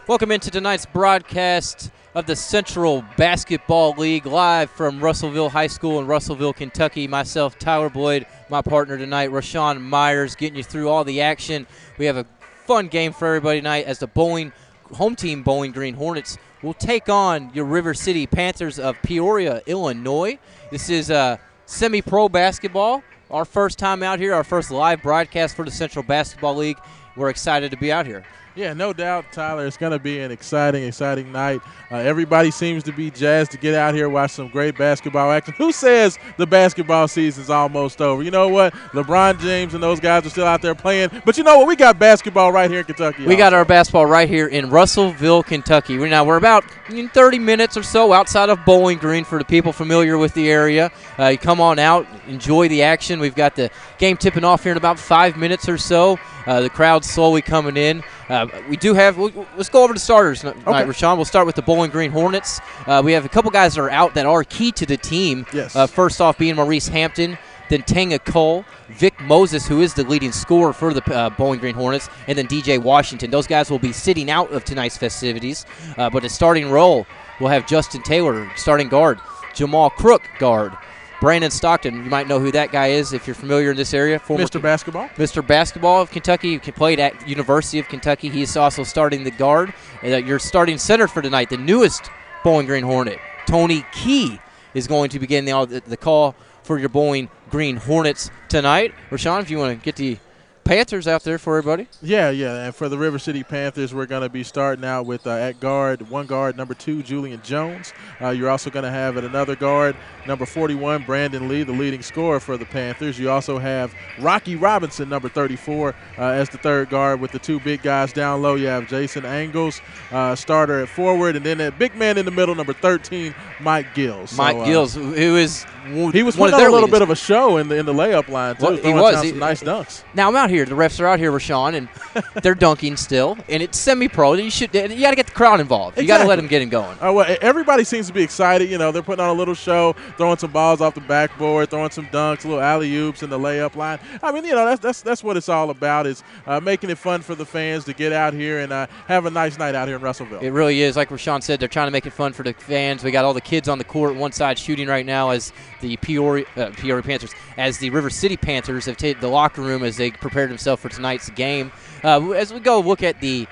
Welcome into tonight's broadcast of the Central Basketball League, live from Russellville High School in Russellville, Kentucky. Myself, Tyler Boyd, my partner tonight, Rashawn Myers, getting you through all the action. We have a fun game for everybody tonight as the home team Bowling Green Hornets will take on your River City Panthers of Peoria, Illinois. This is semi-pro basketball. Our first time out here, our first live broadcast for the Central Basketball League. We're excited to be out here. Yeah, no doubt, Tyler. It's going to be an exciting night. Everybody seems to be jazzed to get out here, watch some great basketball action. Who says the basketball season's almost over? You know what? LeBron James and those guys are still out there playing. But you know what? We got basketball right here in Kentucky. We got our basketball right here in Russellville, Kentucky. We're about 30 minutes or so outside of Bowling Green for the people familiar with the area. You come on out, enjoy the action. We've got the game tipping off here in about 5 minutes or so. The crowd's slowly coming in. Let's go over the starters tonight, Rashawn. We'll start with the Bowling Green Hornets. We have a couple guys that are out that are key to the team. Yes. First off being Maurice Hampton, then Tanga Cole, Vic Moses, who is the leading scorer for the Bowling Green Hornets, and then DJ Washington. Those guys will be sitting out of tonight's festivities. But the starting role, we'll have Justin Taylor, starting guard, Jamal Crook, guard, Brandon Stockton, you might know who that guy is if you're familiar in this area. Mr. Basketball. Mr. Basketball of Kentucky, he played at University of Kentucky. He's also starting the guard. Your starting center for tonight, the newest Bowling Green Hornet, Tony Key, is going to begin the call for your Bowling Green Hornets tonight. Rashawn, if you want to get the Panthers out there for everybody. Yeah. And for the River City Panthers, we're going to be starting out with at guard, one guard, number 2, Julian Jones. You're also going to have at another guard, number 41, Brandon Lee, the leading scorer for the Panthers. You also have Rocky Robinson, number 34, as the third guard with the two big guys down low. You have Jason Angles, starter at forward, and then that big man in the middle, number 13, Mike Gills. Gills, who is he was one putting of their on a little leaders. bit of a show in the layup line, too. Well, he was. Some nice dunks. Now, I'm out here. The refs are out here, Rashawn, and they're dunking still. And it's semi-pro. You got to get the crowd involved. You got to let them get him going. Well, everybody seems to be excited. You know, they're putting on a little show, throwing some balls off the backboard, throwing some dunks, little alley-oops in the layup line. I mean, you know, that's what it's all about, is making it fun for the fans to get out here and have a nice night out here in Russellville. It really is. Like Rashawn said, they're trying to make it fun for the fans. We got all the kids on the court, one side shooting right now as the Peoria Panthers, as the River City Panthers have taken the locker room as they prepare themselves for tonight's game. As we go look at the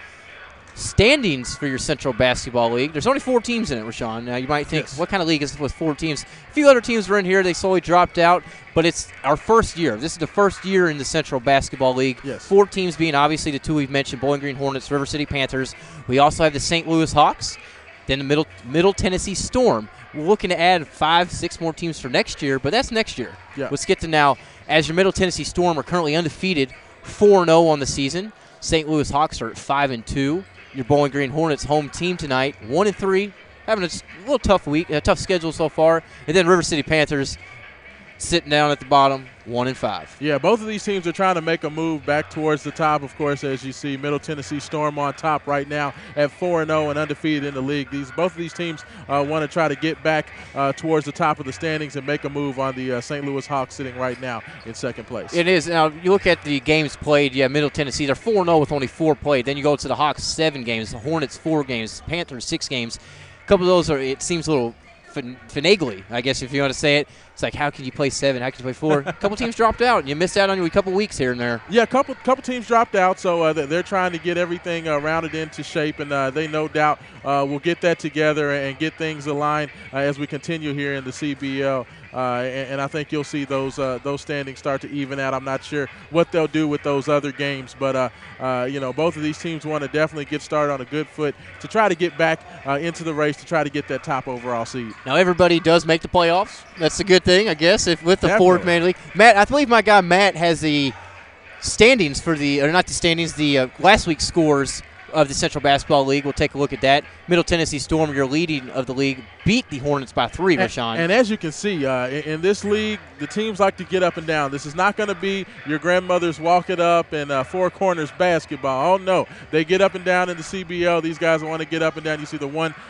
standings for your Central Basketball League, there's only 4 teams in it, Rashawn. Now, you might think, What kind of league is this with 4 teams? A few other teams were in here. They slowly dropped out, but it's our first year. This is the first year in the Central Basketball League. Yes. 4 teams being obviously the 2 we've mentioned, Bowling Green Hornets, River City Panthers. We also have the St. Louis Hawks, then the Middle Tennessee Storm. We're looking to add 5-6 more teams for next year, but that's next year. Yeah. Let's get to now, as your Middle Tennessee Storm are currently undefeated, 4-0 on the season. St. Louis Hawks are at 5-2. Your Bowling Green Hornets home team tonight, 1-3, having a little tough week, a tough schedule so far. And then River City Panthers sitting down at the bottom, 1-5. Yeah, both of these teams are trying to make a move back towards the top. Of course, as you see, Middle Tennessee Storm on top right now at 4-0 and undefeated in the league. Both of these teams want to try to get back towards the top of the standings and make a move on the St. Louis Hawks, sitting right now in second place. It is. Now, you look at the games played. Yeah, Middle Tennessee, they're 4-0 with only 4 played. Then you go to the Hawks, 7 games. The Hornets, 4 games. Panthers, 6 games. A couple of those it seems a little finagly, I guess, if you want to say it. It's like, how can you play 7? How can you play 4? A couple teams dropped out, and you missed out on a couple weeks here and there. Yeah, a couple teams dropped out, so they're trying to get everything rounded into shape, and they no doubt will get that together and get things aligned as we continue here in the CBL. And I think you'll see those standings start to even out. I'm not sure what they'll do with those other games, but both of these teams want to definitely get started on a good foot to try to get back into the race to try to get that top overall seed. Now, everybody does make the playoffs. That's a good thing, I guess, with the Definitely. 4th-man league. Matt, I believe my guy Matt has the standings for the last week's scores of the Central Basketball League. We'll take a look at that. Middle Tennessee Storm, your leading of the league, beat the Hornets by 3, Rashawn. And as you can see, in this league, the teams like to get up and down. This is not going to be your grandmother's walk it up and four corners basketball. Oh, no. They get up and down in the CBL. These guys want to get up and down. You see the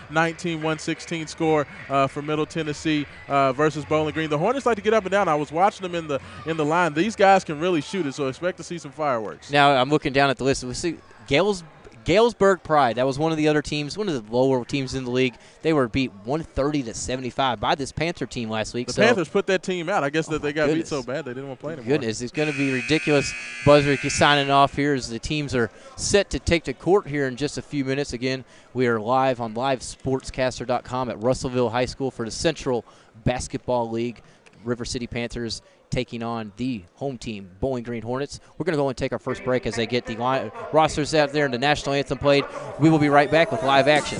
119-116 score for Middle Tennessee versus Bowling Green. The Hornets like to get up and down. I was watching them in the line. These guys can really shoot it, so expect to see some fireworks. Now I'm looking down at the list. We see Galesburg Pride, that was one of the other teams, one of the lower teams in the league. They were beat 130-75 by this Panther team last week. The Panthers put that team out. I guess that they got beat so bad they didn't want to play anymore. Goodness, it's going to be ridiculous. Buzzer signing off here as the teams are set to take to court here in just a few minutes. Again, we are live on livesportscaster.com at Russellville High School for the Central Basketball League. River City Panthers taking on the home team, Bowling Green Hornets. We're going to go and take our first break as they get the rosters out there and the national anthem played. We will be right back with live action.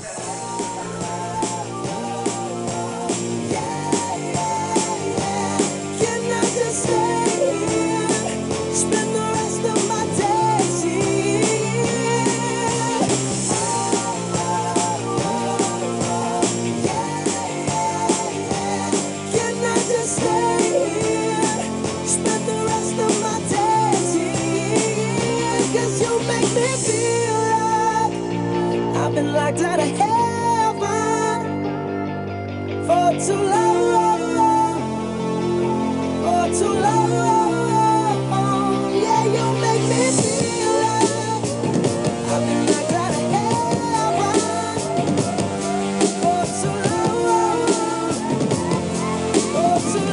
Locked out of heaven for too long, for too long. Yeah, you make me feel like I've been locked out of heaven for too long, for too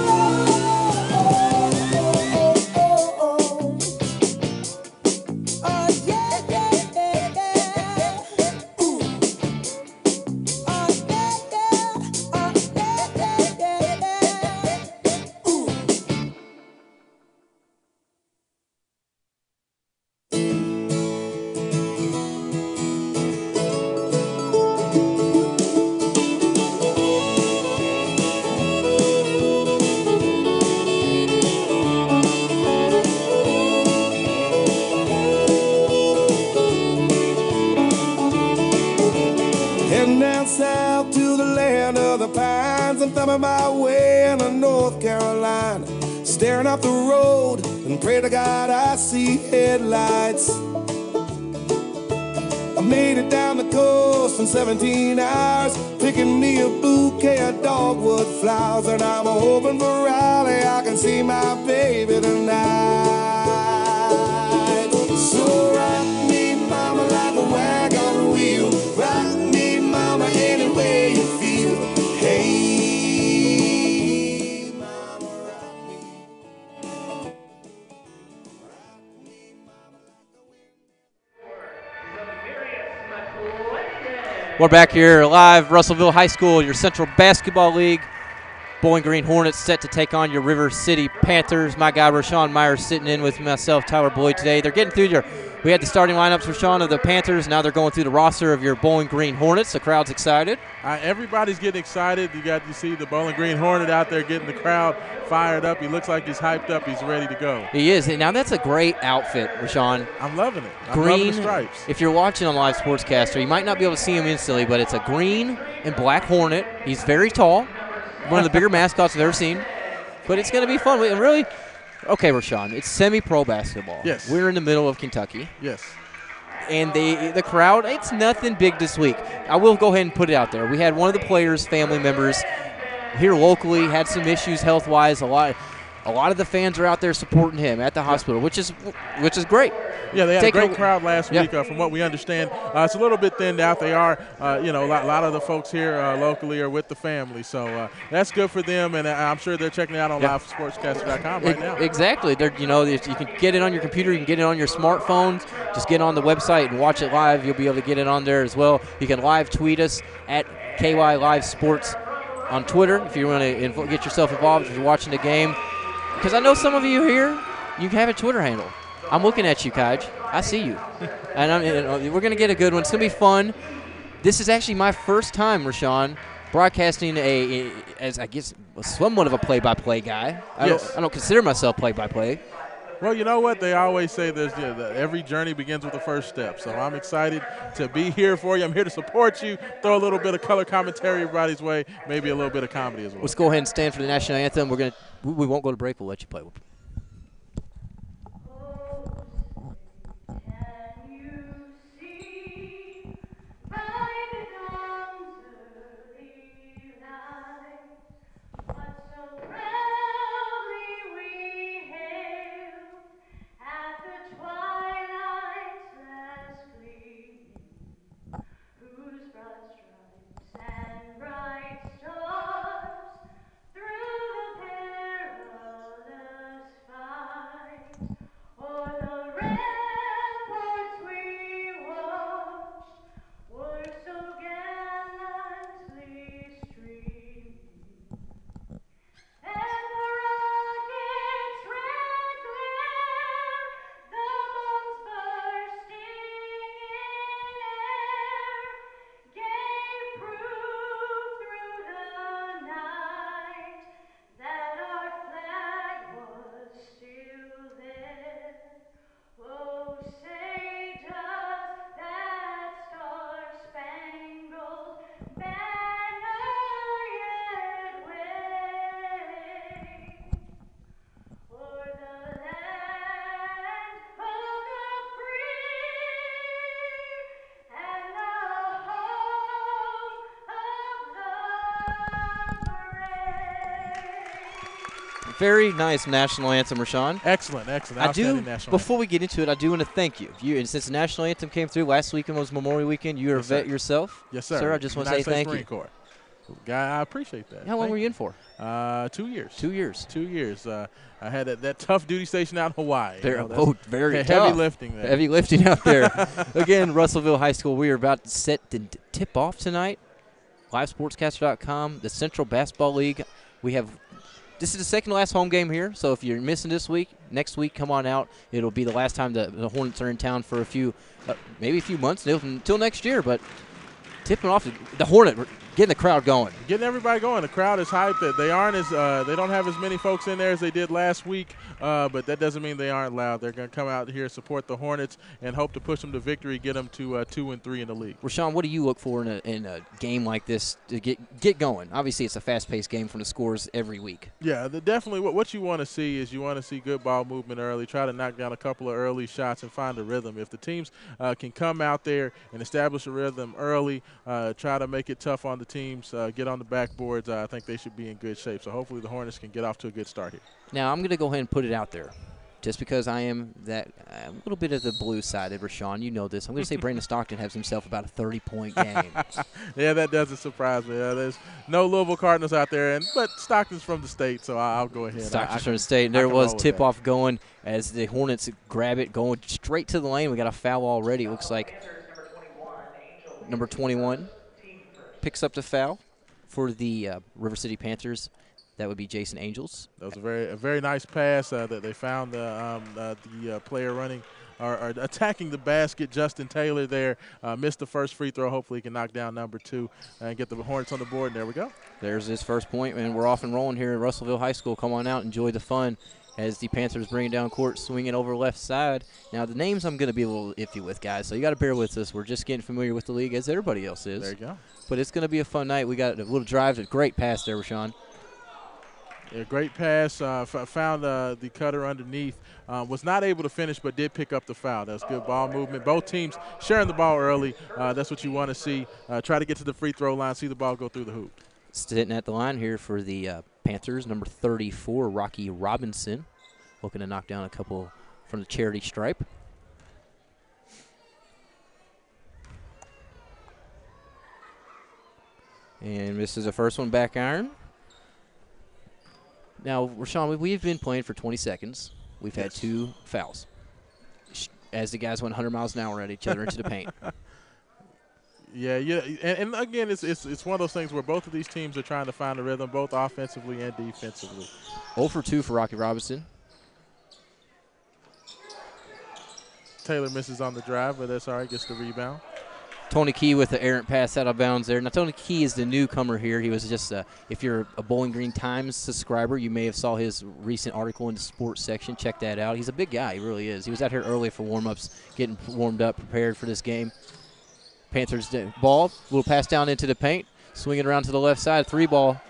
long. Oh yeah, yeah, yeah, yeah. Heading down south to the land of the pines. I'm thumbing my way into North Carolina, staring off the road and pray to God I see headlights. I made it down the coast in 17 hours, picking me a bouquet of dogwood flowers, and I'm hoping for Raleigh I can see my baby tonight. So rock me, mama, like a wagon wheel. Rock me, mama, any way you feel. Hey, mama, rock me. We're back here live, Russellville High School, your Central Basketball League. Bowling Green Hornets set to take on your River City Panthers. My guy, Rashawn Myers, sitting in with myself, Tyler Boyd, today. They're getting through we had the starting lineups, Rashawn, of the Panthers. Now they're going through the roster of your Bowling Green Hornets. The crowd's excited. Everybody's getting excited. You see the Bowling Green Hornet out there getting the crowd fired up. He looks like he's hyped up. He's ready to go. He is. Now that's a great outfit, Rashawn. I'm loving it. I'm green, loving the stripes. If you're watching on Live Sportscaster, you might not be able to see him instantly, but it's a green and black Hornet. He's very tall. One of the bigger mascots I've ever seen. But it's going to be fun. And really, okay, Rashawn, it's semi-pro basketball. Yes. We're in the middle of Kentucky. Yes. And the crowd, it's nothing big this week. I will go ahead and put it out there. We had one of the players' family members here locally, had some issues health-wise. A lot of the fans are out there supporting him at the hospital, which is great. Yeah, they had a great crowd last week, from what we understand. It's a little bit thinned out. They are, a lot of the folks here locally are with the family. So that's good for them, and I'm sure they're checking it out on livesportscaster.com right now. Exactly. You can get it on your computer. You can get it on your smartphones. Just get on the website and watch it live. You'll be able to get it on there as well. You can live tweet us at KY Live Sports on Twitter if you want to get yourself involved if you're watching the game. Because I know some of you here, you have a Twitter handle. I'm looking at you, Kaj. I see you. And we're going to get a good one. It's going to be fun. This is actually my first time, Rashawn, broadcasting as I guess somewhat of a play-by-play guy. I don't consider myself play-by-play. Well, you know what? They always say every journey begins with the first step. So I'm excited to be here for you. I'm here to support you, throw a little bit of color commentary everybody's way, maybe a little bit of comedy as well. Let's go ahead and stand for the national anthem. We won't go to break. We'll let you play. Very nice national anthem, Rashawn. Excellent. Outstanding national Before we get into it, I do want to thank you. And since the national anthem came through, last weekend was Memorial Weekend. You're a vet yourself. Yes, sir. Sir, I just want to say thank you. Corps. Guy, I appreciate that. How long were you in for? 2 years. 2 years. 2 years. I had that tough duty station out in Hawaii. Very tough. Heavy lifting there. Heavy lifting out there. Again, Russellville High School, we are about to set the tip off tonight. LiveSportscaster.com, the Central Basketball League. This is the second to last home game here, so if you're missing this week, next week, come on out. It'll be the last time the Hornets are in town for maybe a few months until next year. But tipping off the Hornet, getting the crowd going. Getting everybody going. The crowd is hyped. They don't have as many folks in there as they did last week, but that doesn't mean they aren't loud. They're going to come out here, support the Hornets, and hope to push them to victory, get them to 2-3 in the league. Rashawn, what do you look for in a game like this to get going? Obviously, it's a fast-paced game from the scores every week. Yeah, definitely. What you want to see is good ball movement early. Try to knock down a couple of early shots and find a rhythm. If the teams can come out there and establish a rhythm early, try to make it tough on the teams, get on the backboards, I think they should be in good shape. So hopefully the Hornets can get off to a good start here. Now, I'm going to go ahead and put it out there. Just because I am a little bit of the blue side of Rashawn, you know this. I'm going to say Brandon Stockton has himself about a 30-point game. Yeah, that doesn't surprise me. There's no Louisville Cardinals out there, but Stockton's from the state, so I'll go ahead. Stockton's from the state. And there was tip-off going as the Hornets grab it, going straight to the lane. We got a foul already. It looks like number 21 picks up the foul for the River City Panthers. That would be Jason Angels. That was a very nice pass that they found the player running or attacking the basket. Justin Taylor there missed the first free throw. Hopefully he can knock down number 2 and get the Hornets on the board. And there we go. There's his first point, and we're off and rolling here at Russellville High School. Come on out, enjoy the fun as the Panthers bring it down court, swing it over left side. Now, the names I'm going to be a little iffy with, guys, so you got to bear with us. We're just getting familiar with the league as everybody else is. There you go. But it's going to be a fun night. We got a little drive, a great pass there, Rashawn. Yeah, great pass. Found the cutter underneath. Was not able to finish, but did pick up the foul. That's good ball movement. Both teams sharing the ball early. That's what you want to see. Try to get to the free throw line, see the ball go through the hoop. Sitting at the line here for the Panthers, number 34, Rocky Robinson, looking to knock down a couple from the charity stripe. And this is the first one, back iron. Now, Rashawn, we've been playing for 20 seconds. We've had 2 fouls as the guys went 100 miles an hour at each other into the paint. Yeah, and again, it's one of those things where both of these teams are trying to find a rhythm, both offensively and defensively. 0 for 2 for Rocky Robinson. Taylor misses on the drive, but that's all right, gets the rebound. Tony Key with the errant pass out of bounds there. Now, Tony Key is the newcomer here. He was just, if you're a Bowling Green Times subscriber, you may have saw his recent article in the sports section. Check that out. He's a big guy. He really is. He was out here early for warm-ups, getting warmed up, prepared for this game. Panthers ball, little pass down into the paint, swinging around to the left side, 3-ball.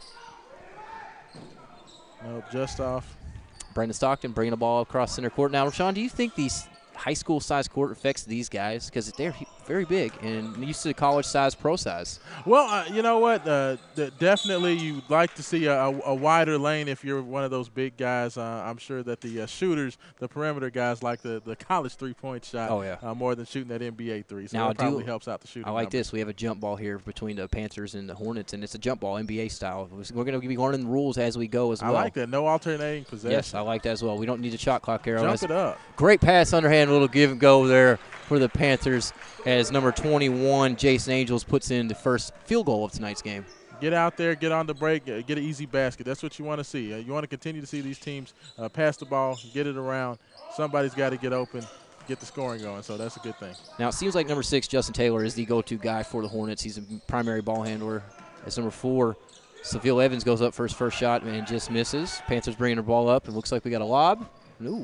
Nope, just off. Brandon Stockton bringing the ball across center court. Now, Rashawn, do you think these high school size court affects these guys? Because they're very big and used to the college size, pro size. Well, you know what? Definitely you'd like to see a wider lane if you're one of those big guys. I'm sure that the shooters, the perimeter guys, like the college three-point shot more than shooting that NBA three. So that probably helps out the shooting. I like this. We have a jump ball here between the Panthers and the Hornets, and it's a jump ball, NBA style. We're going to be learning the rules as we go as well. I like that. No alternating possession. Yes, I like that as well. We don't need a shot clock here. Jump it up. Great pass underhand, a little give and go there for the Panthers as number 21, Jason Angels, puts in the first field goal of tonight's game. Get out there, get on the break, get an easy basket. That's what you want to see. You want to continue to see these teams pass the ball, get it around. Somebody's got to get open, get the scoring going, so that's a good thing. Now, it seems like number 6, Justin Taylor, is the go-to guy for the Hornets. He's a primary ball handler. As number 4, Seville Evans goes up for his first shot and just misses. Panthers bringing the ball up. It looks like we got a lob. Ooh.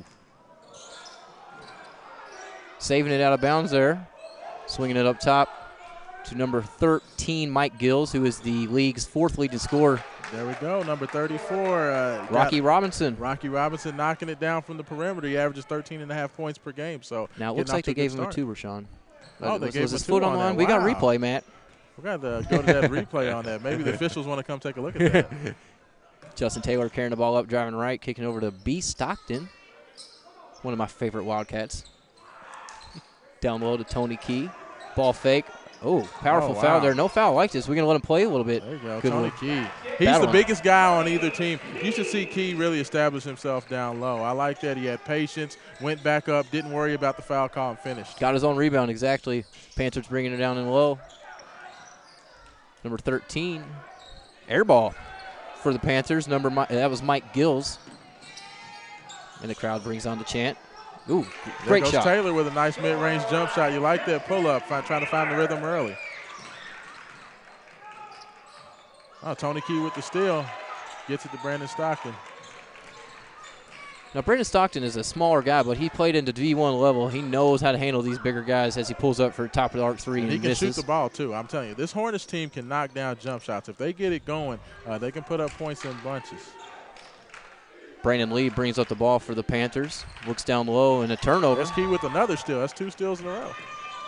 Saving it out of bounds there. Swinging it up top to number 13, Mike Gills, who is the league's 4th leading scorer. There we go, number 34. Rocky Robinson. Rocky Robinson knocking it down from the perimeter. He averages 13.5 points per game. So now it looks like they gave him a 2, Rashawn. Oh, they gave him a 2 was his foot on the line? We got replay, Matt. We got to go to that replay on that. Maybe the officials want to come take a look at that. Justin Taylor carrying the ball up, driving right, kicking over to B. Stockton, one of my favorite Wildcats. Down low to Tony Key. Ball fake. Oh, powerful foul there. No foul like this. We're going to let him play a little bit. There you go, Good Tony one. Key. He's the biggest guy on either team. You should see Key really establish himself down low. I like that. He had patience, went back up, didn't worry about the foul call, and finished. Got his own rebound, exactly. Panthers bringing it down in low. Number 13, air ball for the Panthers. That was Mike Gills. And the crowd brings on the chant. Ooh, great there goes shot. Taylor with a nice mid-range jump shot. You like that pull-up, trying to find the rhythm early. Oh, Tony Key with the steal. Gets it to Brandon Stockton. Now, Brandon Stockton is a smaller guy, but he played into D1 level. He knows how to handle these bigger guys as he pulls up for top of the arc three and he can misses. shoot the ball, too. I'm telling you, this Hornets team can knock down jump shots. If they get it going, they can put up points in bunches. Brandon Lee brings up the ball for the Panthers. Looks down low and a turnover. That's Key with another steal. That's 2 steals in a row.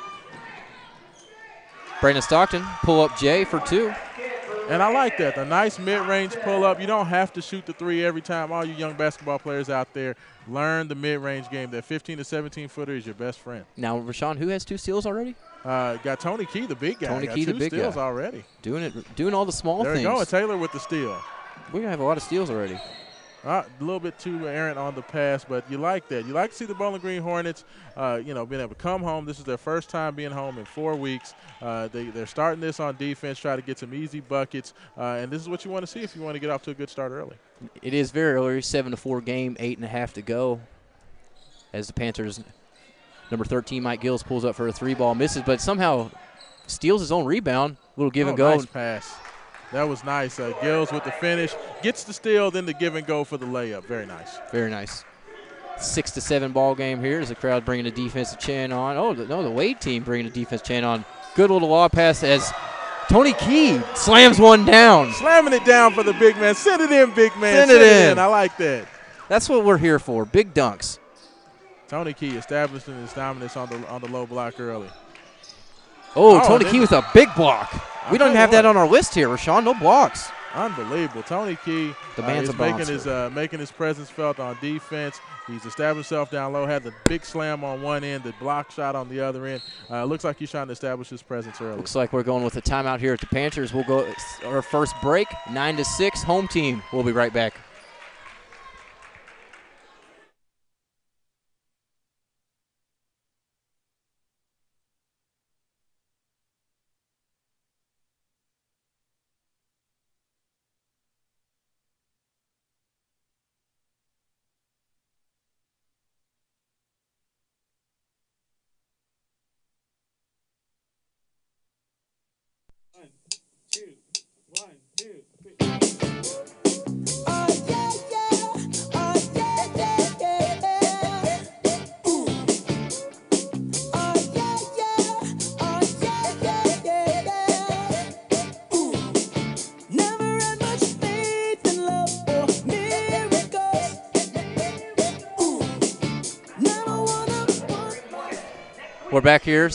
Brandon Stockton, pull up Jay for 2. And I like that. The nice mid-range pull-up. You don't have to shoot the 3 every time. All you young basketball players out there, learn the mid-range game. That 15 to 17-footer is your best friend. Now, Rashawn, who has 2 steals already? Got Tony Key, the big guy. Tony got Key, 2 the big steals guy. already. Doing all the small there things. There you go. Taylor with the steal. We're going to have a lot of steals already. A little bit too errant on the pass, but you like that. You like to see the Bowling Green Hornets, being able to come home. This is their first time being home in 4 weeks. They're starting this on defense, try to get some easy buckets, and this is what you want to see if you want to get off to a good start early. It is very early, 7-4 game, 8.5 to go. As the Panthers, number 13, Mike Gills, pulls up for a 3-ball, misses, but somehow steals his own rebound. Little give and go. Nice pass. That was nice. Gills with the finish. Gets the steal, then the give and go for the layup. Very nice. Very nice. 6-7 ball game here as the crowd bringing the defensive chant on. Oh, no, the Wade team bringing the defense chant on. Good little lob pass as Tony Key slams one down. Slamming it down for the big man. Send it in, big man. Send it in. I like that. That's what we're here for, big dunks. Tony Key establishing his dominance on the low block early. Oh, Tony Key with a big block. We don't even have that on our list here, Rashawn. No blocks. Unbelievable. Tony Key the man's is making his presence felt on defense. He's established himself down low, had the big slam on one end, the block shot on the other end. Looks like he's trying to establish his presence early. Looks like we're going with a timeout here at the Panthers. We'll go our first break, 9-6, home team. We'll be right back. We're back here,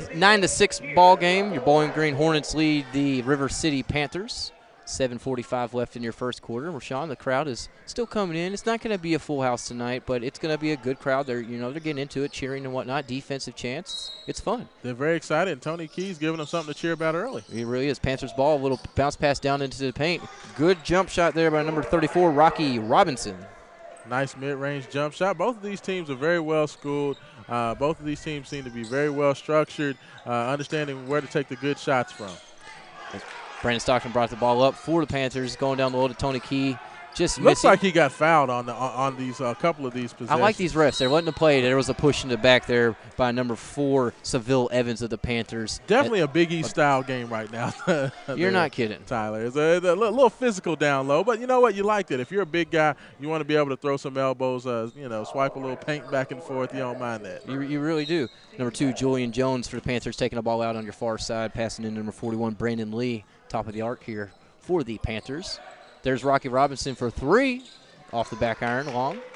9-6 ball game. Your Bowling Green Hornets lead the River City Panthers. 7:45 left in your first quarter. Rashawn, the crowd is still coming in. It's not going to be a full house tonight, but it's going to be a good crowd. They're getting into it, cheering and whatnot. Defensive chants. It's fun. They're very excited. And Tony Key's giving them something to cheer about early. He really is. Panthers ball, a little bounce pass down into the paint. Good jump shot there by number 34, Rocky Robinson. Nice mid-range jump shot. Both of these teams are very well schooled. Both of these teams seem to be very well structured, understanding where to take the good shots from. Brandon Stockton brought the ball up for the Panthers, going down the low to Tony Key. Just looks missing. like he got fouled on these couple of these possessions. I like these refs. They're letting him play. There was a push in the back there by number 4, Seville Evans of the Panthers. Definitely a Big East style game right now. You're not kidding. Tyler. It's a little physical down low, but you know what? You liked it. If you're a big guy, you want to be able to throw some elbows, swipe a little paint back and forth. You don't mind that. You really do. Number 2, Julian Jones for the Panthers, taking the ball out on your far side, passing in number 41, Brandon Lee, top of the arc here for the Panthers. There's Rocky Robinson for 3. Off the back iron, long.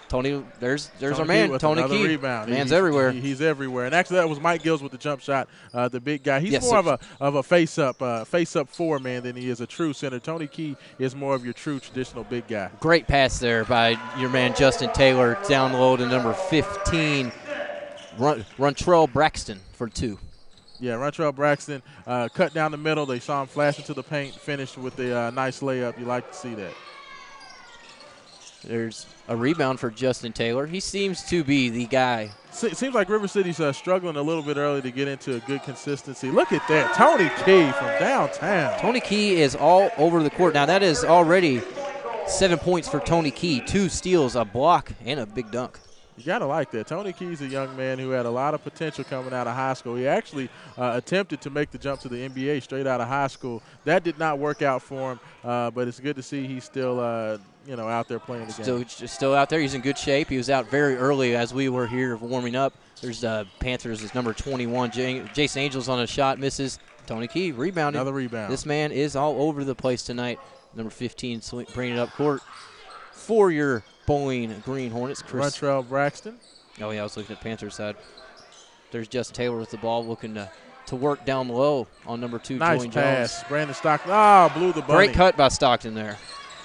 Tony, there's our man, Tony Key. Rebound. Man's everywhere. He's everywhere. And actually, that was Mike Gills with the jump shot, the big guy. He's Yes, more of a face-up four man than he is a true center. Tony Key is more of your true traditional big guy. Great pass there by your man Justin Taylor, down low to number 15, Runtrell Braxton for 2. Yeah, Runtrell Braxton cut down the middle. They saw him flash into the paint, finished with a nice layup. You like to see that. There's a rebound for Justin Taylor. He seems to be the guy. Seems like River City's struggling a little bit early to get into a good consistency. Look at that. Tony Key from downtown. Tony Key is all over the court. Now, that is already 7 points for Tony Key, 2 steals, a block, and a big dunk. You got to like that. Tony Key's a young man who had a lot of potential coming out of high school. He actually attempted to make the jump to the NBA straight out of high school. That did not work out for him, but it's good to see he's still out there playing the game. Still out there. He's in good shape. He was out very early as we were here warming up. There's Panthers is number 21. Jason Angels on a shot, misses. Tony Key rebounding. Another rebound. This man is all over the place tonight. Number 15 bringing it up court for your Bowling Green Hornets. Runtrell Braxton. Oh, yeah, I was looking at Panthers side. There's Justin Taylor with the ball looking to work down low on number 2, nice Julian pass. Jones. Brandon Stockton. Blew the bunny. Great cut by Stockton there.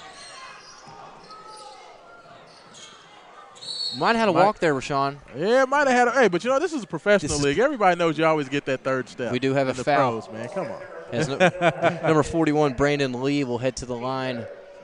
Might have had a walk there, Rashawn. Yeah, might have had a – hey, but this is a professional league. Everybody knows you always get that third step. We do have a foul. Pros, man. Come on. As number 41, Brandon Lee, will head to the line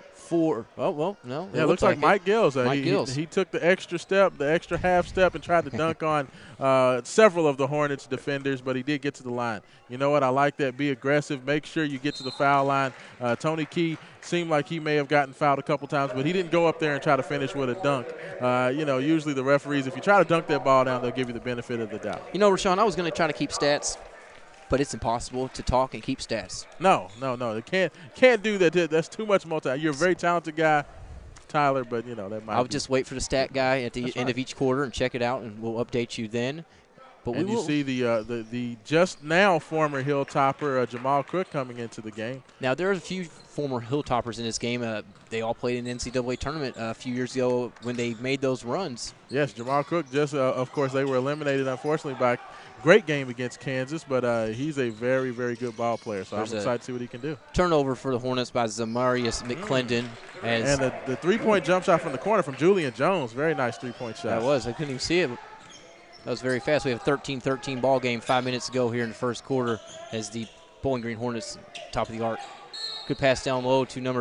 for – oh, well, no. Yeah, it looks like Mike Gills. Mike Gills. He took the extra step, the extra half step, and tried to dunk on several of the Hornets defenders, but he did get to the line. You know what? I like that. Be aggressive. Make sure you get to the foul line. Tony Key seemed like he may have gotten fouled a couple times, but he didn't go up there and try to finish with a dunk. Usually the referees, if you try to dunk that ball down, they'll give you the benefit of the doubt. Rashawn, I was going to try to keep stats, but it's impossible to talk and keep stats. No. They can't do that. That's too much multi. You're a very talented guy, Tyler, but, that might I'll be. just wait for the stat guy at the end of each quarter and check it out, and we'll update you then. But and you see the just now former Hilltopper Jamal Crook coming into the game. Now, there are a few former Hilltoppers in this game. They all played in the NCAA tournament a few years ago when they made those runs. Yes, Jamal Crook of course, they were eliminated, unfortunately, by a great game against Kansas, but he's a very, very good ball player, so I'm excited to see what he can do. Turnover for the Hornets by Zamarius McClendon. And the three-point jump shot from the corner from Julian Jones. Very nice three-point shot. That was. I couldn't even see it. That was very fast. We have a 13-13 ball game, 5 minutes to go here in the first quarter as the Bowling Green Hornets top of the arc. Good pass down low to number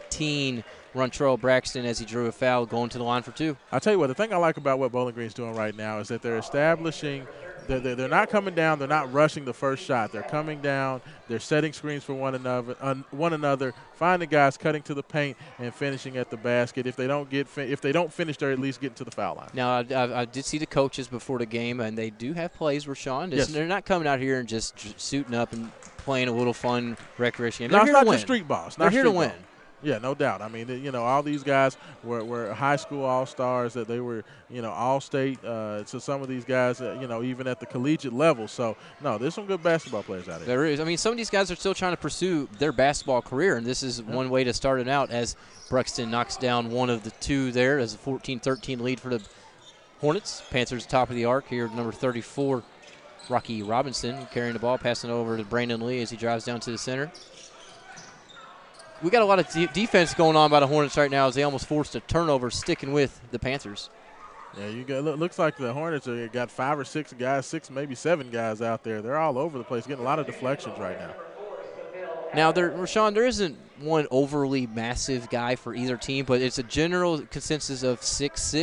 15, Runtrell Braxton, as he drew a foul, going to the line for 2. I'll tell you what, the thing I like about what Bowling Green's doing right now is that they're establishing they're not coming down. They're not rushing the first shot. They're coming down. They're setting screens for one another, finding guys cutting to the paint and finishing at the basket. If they don't finish, they're at least getting to the foul line. Now, I did see the coaches before the game, and they do have plays, Rashawn. Yes. They're not coming out here and just suiting up and playing a little fun recreation game. No, They're it's here not to win. just street balls. They're here to win. Yeah, no doubt. I mean, all these guys were high school all-stars, that they were, all-state. So some of these guys, even at the collegiate level. So, no, there's some good basketball players out there. There is. I mean, some of these guys are still trying to pursue their basketball career, and this is one way to start it out as Bruxton knocks down one of the 2 there as a 14-13 lead for the Hornets. Panthers top of the arc here, number 34, Rocky Robinson, carrying the ball, passing it over to Brandon Lee as he drives down to the center. We got a lot of defense going on by the Hornets right now as they almost forced a turnover, sticking with the Panthers. Yeah, looks like the Hornets got 5 or 6 guys, 6 maybe 7 guys out there. They're all over the place, getting a lot of deflections right now. Now, Rashawn, there isn't one overly massive guy for either team, but it's a general consensus of 6'5"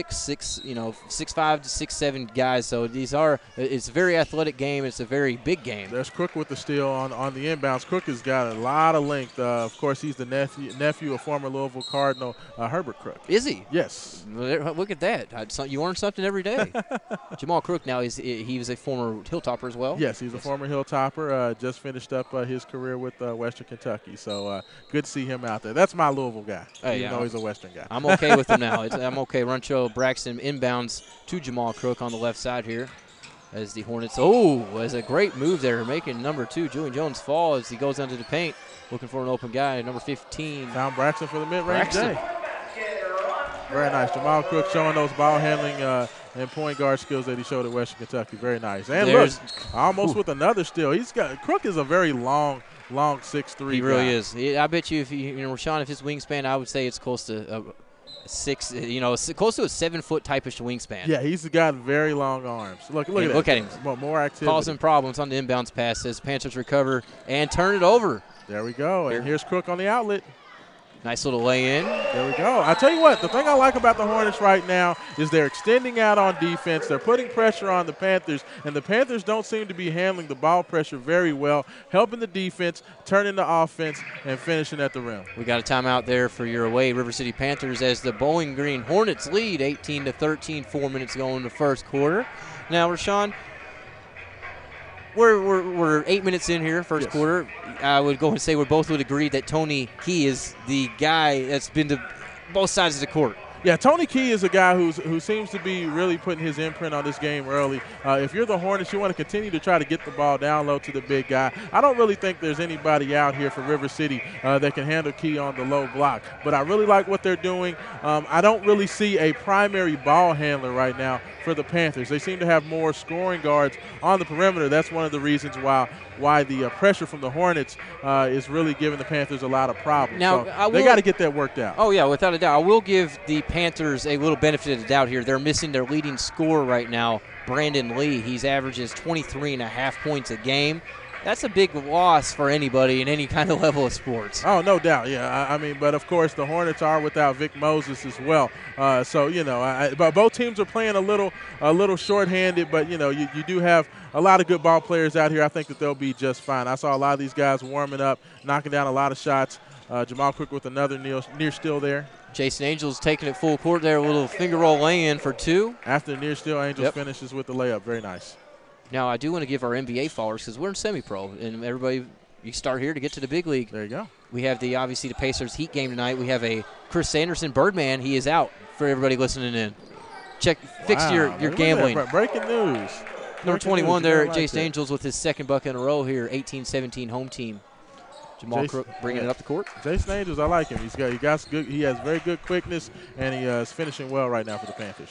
to 6'7" guys. So it's a very athletic game. It's a very big game. There's Crook with the steal on the inbounds. Crook has got a lot of length. Of course, he's the nephew of former Louisville Cardinal Herbert Crook. Is he? Yes. Look at that. You learn something every day. Jamal Crook now, he was a former Hilltopper as well? Yes, he's a former Hilltopper. Just finished up his career with Western Kentucky. So good to see him out there. That's my Louisville guy, even though he's a Western guy. I'm okay with him now. I'm okay. Runtrell Braxton inbounds to Jamal Crook on the left side here as the Hornets. Was a great move there, making number 2, Julian Jones, fall as he goes under the paint, looking for an open guy. Number 15. Found Braxton for the mid-range day. Very nice. Jamal Crook showing those ball handling and point guard skills that he showed at Western Kentucky. Very nice. And look, almost with another steal. Crook is a very long 6'3". He really is. I bet you, if Rashawn, if his wingspan, I would say it's close to close to a 7-foot type-ish wingspan. Yeah, he's got very long arms. Look at that. Look at him. More activity. Causing problems on the inbounds pass as Panthers recover and turn it over. There we go. And here's Crook on the outlet. Nice little lay-in. There we go. I tell you what, the thing I like about the Hornets right now is they're extending out on defense. They're putting pressure on the Panthers, and the Panthers don't seem to be handling the ball pressure very well, helping the defense, turning the offense, and finishing at the rim. We got a timeout there for your away River City Panthers as the Bowling Green Hornets lead 18-13, 4 minutes to go in the first quarter. Now, Rashawn, We're 8 minutes in here, first quarter. I would go and say we both would agree that Tony Key is the guy that's been to both sides of the court. Yeah, Tony Key is a guy who seems to be really putting his imprint on this game early. If you're the Hornets, you want to continue to try to get the ball down low to the big guy. I don't really think there's anybody out here for River City that can handle Key on the low block, but I really like what they're doing. I don't really see a primary ball handler right now for the Panthers. They seem to have more scoring guards on the perimeter. That's one of the reasons why the pressure from the Hornets is really giving the Panthers a lot of problems. Now, so they got to get that worked out. Oh, yeah, without a doubt. I will give the Panthers a little benefit of the doubt here. They're missing their leading scorer right now, Brandon Lee. He's averages 23.5 points a game. That's a big loss for anybody in any kind of level of sports. Oh, no doubt. Yeah, I mean, but of course the Hornets are without Vic Moses as well. So but both teams are playing a little shorthanded. But you do have a lot of good ball players out here. I think that they'll be just fine. I saw a lot of these guys warming up, knocking down a lot of shots. Jamal Crook with another near steal there. Jason Angels taking it full court there, a little finger roll lay-in for two. After the near steal, Angels finishes with the layup. Very nice. Now, I do want to give our NBA followers, because we're in semi-pro, and everybody, you start here to get to the big league. There you go. We have obviously the Pacers Heat game tonight. We have a Chris Sanderson Birdman. He is out for everybody listening in. Fix your gambling. Breaking news. Number 21 there, Jason Angels with his second bucket in a row here, 18-17 home team. Jamal Crook bringing it up the court. Jason Angels, I like him. He has very good quickness, and he is finishing well right now for the Panthers.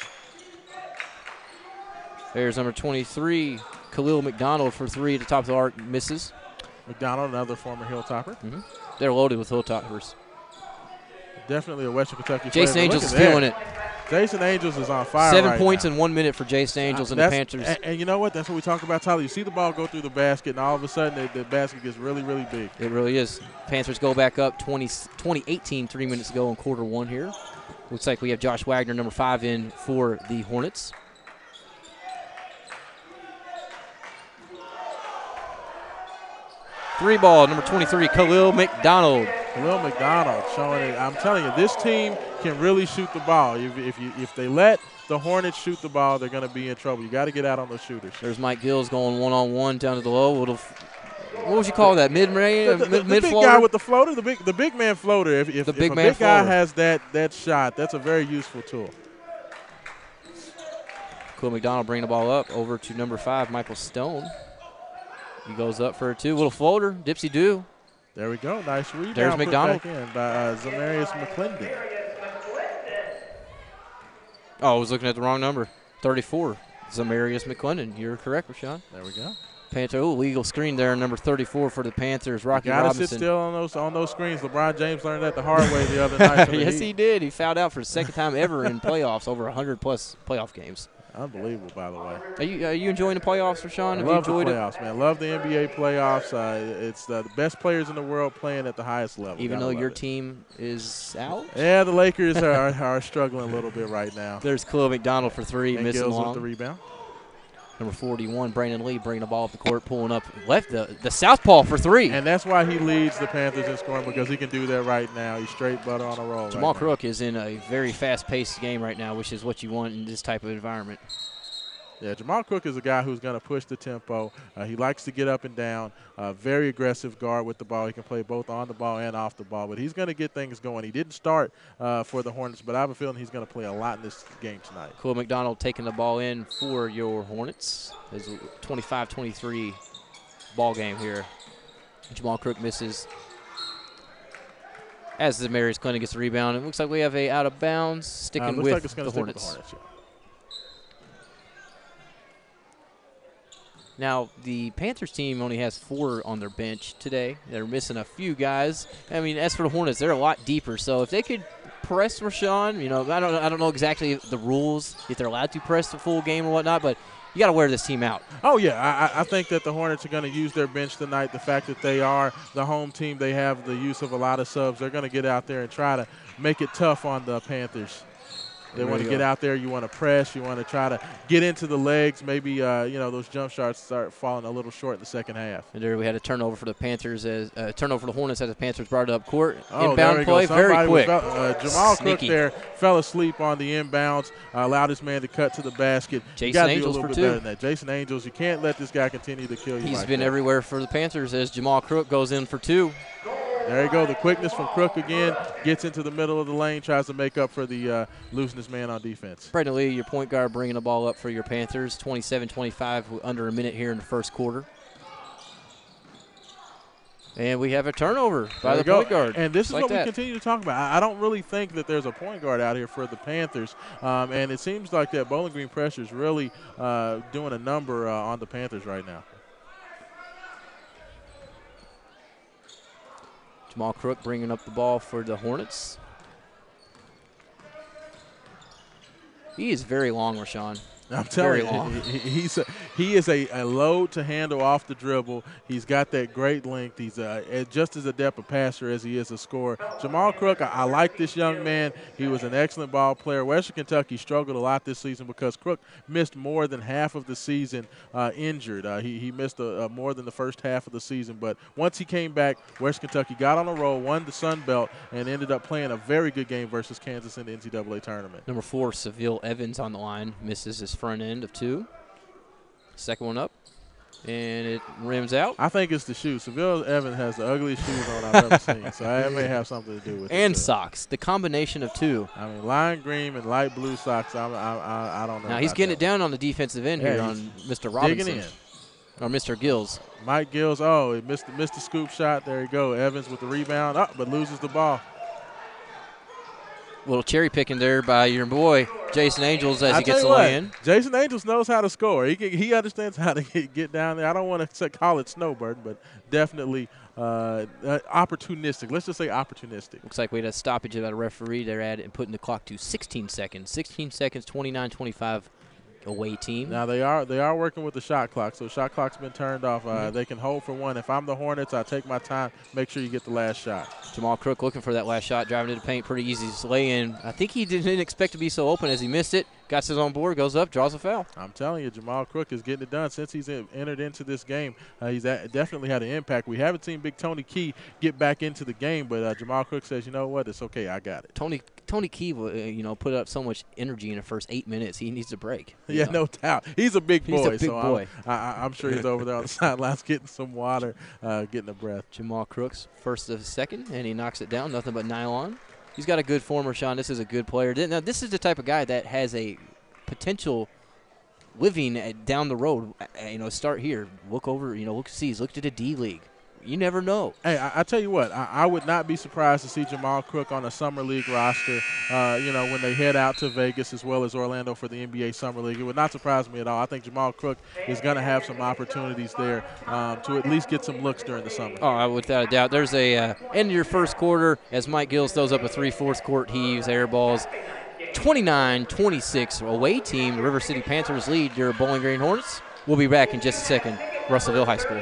There's number 23, Khalil McDonald for three at the top of the arc, misses. McDonald, another former Hilltopper. Mm-hmm. They're loaded with Hilltoppers. Definitely a Western Kentucky Jason flavor. Angels is feeling it. Jason Angels is on fire 7 right points now. in 1 minute for Jason Angels and the Panthers. And you know what? That's what we talk about, Tyler. You see the ball go through the basket, and all of a sudden the basket gets really, really big. It really is. Panthers go back up 20-18, 3 minutes to go in quarter one here. Looks like we have Josh Wagner, number 5, in for the Hornets. Three ball, number 23, Khalil McDonald. Khalil McDonald showing it. I'm telling you, this team can really shoot the ball. If they let the Hornets shoot the ball, they're going to be in trouble. You got to get out on those shooters. There's Mike Gills going one-on-one down to the low. What would you call that? Mid-range? The big guy with the floater, the big man floater. If a big guy has that shot, that's a very useful tool. Khalil McDonald bringing the ball up over to number 5, Michael Stone. He goes up for a two. Little floater. Dipsy-do. There we go. Nice rebound. There's McDonald. Put back in by Zamarius McClendon. Oh, I was looking at the wrong number. 34. Zamarius McClendon. You're correct, Rashawn. There we go. Panther, legal screen there, number 34 for the Panthers. Rocky Robinson. Got to sit still on those screens. LeBron James learned that the hard way the other night. Yes, he did. He fouled out for the second time ever in playoffs, over 100-plus playoff games. Unbelievable, by the way. Are you enjoying the playoffs, Rashawn? I love the playoffs, man. Love the NBA playoffs. It's the best players in the world playing at the highest level. Even though your team is out? Yeah, the Lakers are struggling a little bit right now. There's Khalil McDonald for three, missing Gills long. with the rebound. Number 41, Brandon Lee, bringing the ball up the court, pulling up left the southpaw for three. And that's why he leads the Panthers in scoring, because he can do that right now. He's straight butter on a roll. Jamal Crook is in a very fast-paced game right now, which is what you want in this type of environment. Yeah, Jamal Crook is a guy who's going to push the tempo. He likes to get up and down. Very aggressive guard with the ball. He can play both on the ball and off the ball. But he's going to get things going. He didn't start for the Hornets, but I have a feeling he's going to play a lot in this game tonight. Khalil McDonald taking the ball in for your Hornets. There's a 25-23 ball game here. Jamal Crook misses. As the Mary's Clinton gets the rebound, it looks like we have a out of bounds, sticking with the Hornets. Now, the Panthers team only has 4 on their bench today. They're missing a few guys. I mean, as for the Hornets, they're a lot deeper. So if they could press Rashawn, you know, I don't know exactly the rules, if they're allowed to press the full game or whatnot, but you got to wear this team out. Oh, yeah. I think that the Hornets are going to use their bench tonight. The fact that they are the home team, they have the use of a lot of subs. They're going to get out there and try to make it tough on the Panthers. They want to get out there. You want to press. You want to try to get into the legs. Maybe, you know, those jump shots start falling a little short in the second half. And there we had a turnover for the Panthers, as turnover for the Hornets as the Panthers brought it up court. Oh, inbound play, very quick. Jamal Crook there fell asleep on the inbounds, allowed his man to cut to the basket. Jason Angels for 2. Better than that. Jason Angels, you can't let this guy continue to kill you. He's been everywhere for the Panthers as Jamal Crook goes in for 2. There you go. The quickness from Crook again. Gets into the middle of the lane, tries to make up for the looseness man on defense. Brandon Lee, your point guard, bringing the ball up for your Panthers. 27-25, under a minute here in the first quarter. And we have a turnover by the point guard. And this is what we continue to talk about. I don't really think that there's a point guard out here for the Panthers. And it seems like that Bowling Green pressure is really doing a number on the Panthers right now. Jamal Crook bringing up the ball for the Hornets. He is very long, Rashawn. I'm telling you, he is a load to handle off the dribble. He's got that great length. He's just as adept a passer as he is a scorer. Jamal Crook, I like this young man. He was an excellent ball player. Western Kentucky struggled a lot this season because Crook missed more than half of the season injured. He missed more than the first half of the season. But once he came back, Western Kentucky got on a roll, won the Sun Belt, and ended up playing a very good game versus Kansas in the NCAA tournament. Number 4, Seville Evans on the line, misses his front end of 2. Second one up, and it rims out. I think it's the shoes. Seville Evans has the ugliest shoes on I've ever seen, so that may have something to do with it. And socks, the combination of 2. I mean, lime green and light blue socks, I don't know. Now he's getting it down on the defensive end here on Mr. Robinson. Digging in. Or Mr. Gills. Mike Gills, he missed the scoop shot. There you go. Evans with the rebound, but loses the ball. Little cherry picking there by your boy Jason Angels as he gets the lay in. Jason Angels knows how to score. He understands how to get down there. I don't want to call it snowbird, but definitely opportunistic. Let's just say opportunistic. Looks like we had a stoppage by the referee there and putting the clock to 16 seconds. 16 seconds, 29-25 away team. Now they are working with the shot clock, so shot clock's been turned off. They can hold for 1. If I'm the Hornets, I take my time, make sure you get the last shot. Jamal Crook looking for that last shot, driving to the paint, pretty easy to lay in. I think he didn't expect to be so open as he missed it. Got his on board, goes up, draws a foul. I'm telling you, Jamal Crook is getting it done since he's entered into this game. He's definitely had an impact. We haven't seen Big Tony Key get back into the game, but Jamal Crook says, you know what, it's okay, I got it. Tony Key, put up so much energy in the first 8 minutes. He needs a break. Yeah, no doubt. He's a big boy. He's a big boy. I'm sure he's over there on the sidelines getting some water, getting a breath. Jamal Crook's first of the second, and he knocks it down. Nothing but nylon. He's got a good form, Rashawn. This is a good player. Now, this is the type of guy that has a potential living down the road. Start here. Look over, look to the D League. You never know. Hey, I tell you what, I would not be surprised to see Jamal Crook on a Summer League roster, when they head out to Vegas as well as Orlando for the NBA Summer League. It would not surprise me at all. I think Jamal Crook is going to have some opportunities there to at least get some looks during the summer. Oh, without a doubt. There's a end of your first quarter as Mike Gills throws up a 3/4 court heaves, air balls. 29-26 away team. The River City Panthers lead your Bowling Green Hornets. We'll be back in just a second. Russellville High School.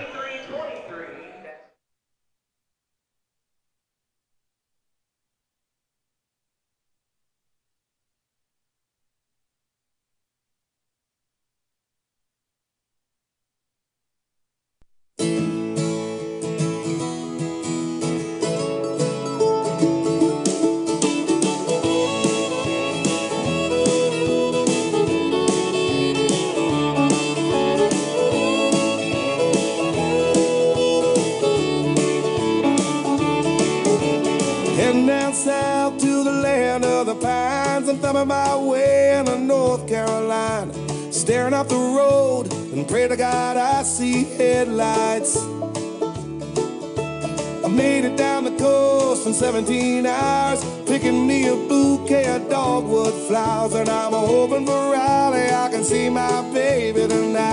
Heading down south to the land of the pines. I'm thumbing my way into North Carolina, staring off the road and pray to God I see headlights. I made it down the Coast in 17 hours, picking me a bouquet of dogwood flowers, and I'm hoping for Raleigh I can see my baby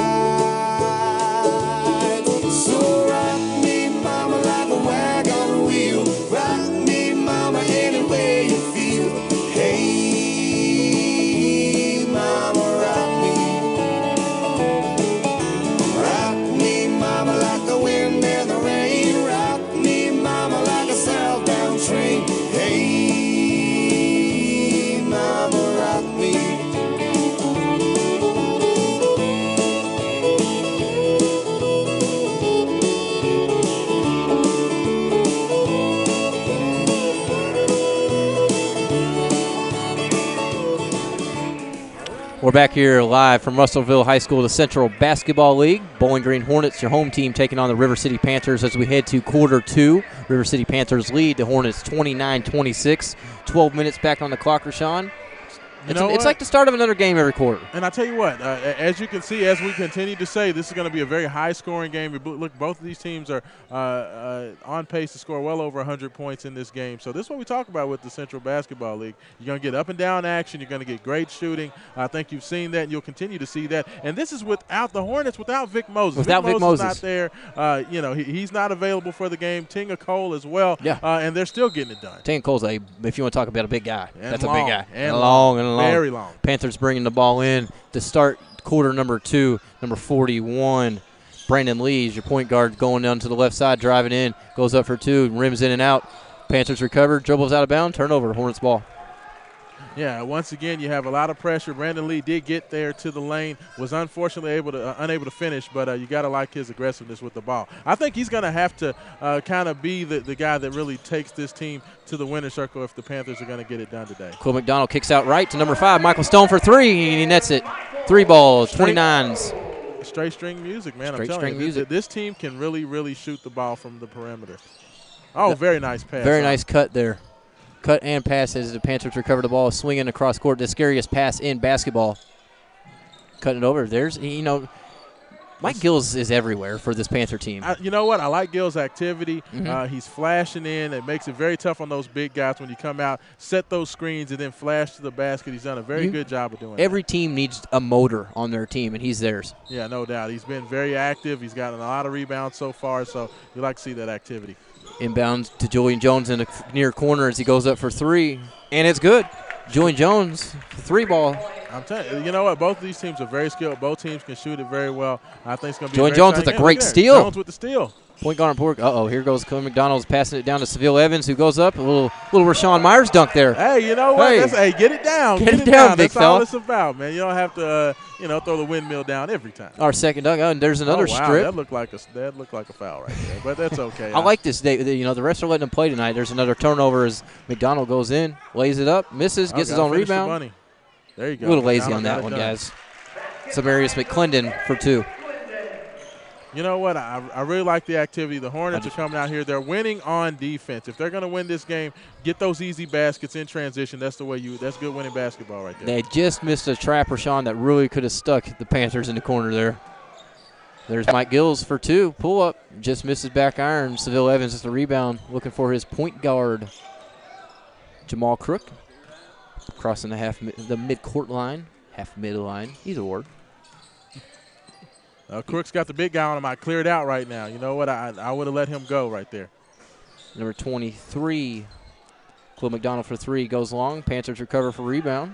tonight. So rock me, mama, like a wagon wheel. Rock me, mama, any way you feel. Hey, mama, rock me. Rock me, mama, like the wind and the rain. Rock me, mama, like a southbound train. Hey, mama, rock me. We're back here live from Russellville High School, the Central Basketball League. Bowling Green Hornets, your home team, taking on the River City Panthers as we head to quarter 2. River City Panthers lead the Hornets 29-26. 12 minutes back on the clock, Rashawn. It's like the start of another game every quarter. And I tell you what, as you can see, as we continue to say, this is going to be a very high-scoring game. Look, both of these teams are on pace to score well over 100 points in this game. So this is what we talk about with the Central Basketball League. You're going to get up and down action. You're going to get great shooting. I think you've seen that, and you'll continue to see that. And this is without the Hornets, without Vic Moses. Without Vic Moses. Not there. He's not available for the game. Tinga Cole as well. Yeah. And they're still getting it done. Tinga Cole's if you want to talk about a big guy, that's long, a big guy. And long. Very long. Panthers bringing the ball in to start quarter number 2, number 41. Brandon Lees, your point guard, going down to the left side, driving in, goes up for 2, rims in and out. Panthers recover, dribbles out of bounds, turnover, Hornets ball. Yeah, once again, you have a lot of pressure. Brandon Lee did get there to the lane, was unfortunately unable to finish, but you got to like his aggressiveness with the ball. I think he's going to have to kind of be the guy that really takes this team to the winner's circle if the Panthers are going to get it done today. Quill McDonald kicks out right to number 5, Michael Stone for 3, and he nets it. 3 balls, 29s. Straight string music, man. Straight I'm telling string you, music. This team can really, really shoot the ball from the perimeter. Oh, very nice pass. Very nice cut there. Cut and pass as the Panthers recover the ball, swinging across court. The scariest pass in basketball. Cutting it over. There's, Mike Gills is everywhere for this Panther team. You know what? I like Gills' activity. Mm-hmm. He's flashing in. It makes it very tough on those big guys when you come out, set those screens, and then flash to the basket. He's done a very good job of doing that. Every team needs a motor on their team, and he's theirs. Yeah, no doubt. He's been very active. He's gotten a lot of rebounds so far, so you like to see that activity. Inbound to Julian Jones in the near corner as he goes up for 3, and it's good. Julian Jones, 3 ball. I'm telling you, you know what? Both of these teams are very skilled. Both teams can shoot it very well. I think it's going to be Julian Jones with a great steal. Jones with the steal. Point guard and Pork. Here goes Clem McDonald's passing it down to Seville Evans, who goes up. A little Rashawn Myers dunk there. Hey, you know what? Hey, get it down. Get it down, big That's all fella. it's about, man. You don't have to, throw the windmill down every time. Our second dunk. And there's another wow, strip. That looked like a foul right there, but that's okay. I like this. The refs are letting him play tonight. There's another turnover as McDonald goes in, lays it up, misses, gets his own rebound. There you go. A little lazy on that one, guys. Samarius McClendon for 2. You know what? I really like the activity. The Hornets are coming out here. They're winning on defense. If they're going to win this game, get those easy baskets in transition. That's good winning basketball right there. They just missed a trap, Rashawn, that really could have stuck the Panthers in the corner there. There's Mike Gills for 2. Pull up. Just misses back iron. Seville Evans is the rebound, looking for his point guard. Jamal Crook crossing the mid-court line. Half-mid line. Either word. Crook's got the big guy on him. I cleared out right now. You know what? I would have let him go right there. Number 23, Clem McDonald for 3, goes long. Panthers recover for rebound.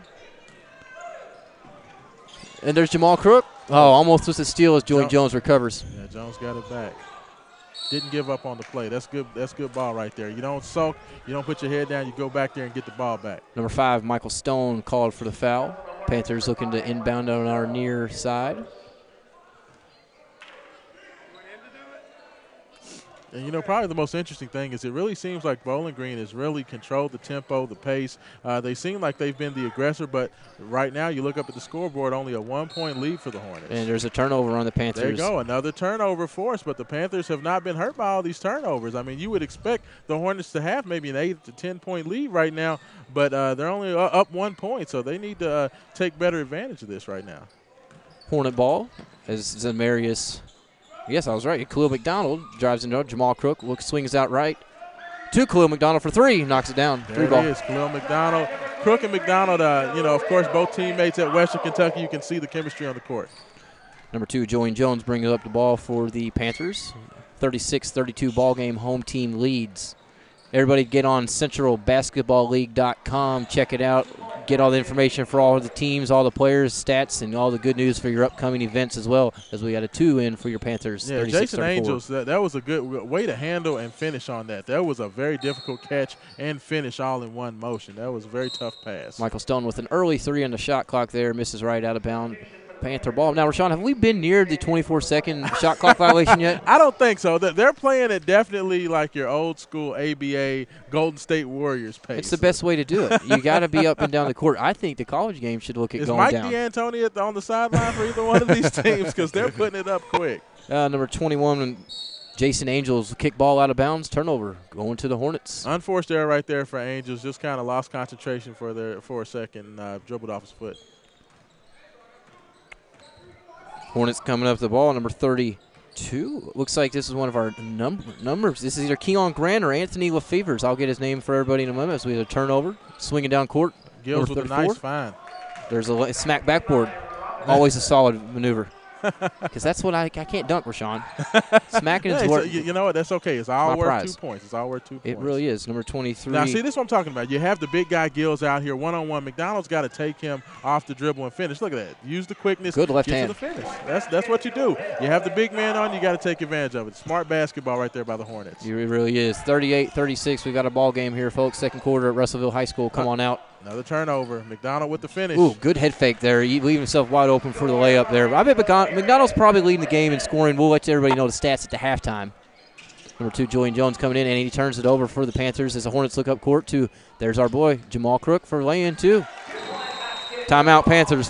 And there's Jamal Crook. Oh, almost was a steal as Julian Jones recovers. Yeah, Jones got it back. Didn't give up on the play. That's good. That's good ball right there. You don't sulk. You don't put your head down. You go back there and get the ball back. Number 5, Michael Stone called for the foul. Panthers looking to inbound on our near side. And, probably the most interesting thing is it really seems like Bowling Green has really controlled the tempo, the pace. They seem like they've been the aggressor, but right now you look up at the scoreboard, only a 1-point lead for the Hornets. And there's a turnover on the Panthers. There you go, another turnover for us, but the Panthers have not been hurt by all these turnovers. I mean, you would expect the Hornets to have maybe an 8 to 10-point lead right now, but they're only up 1 point, so they need to take better advantage of this right now. Hornet ball as Zamarius. Yes, I was right. Khalil McDonald drives into Jamal Crook, swings out right. to Khalil McDonald for three. Knocks it down. There Three ball. it is, Khalil McDonald. Crook and McDonald, of course, both teammates at Western Kentucky. You can see the chemistry on the court. Number 2, Joey Jones bringing up the ball for the Panthers. 36-32 ball game. Home team leads. Everybody get on centralbasketballleague.com. Check it out. Get all the information for all the teams, all the players, stats, and all the good news for your upcoming events as well, as we got a 2 in for your Panthers. Yeah, Jason Angels, that was a good way to handle and finish on that. That was a very difficult catch and finish all in one motion. That was a very tough pass. Michael Stone with an early 3 on the shot clock there. Misses right out of bounds. Panther ball. Now, Rashawn, have we been near the 24-second shot clock violation yet? I don't think so. They're playing it definitely like your old school ABA Golden State Warriors pace. It's the best way to do it. You got to be up and down the court. I think the college game should look at Is going Mike down. D'Antoni on the sideline for either one of these teams because they're putting it up quick. Number 21, Jason Angels, kick ball out of bounds, turnover, going to the Hornets. Unforced error right there for Angels. Just kind of lost concentration for a second, dribbled off his foot. Hornets coming up the ball, number 32. Looks like this is one of our numbers. This is either Keon Grant or Anthony Lefevers. I'll get his name for everybody in a moment as we have a turnover. Swinging down court. Gills with a nice find. There's a smack backboard. Always a solid maneuver. Because that's what I can't dunk, Rashawn. Smacking is worth. You know what? That's okay. It's all worth 2 points. It's all worth 2 points. It really is. Number 23. Now, see, this is what I'm talking about. You have the big guy Gills out here one-on-one. McDonald's got to take him off the dribble and finish. Look at that. Use the quickness. Good left get hand. To the finish. That's what you do. You have the big man on. You got to take advantage of it. Smart basketball right there by the Hornets. It really is. 38-36. We've got a ball game here, folks. Second quarter at Russellville High School. Come on out. Another turnover. McDonald with the finish. Ooh, good head fake there. He leaving himself wide open for the layup there. I bet McDonald's probably leading the game in scoring. We'll let everybody know the stats at the halftime. Number 2, Julian Jones coming in, and he turns it over for the Panthers as the Hornets look up court to, there's our boy, Jamal Crook for lay-in, too. Timeout, Panthers,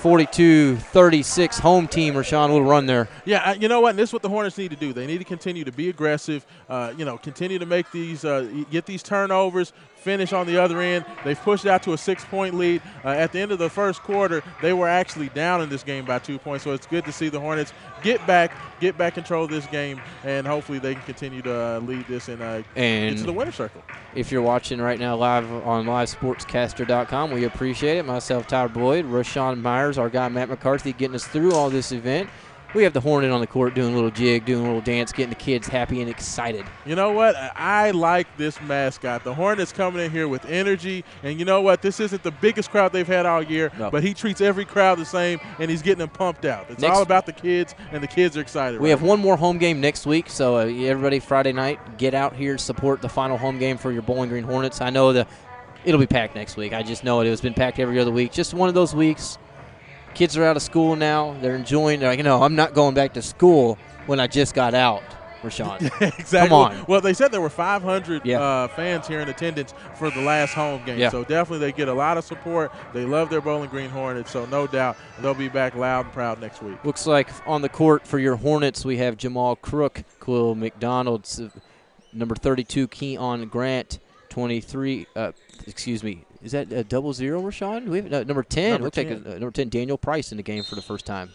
42-36. Home team, Rashawn, a little run there. Yeah, you know what? And this is what the Hornets need to do. They need to continue to be aggressive, continue to make these, get these turnovers, finish on the other end. They've pushed out to a 6-point lead. At the end of the first quarter, they were actually down in this game by 2 points, so it's good to see the Hornets get back control of this game, and hopefully they can continue to lead this and get to the winner's circle. If you're watching right now live on livesportscaster.com, we appreciate it. Myself, Tyler Boyd, Rashawn Myers, our guy Matt McCarthy getting us through all this event. We have the Hornet on the court doing a little jig, doing a little dance, getting the kids happy and excited. You know what? I like this mascot. The Hornets coming in here with energy. And you know what? This isn't the biggest crowd they've had all year, but he treats every crowd the same, and he's getting them pumped out. It's all about the kids, and the kids are excited. We have one more home game next week, so everybody Friday night, get out here, support the final home game for your Bowling Green Hornets. I know it'll be packed next week. I just know it. It's been packed every other week. Just one of those weeks. Kids are out of school now. They're enjoying. They're like, I'm not going back to school when I just got out, Rashawn. Exactly. Come on. Well, they said there were 500 fans here in attendance for the last home game. Yeah. So definitely they get a lot of support. They love their Bowling Green Hornets, so no doubt they'll be back loud and proud next week. Looks like on the court for your Hornets we have Jamal Crook, Khalil McDonald, number 32, Keon Grant, 23. Is that a 00, Rashawn? We have number 10. Looks like number 10, Daniel Price in the game for the first time.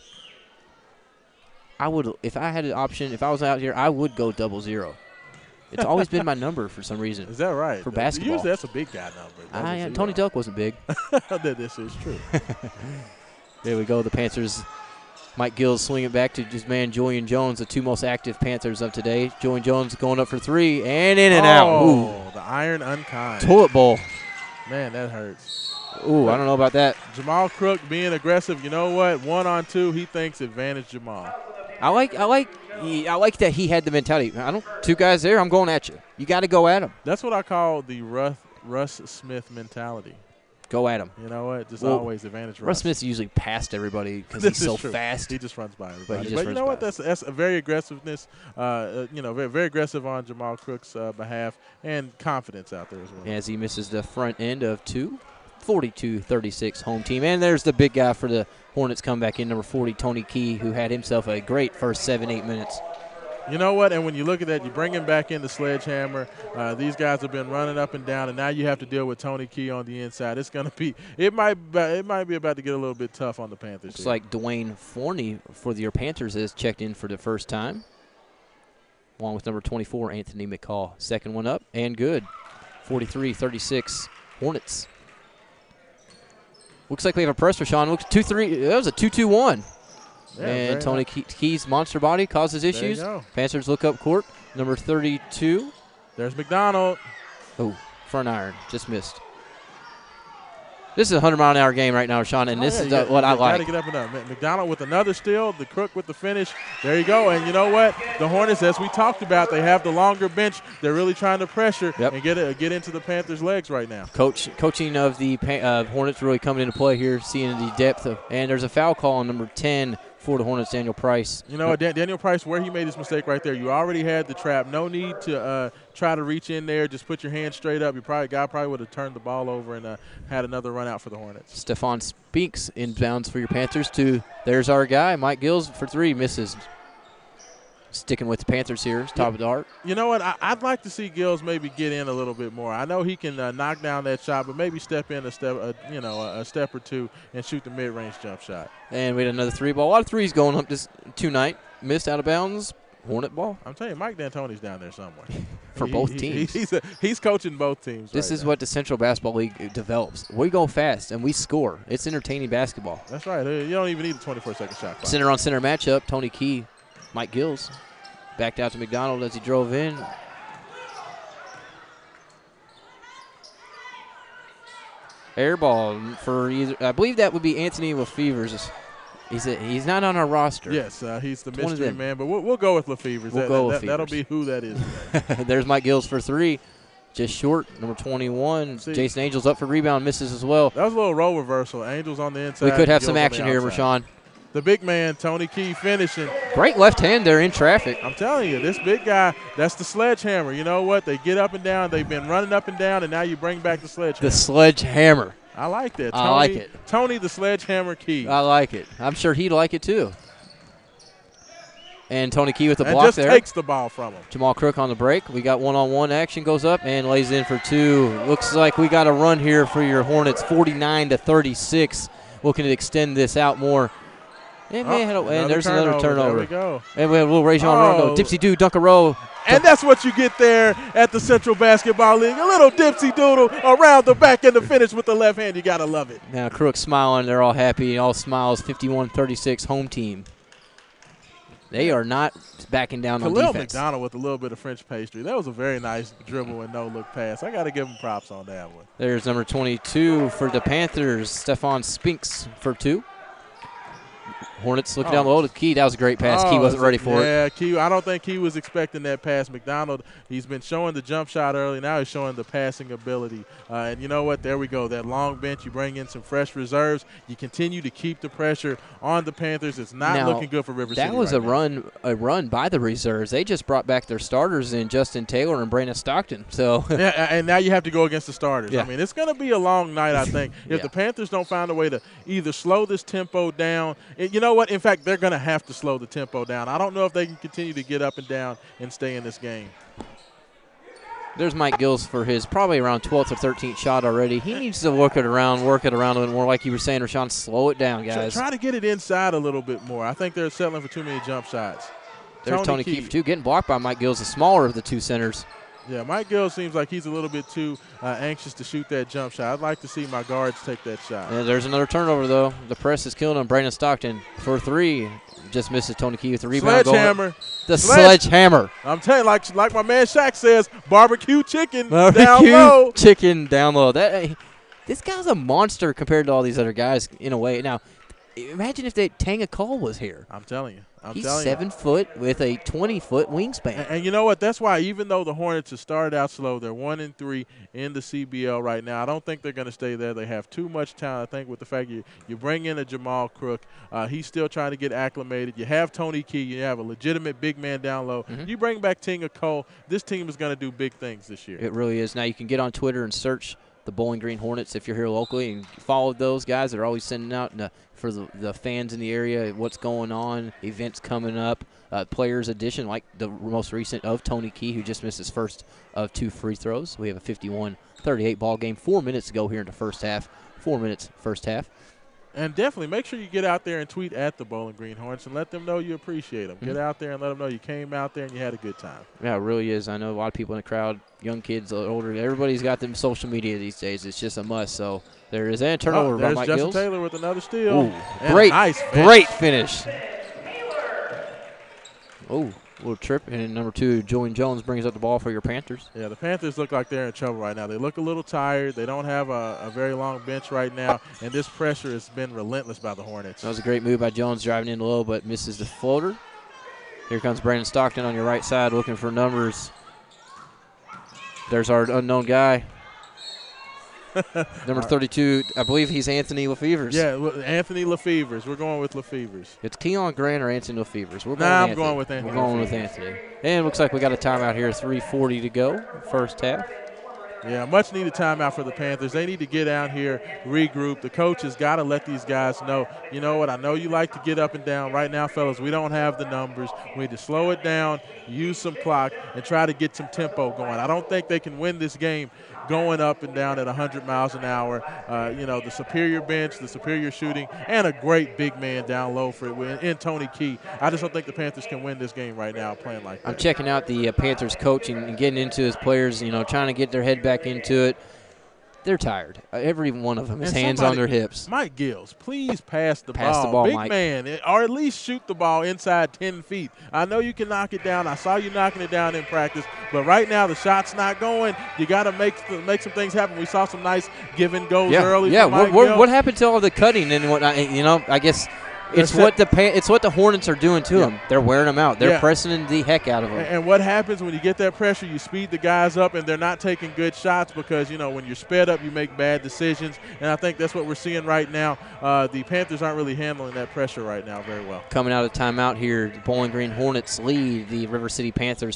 If I had an option, if I was out here, I would go 00. It's always been my number for some reason. Is that right? For basketball. Usually that's a big guy number. Tony Duck wasn't big. This is true. There we go. The Panthers. Mike Gills swing it back to his man Julian Jones, the 2 most active Panthers of today. Julian Jones going up for 3 and in and out. Ooh. The iron unkind. Toilet bowl. Man, that hurts. Ooh, I don't know about that. Jamal Crook being aggressive. You know what? 1-on-2, he thinks advantage Jamal. I like that he had the mentality. 2 guys there, I'm going at you. You got to go at him. That's what I call the Russ Smith mentality. Go at him. You know what? Just always advantage Russ. Russ Smith's usually past everybody because he's so fast. He just runs by everybody. But you know what? That's a very aggressiveness. Very, very aggressive on Jamal Crook's behalf, and confidence out there as well. As he misses the front end of 2. 42-36 home team. And there's the big guy for the Hornets come back in, number 40, Tony Key, who had himself a great first 7-8 minutes. You know what? And when you look at that, you bring him back in the sledgehammer. These guys have been running up and down, and now you have to deal with Tony Key on the inside. It's going to be – it might be about to get a little bit tough on the Panthers. Looks like Dwayne Forney for your Panthers has checked in for the first time, along with number 24, Anthony McCall. Second one up, and good. 43-36 Hornets. Looks like we have a press for Sean. Looks 2-3. That was a 2-2-1. Yeah, and Tony Key's monster body causes issues. There you go. Panthers look up court. Number 32. There's McDonald. Oh, front iron. Just missed. This is a 100-mile-an-hour game right now, Sean, and this is what I like. Got to get up and up. McDonald with another steal, the Crook with the finish. There you go. And you know what? The Hornets, as we talked about, they have the longer bench. They're really trying to pressure and get into the Panthers' legs right now. Coaching of the Hornets really coming into play here, seeing the depth. And there's a foul call on number 10 for the Hornets, Daniel Price. You know what, Daniel Price, where he made his mistake right there, you already had the trap. No need to try to reach in there. Just put your hand straight up. Guy probably would have turned the ball over and had another run out for the Hornets. Stephon Spinks inbounds for your Panthers there's our guy, Mike Gills for 3, misses. Sticking with the Panthers here, top of the arc. You know what? I'd like to see Gills maybe get in a little bit more. I know he can knock down that shot, but maybe step in a step or two and shoot the mid-range jump shot. And we had another 3 ball. A lot of threes going up this tonight. Missed out of bounds. Hornet ball. I'm telling you, Mike D'Antoni's down there somewhere. For both teams. He's coaching both teams. This is what the Central Basketball League develops. We go fast and we score. It's entertaining basketball. That's right. You don't even need a 24-second shot clock. Center on center matchup. Tony Key, Mike Gills. Backed out to McDonald as he drove in. Air ball for either. I believe that would be Anthony Lefevers. He's not on our roster. Yes, he's the mystery man, but we'll go with Lefevers. That'll be who that is. There's Mike Gills for 3. Just short, number 21. Jason Angels up for rebound, misses as well. That was a little role reversal. Angels on the inside. We could have some action here, Rashawn. The big man, Tony Key, finishing. Great left hand there in traffic. I'm telling you, this big guy, that's the sledgehammer. You know what? They get up and down. They've been running up and down, and now you bring back the sledgehammer. The sledgehammer. I like that. I like it. Tony the Sledgehammer Key. I like it. I'm sure he'd like it too. And Tony Key with the block just there. Takes the ball from him. Jamal Crook on the break. We got one-on-one action, goes up and lays in for 2. Looks like we got a run here for your Hornets, 49-36. Looking to extend this out more. And there's another turnover. There we go. And we have a little Rajon Rondo. Dipsy-doo, dunk a row. And that's what you get there at the Central Basketball League. A little dipsy-doodle around the back and the finish with the left hand. You got to love it. Now Crook smiling. They're all happy. All smiles. 51-36 home team. They are not backing down on defense. McDonald with a little bit of French pastry. That was a very nice dribble and no-look pass. I got to give him props on that one. There's number 22 for the Panthers, Stephon Spinks for 2. Hornets looking down low to Key. That was a great pass. Key wasn't ready for it. Yeah, Key. I don't think he was expecting that pass. McDonald, he's been showing the jump shot early. Now he's showing the passing ability. And you know what? There we go. That long bench, you bring in some fresh reserves. You continue to keep the pressure on the Panthers. It's not looking good for River City. That was a run by the reserves. They just brought back their starters in Justin Taylor and Brandon Stockton. So yeah, and now you have to go against the starters. Yeah. I mean, it's going to be a long night, I think. If the Panthers don't find a way to either slow this tempo down, you know what? In fact, they're going to have to slow the tempo down. I don't know if they can continue to get up and down and stay in this game. There's Mike Gills for his probably around 12th or 13th shot already. He needs to work it around a little bit more, like you were saying, Rashawn. Slow it down, guys. Try to get it inside a little bit more. I think they're settling for too many jump shots. There's Tony Key for 2, getting blocked by Mike Gills, the smaller of the 2 centers. Yeah, Mike Gill seems like he's a little bit too anxious to shoot that jump shot. I'd like to see my guards take that shot. And there's another turnover, though. The press is killing him. Brandon Stockton for 3. Just misses Tony Key with the rebound. Sledgehammer. The sledgehammer. I'm telling you, like my man Shaq says, barbecue chicken down Barbecue low. chicken down low. This guy's a monster compared to all these other guys in a way. Now, imagine if Tanga Cole was here. I'm telling you. He's 7 foot with a 20-foot wingspan. And you know what? That's why even though the Hornets have started out slow, they're 1-3 in the CBL right now. I don't think they're going to stay there. They have too much talent. I think with the fact you bring in a Jamal Crook, he's still trying to get acclimated. You have Tony Key. You have a legitimate big man down low. Mm-hmm. You bring back Tinga Cole. This team is going to do big things this year. It really is. Now you can get on Twitter and search the Bowling Green Hornets if you're here locally and follow those guys. They're always sending out for the fans in the area what's going on, events coming up, players edition like the most recent of Tony Key, who just missed his first of 2 free throws. We have a 51-38 ball game. 4 minutes to go here in the first half. 4 minutes first half. And definitely make sure you get out there and tweet at the Bowling Green Hornets and let them know you appreciate them. Get out there and let them know you came out there and you had a good time. Yeah, it really is. I know a lot of people in the crowd, young kids, older, everybody's got them social media these days. It's just a must. So there is a turnover by Mike Justin Gills. Taylor with another steal. Ooh, And great, nice great finish. Oh, a little trip. And number 2, Julian Jones brings up the ball for your Panthers. Yeah, the Panthers look like they're in trouble right now. They look a little tired. They don't have a very long bench right now, and this pressure has been relentless by the Hornets. That was a great move by Jones, driving in low, but misses the floater. Here comes Brandon Stockton on your right side looking for numbers. There's our unknown guy. Number 32, I believe he's Anthony Lefevers. Yeah, Anthony Lefevers. We're going with Lefevers. It's Keon Grant or Anthony Lefevers. I'm going with Anthony. We're going with Anthony. And it looks like we got a timeout here, 3:40 to go, first half. Yeah, much needed timeout for the Panthers. They need to get out here, regroup. The coach has got to let these guys know, you know what, I know you like to get up and down. Right now, fellas, we don't have the numbers. We need to slow it down, use some clock, and try to get some tempo going. I don't think they can win this game going up and down at 100 miles an hour. The superior bench, the superior shooting, and a great big man down low for it in Tony Key. I just don't think the Panthers can win this game right now playing like that. I'm checking out the Panthers coaching and getting into his players, trying to get their head back into it. They're tired. Every one of them has hands on their hips. Mike Gills, please pass the ball. Pass the ball, Big Mike. man, or at least shoot the ball inside 10 feet. I know you can knock it down. I saw you knocking it down in practice. But right now the shot's not going. You got to make some things happen. We saw some nice give and goes early. Yeah, from Mike Gills. what happened to all the cutting and whatnot? I guess it's what the Hornets are doing to them. They're wearing them out. They're pressing the heck out of them. And what happens when you get that pressure, you speed the guys up, and they're not taking good shots because, when you're sped up, you make bad decisions. And I think that's what we're seeing right now. The Panthers aren't really handling that pressure right now very well. Coming out of timeout here, the Bowling Green Hornets lead the River City Panthers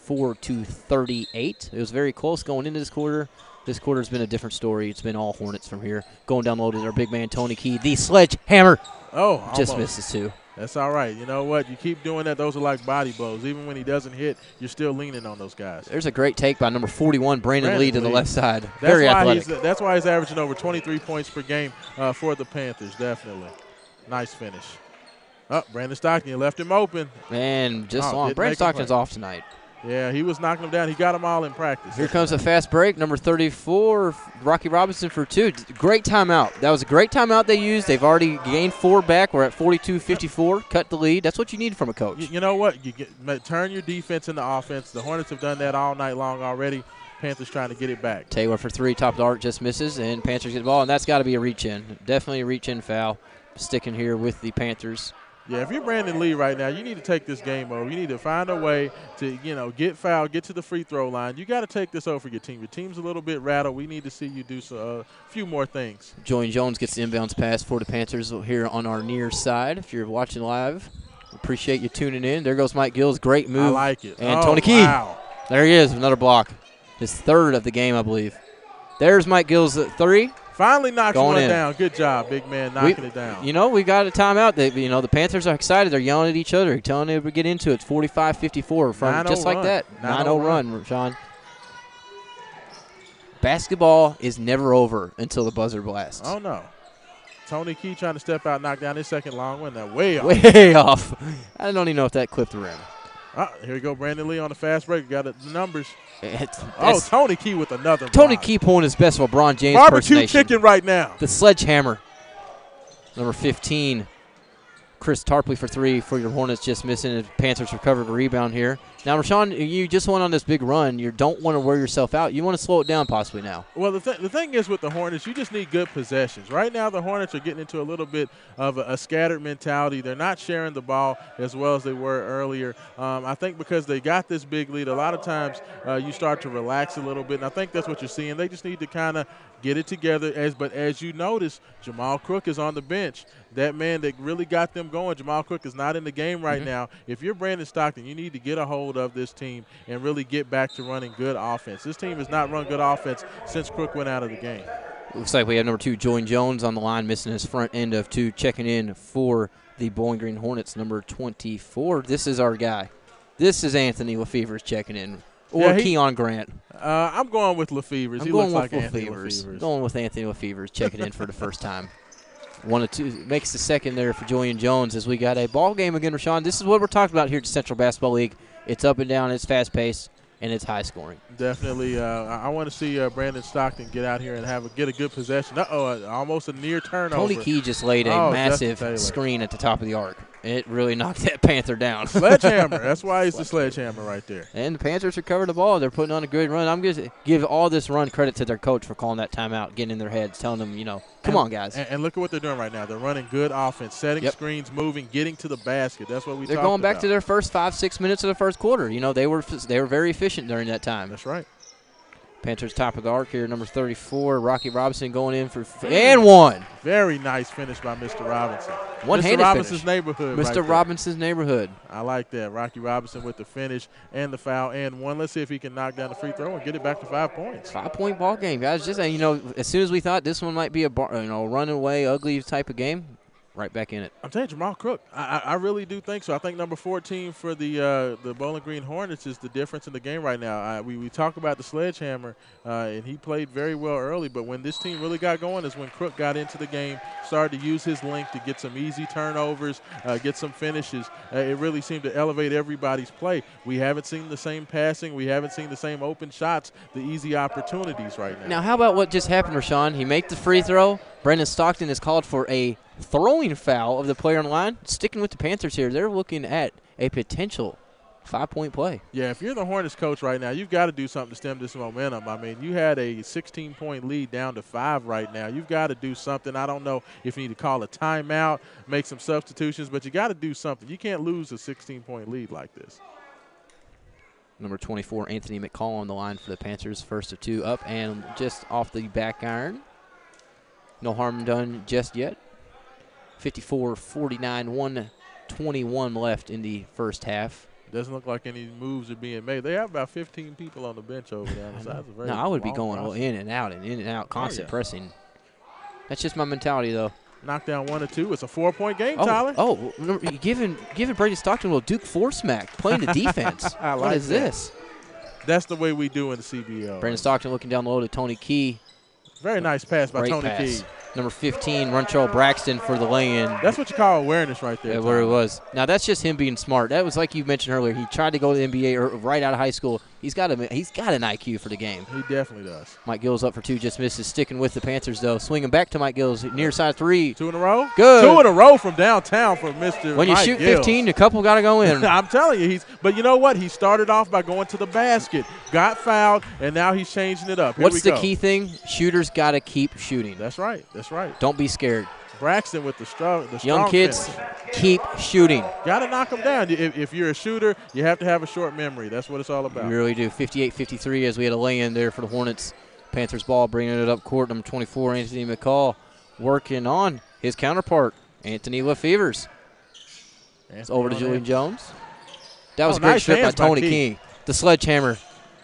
54-38. It was very close going into this quarter. This quarter's been a different story. It's been all Hornets from here. Going down low to our big man, Tony Key. The sledgehammer. Oh, just almost. misses too. That's all right. You know what? You keep doing that. Those are like body blows. Even when he doesn't hit, you're still leaning on those guys. There's a great take by number 41, Brandon Lee, to the left side. Very that's athletic. That's why he's averaging over 23 points per game for the Panthers, definitely. Nice finish. Oh, Brandon Stockton, you left him open. Man, Brandon Stockton's off tonight. Yeah, he was knocking them down. He got them all in practice. Here comes a fast break. Number 34, Rocky Robinson for 2. Great timeout. That was a great timeout they used. They've already gained 4 back. We're at 42-54. Cut the lead. That's what you need from a coach. You know what? Turn your defense into offense. The Hornets have done that all night long already. Panthers trying to get it back. Taylor for 3. Top of the arc, just misses, and Panthers get the ball, and that's got to be a reach-in. Definitely a reach-in foul. Sticking here with the Panthers. Yeah, if you're Brandon Lee right now, you need to take this game over. You need to find a way to, get fouled, get to the free throw line. You got to take this over for your team. Your team's a little bit rattled. We need to see you do a few more things. Julian Jones gets the inbounds pass for the Panthers here on our near side. If you're watching live, appreciate you tuning in. There goes Mike Gills. Great move. I like it. And Tony Key. Wow. There he is, another block. His 3rd of the game, I believe. There's Mike Gills at 3. Finally knocks one down. Good job, big man, knocking it down. We got a timeout. The Panthers are excited. They're yelling at each other, telling them to get into it. It's 45-54 from just like that. 9-0 run, Sean. Basketball is never over until the buzzer blasts. Oh, no. Tony Key trying to step out, knock down his second long one. That way off. Way off. I don't even know if that clipped the rim. Here we go, Brandon Lee on the fast break. Got the numbers. Tony Key with another Tony block. Key pulling his best LeBron James Barbecue impersonation. chicken right now. The sledgehammer. Number 15, Chris Tarpley for 3 for your Hornets, just missing. The Panthers recovered a rebound here. Now, Rashawn, you just went on this big run. You don't want to wear yourself out. You want to slow it down possibly now. Well, the thing is with the Hornets, you just need good possessions. Right now, the Hornets are getting into a little bit of a scattered mentality. They're not sharing the ball as well as they were earlier. I think because they got this big lead, a lot of times you start to relax a little bit, and I think that's what you're seeing. They just need to kind of get it together. But as you notice, Jamal Crook is on the bench. That man that really got them going, Jamal Crook, is not in the game right now. If you're Brandon Stockton, you need to get a hold of this team and really get back to running good offense. This team has not run good offense since Crook went out of the game. Looks like we have number 2, Julian Jones, on the line, missing his front end of 2, checking in for the Bowling Green Hornets, number 24. This is our guy. This is Anthony Lefevers checking in, or Keon Grant. I'm going with Lefevers. He looks like Anthony Lefevers. I'm going with Anthony Lefevers checking in for the first time. 1 of 2 makes the second there for Julian Jones as we got a ball game again, Rashawn. This is what we're talking about here at Central Basketball League. It's up and down, it's fast-paced, and it's high scoring. Definitely. I want to see Brandon Stockton get out here and get a good possession. Almost a near turnover. Tony Key just laid a massive screen at the top of the arc. It really knocked that Panther down. Sledgehammer. That's why he's the sledgehammer right there. And the Panthers recovered the ball. They're putting on a good run. I'm going to give all this run credit to their coach for calling that timeout, getting in their heads, telling them, come on, guys. And look at what they're doing right now. They're running good offense, setting screens, moving, getting to the basket. That's what we talked about. They're going back to their first 5-6 minutes of the first quarter. They were very efficient during that time. That's right. Panthers top of the arc here, number 34, Rocky Robinson going in for and one. Very nice finish by Mr. Robinson. One-handed Mr. Robinson's finish. neighborhood. Mr. Robinson's neighborhood. I like that. Rocky Robinson with the finish and the foul and one. Let's see if he can knock down the free throw and get it back to 5 points. 5-point ball game, guys. Just as soon as we thought this one might be a run away ugly type of game, right back in it. I'm telling you, Jamal Crook, I really do think so. I think number 14 for the Bowling Green Hornets is the difference in the game right now. We talk about the sledgehammer, and he played very well early, but when this team really got going is when Crook got into the game, started to use his length to get some easy turnovers, get some finishes. It really seemed to elevate everybody's play. We haven't seen the same passing. We haven't seen the same open shots, the easy opportunities right now. Now, how about what just happened, Rashawn? He made the free throw. Brendan Stockton is called for a throwing foul of the player on the line. Sticking with the Panthers here, they're looking at a potential 5-point play. Yeah, if you're the Hornets coach right now, you've got to do something to stem this momentum. I mean, you had a 16-point lead down to 5 right now. You've got to do something. I don't know if you need to call a timeout, make some substitutions, but you got to do something. You can't lose a 16-point lead like this. Number 24, Anthony McCall on the line for the Panthers. First of 2 up and just off the back iron. No harm done just yet. 54-49, 1:21 left in the first half. Doesn't look like any moves are being made. They have about 15 people on the bench over there. No, I would be going in and out, constant pressing. That's just my mentality, though. Knock down 1 or 2. It's a 4-point game, Tyler. Oh, giving Brady Stockton a little Duke force smack, playing the defense. What is this? That's the way we do in the CBL. Brandon Stockton looking down low to Tony Key. Very nice pass by Tony Key. Number 15, Runchell Braxton for the lay-in. That's what you call awareness right there. Yeah, where it was. Now, that's just him being smart. That was like you mentioned earlier. He tried to go to the NBA right out of high school. He's got an IQ for the game. He definitely does. Mike Gills up for 2, just misses. Sticking with the Panthers, though. Swinging back to Mike Gills, near side 3. 2 in a row? Good. 2 in a row from downtown for Mr. When you Mike shoot Gills. 15, a couple got to go in. I'm telling you, but you know what? He started off by going to the basket, got fouled, and now he's changing it up. What's the key thing? Shooters got to keep shooting. That's right. That's right. Don't be scared. Braxton with the strong Young kids, finish. keep shooting. Got to knock them down. If you're a shooter, you have to have a short memory. That's what it's all about. You really do. 58-53 as we had a lay-in there for the Hornets. Panthers ball bringing it up court. Number 24, Anthony McCall, working on his counterpart, Anthony Lefevers. It's over to Julian Jones. That was a great strip by Tony King. The sledgehammer.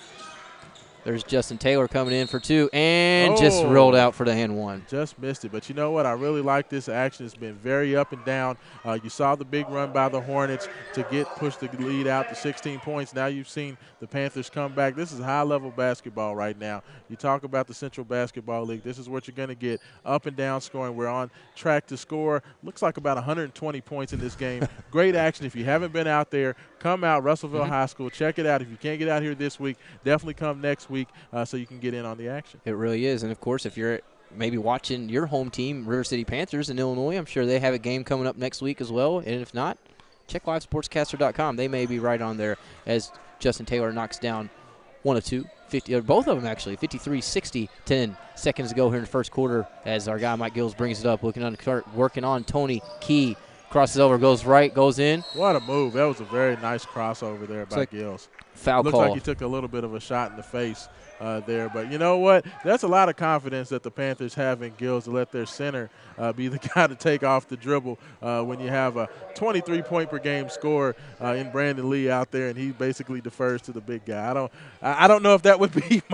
There's Justin Taylor coming in for 2 and just rolled out for the and 1. Just missed it. But you know what? I really like this action. It's been very up and down. You saw the big run by the Hornets to push the lead out to 16 points. Now you've seen the Panthers come back. This is high-level basketball right now. You talk about the Central Basketball League. This is what you're going to get. Up and down scoring. We're on track to score. Looks like about 120 points in this game. Great action. If you haven't been out there, come out, Russellville High School. Check it out. If you can't get out here this week, definitely come next week so you can get in on the action. It really is. And, of course, if you're maybe watching your home team, River City Panthers in Illinois, I'm sure they have a game coming up next week as well. And if not, check livesportscaster.com. They may be right on there as Justin Taylor knocks down 1 of 2. Both of them, actually, 53-60, 10 seconds to go here in the first quarter as our guy Mike Gills brings it up, working on Tony Key. Crosses over, goes right, goes in. What a move. That was a very nice crossover there by Gills. Foul call. Looks like he took a little bit of a shot in the face there. But you know what? That's a lot of confidence that the Panthers have in Gills to let their center be the guy to take off the dribble when you have a 23-point-per-game scorer in Brandon Lee out there, and he basically defers to the big guy. I don't know if that would be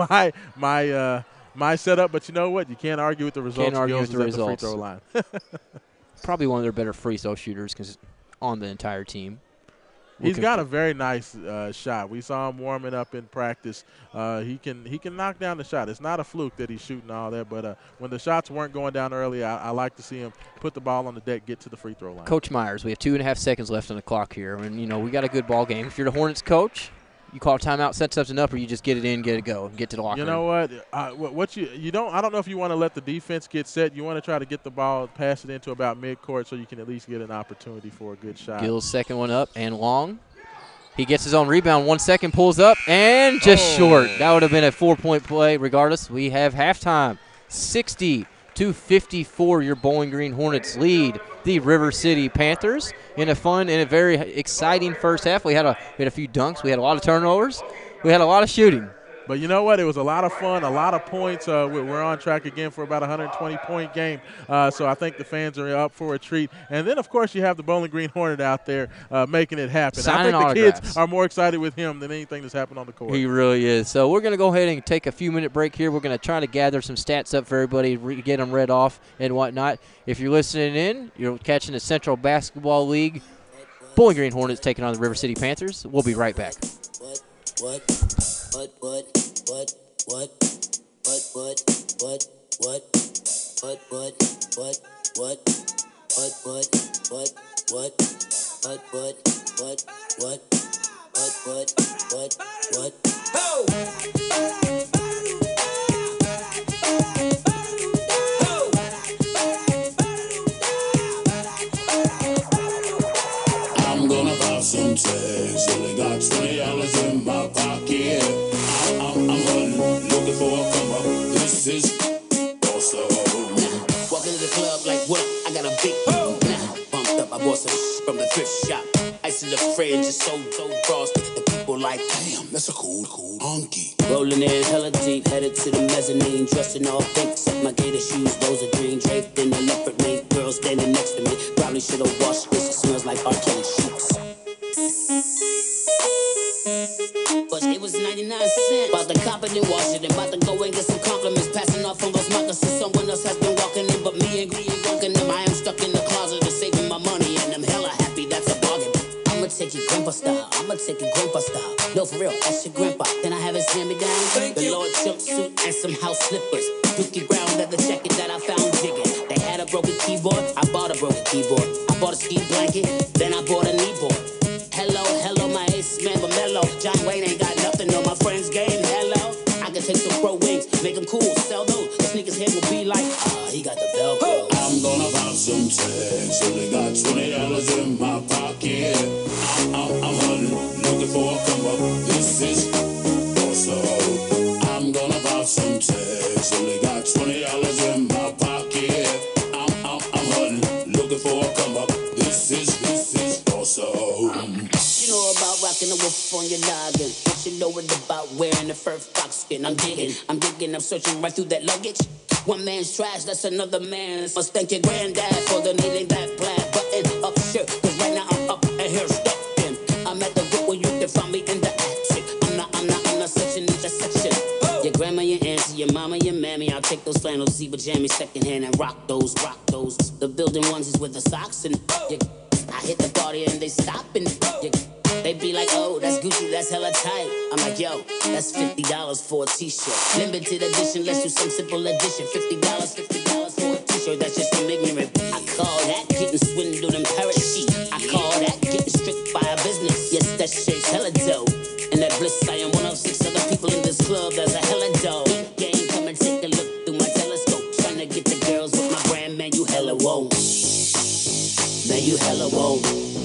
my setup, but you know what? You can't argue with the results. Can't argue with the At results. the free throw line. Probably one of their better free throw shooters on the entire team. He's got a very nice shot. We saw him warming up in practice. He can knock down the shot. It's not a fluke that he's shooting all that, but when the shots weren't going down early, I like to see him put the ball on the deck, get to the free throw line. Coach Myers, we have 2.5 seconds left on the clock here, and we got a good ball game. If you're the Hornets coach, you call a timeout, set something up, or you just get it in, get it go, and get to the locker room. You know what? You don't. I don't know if you want to let the defense get set. You want to try to get the ball, pass it into about midcourt, so you can at least get an opportunity for a good shot. Gill's second one up and long. He gets his own rebound. 1 second, pulls up, and just short. That would have been a 4-point play. Regardless, we have halftime. 60-54. Your Bowling Green Hornets lead the River City Panthers in a fun and a very exciting first half. We had a few dunks. We had a lot of turnovers. We had a lot of shooting. But you know what? It was a lot of fun, a lot of points. We're on track again for about a 120-point game. So I think the fans are up for a treat. And then, of course, you have the Bowling Green Hornet out there making it happen. Signing I think the autographs. kids are more excited with him than anything that's happened on the court. He really is. So we're going to go ahead and take a few-minute break here. We're going to try to gather some stats up for everybody, get them read off and whatnot. If you're listening in, you're catching the Central Basketball League. Bowling Green Hornets taking on the River City Panthers. We'll be right back. I'm gonna buy some tags. Only got $20 in my pocket. I'm hunting, looking for a come up. This is awesome. Walking to the club like, what? I got a big bumped up. I bought some from the thrift shop. Ice in the fridge is so frosty. The people like, Damn, that's a cool honky. rolling in hella deep, headed to the mezzanine, dressed in all pink, except my gator shoes, those are green, draped in a leopard mink. Girl standing next to me, probably should have washed this. It smells like R. Kelly sheets. But it was 99 cents. About to cop it and wash it, and about to go and get some compliments, passing off on those moccasins. Someone else has been walking in, but me ain't walking them. I am stuck in the closet and saving my money, and I'm hella happy. That's a bargain. I'ma take it grandpa style. No, for real, that's your grandpa. Then I have his hand me down. The Lord jumpsuit and some house slippers. Dookie brown leather jacket that I found jigging. They had a broken keyboard. I bought a broken keyboard. I bought a ski blanket. Then I bought a kneeboard. Hello, my ace man, but mellow. John Wayne ain't got nothing on my friend's game. Hello, I can take some pro wings, make them cool, sell those. The sneakers here will be like, he got the Velcro. I'm gonna buy some tags. Only got $20 in my pocket. I'm hunting, looking for a come up. This is awesome. I'm gonna buy some tags. Only got $20 in my pocket. I'm hunting, looking for a come up. This is awesome. You know about rocking a wolf on your noggin. What you know it about wearing the fur fox skin. I'm digging, I'm searching right through that luggage. One man's trash, that's another man's. Must thank your granddad for the needing that plaid button up shirt. Cause right now I'm up and here stuffing. I'm at the root where you can find me in the attic. I'm not section in the section. Your grandma, your auntie, your mama, your mammy. I'll take those flannels, zebra jammies secondhand and rock those. The building ones is with the socks and I hit the party and they stop and they be like, oh, that's Gucci, that's hella tight. I'm like, yo, that's $50 for a t-shirt. Limited edition, let's do some simple edition. $50 for a t-shirt, that's just some ignorant. I call that getting swindled and parachute. I call that getting stripped by a business. Yes, that shit's hella dope. And that bliss, I am one of 6 other people in this club that's a hella dope. Game, come and take a look through my telescope. Trying to get the girls with my brand, man, you hella won't. Man, you hella won't.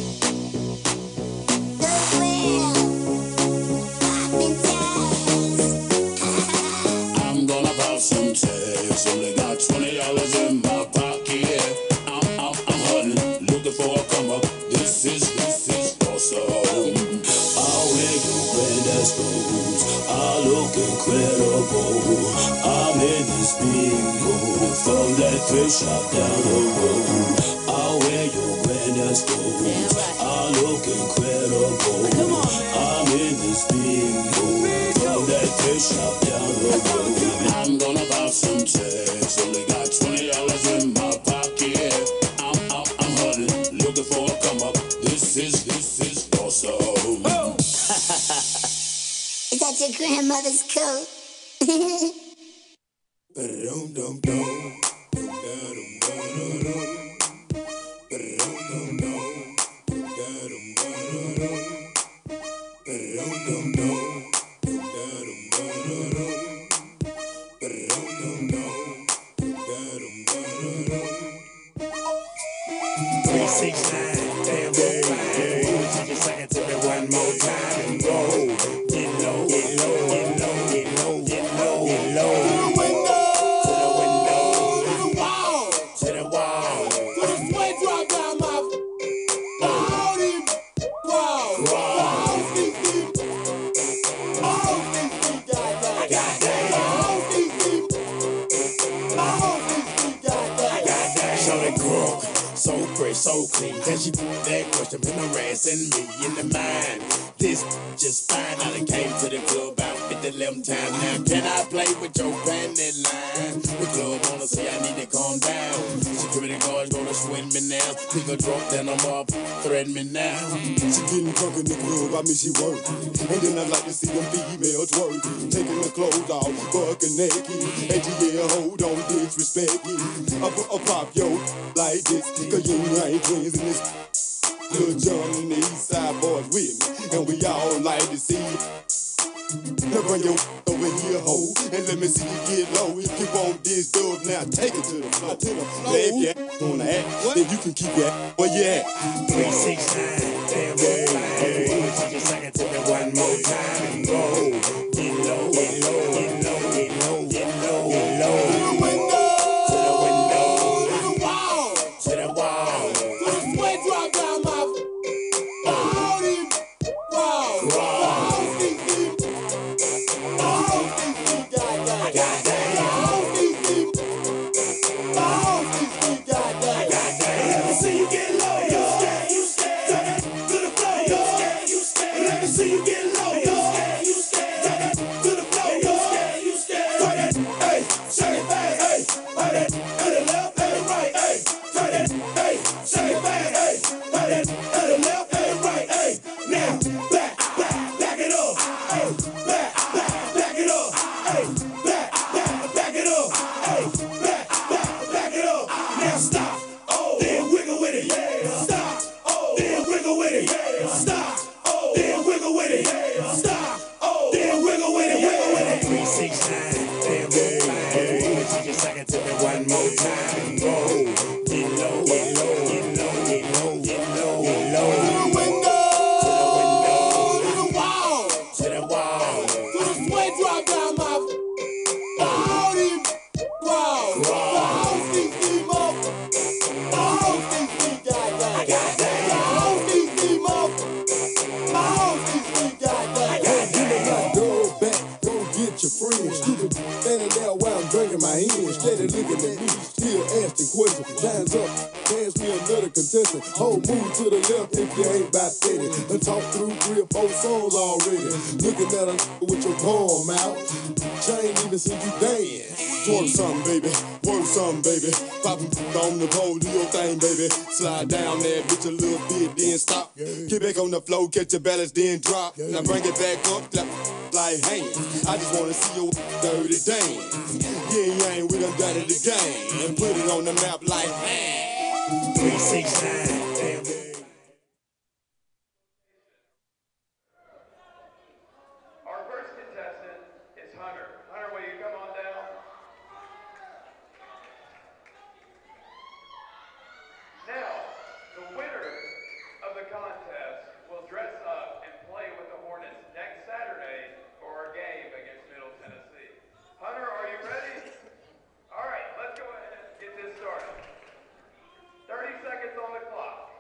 I'm gonna buy some tags. Only got $20 in my pocket. I'm hunting, looking for a come up. This is awesome. I'll wear your granddad's clothes. I look incredible. I'm in this bingo from that thrift shop down the road. I'll wear your granddad's clothes. I look incredible. I'm in this bingo from that thrift shop down the road. I'm gonna buy some tags. Only got $20 in my pocket. I'm hunting, looking for a come up. This is awesome. your grandmother's coat. So clean, can she put that question in harassing me in the mind? This just fine, I done came to the club about 50 times now. Can I play with your panty line? The club wanna say I need to calm down. Security guards gonna swing me now. Pick a drunk, then I'm up, threaten me now. She getting drunk in the club, I mean she working. And then I like to see them females twerking. Taking the clothes off, fucking naked. And yeah, hold on, disrespect it. I pop yo like this, cause you ain't twins in this. Lil' John and the East Side boys with me, and we all like to see you. Now bring your over here, ho, and let me see you get low. If you want this dub, now take it to the floor. Now if you wanna act, then you can keep your ass where you at. 369, damn way, hey, just sing it to me one more time and go. Get low, get low, get low, get low, get low, get low. To the window, to the window, to the wall, to the wall. To the sweat drop down my body, wall. Whole move to the left if you ain't about steady. Done talk through 3 or 4 songs already. Looking at a with your palm out. She ain't even seen you dance. Twerk something, baby. Work something, baby. Poppin' on the pole, do your thing, baby. Slide down that bitch a little bit, then stop. Get back on the floor, catch your balance, then drop. Now bring it back up, clap like hands. I just wanna see your dirty dance. Yeah, we done done it again. And put it on the map like, man. 369, damn day. Our first contestant is Hunter. Hunter, will you come on down? Now, the winner of the contest will dress up and play with the Hornets next Saturday for our game against Middle Tennessee. Hunter, are you ready? All right, let's go ahead and get this started. 30 seconds on the clock.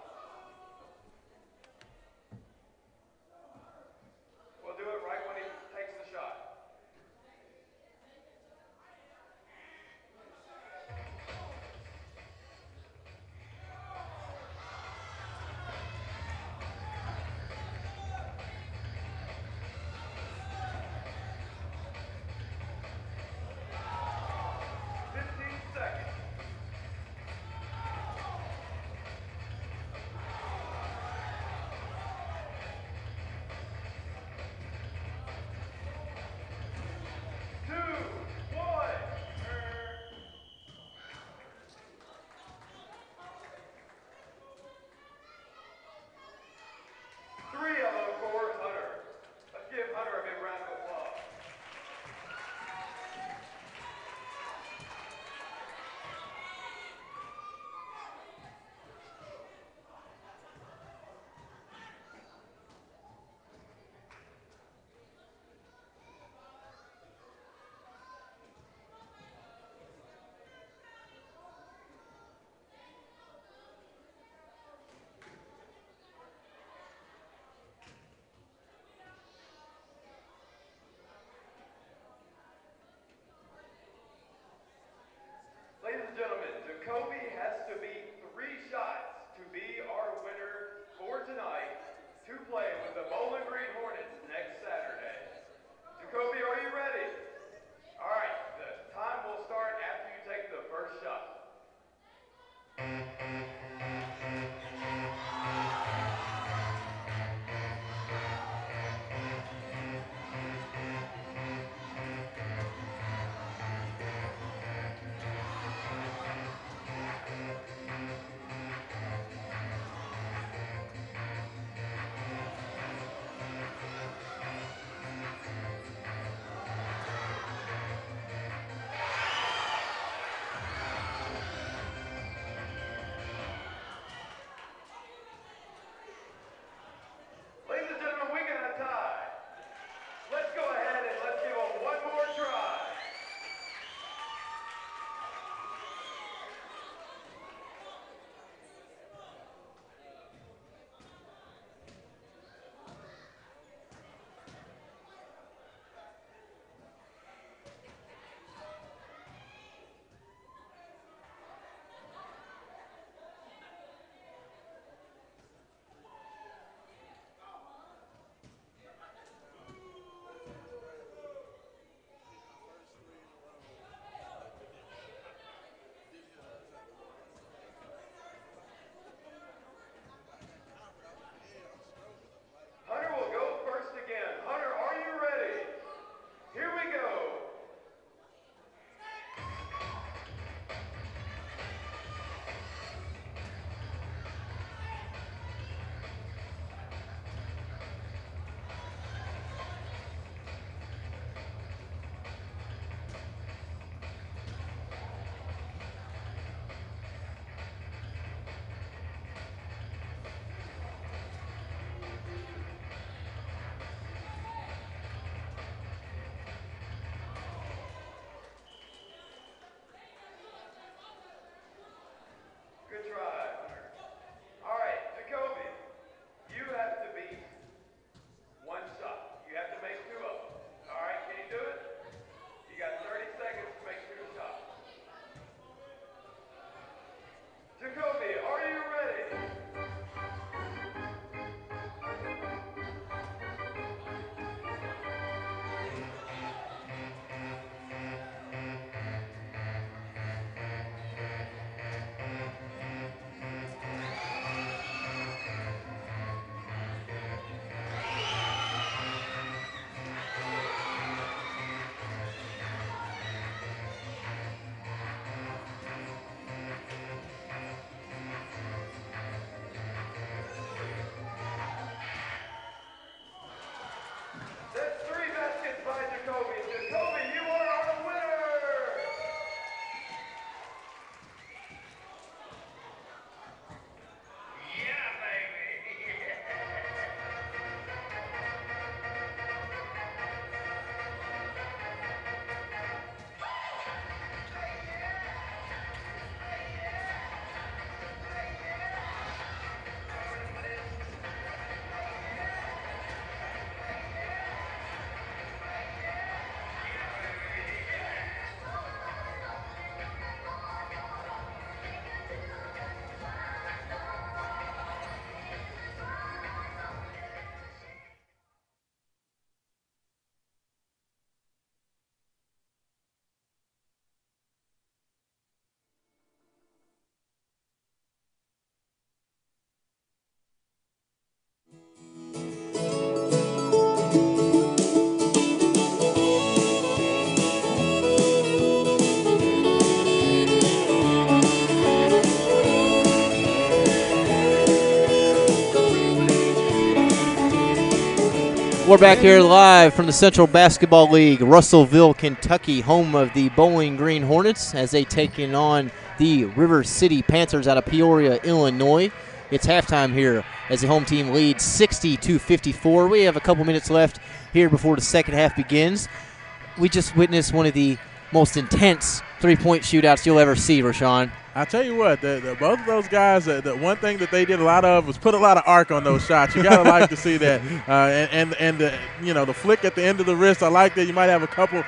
We're back here live from the Central Basketball League, Russellville, Kentucky, home of the Bowling Green Hornets as they taking on the River City Panthers out of Peoria, Illinois. It's halftime here as the home team leads 60-54. We have a couple minutes left here before the second half begins. We just witnessed one of the most intense three-point shootouts you'll ever see, Rashawn. I tell you what, both of those guys, the one thing that they did a lot of was put a lot of arc on those shots. You gotta like to see that, and the flick at the end of the wrist. I like that. You might have a couple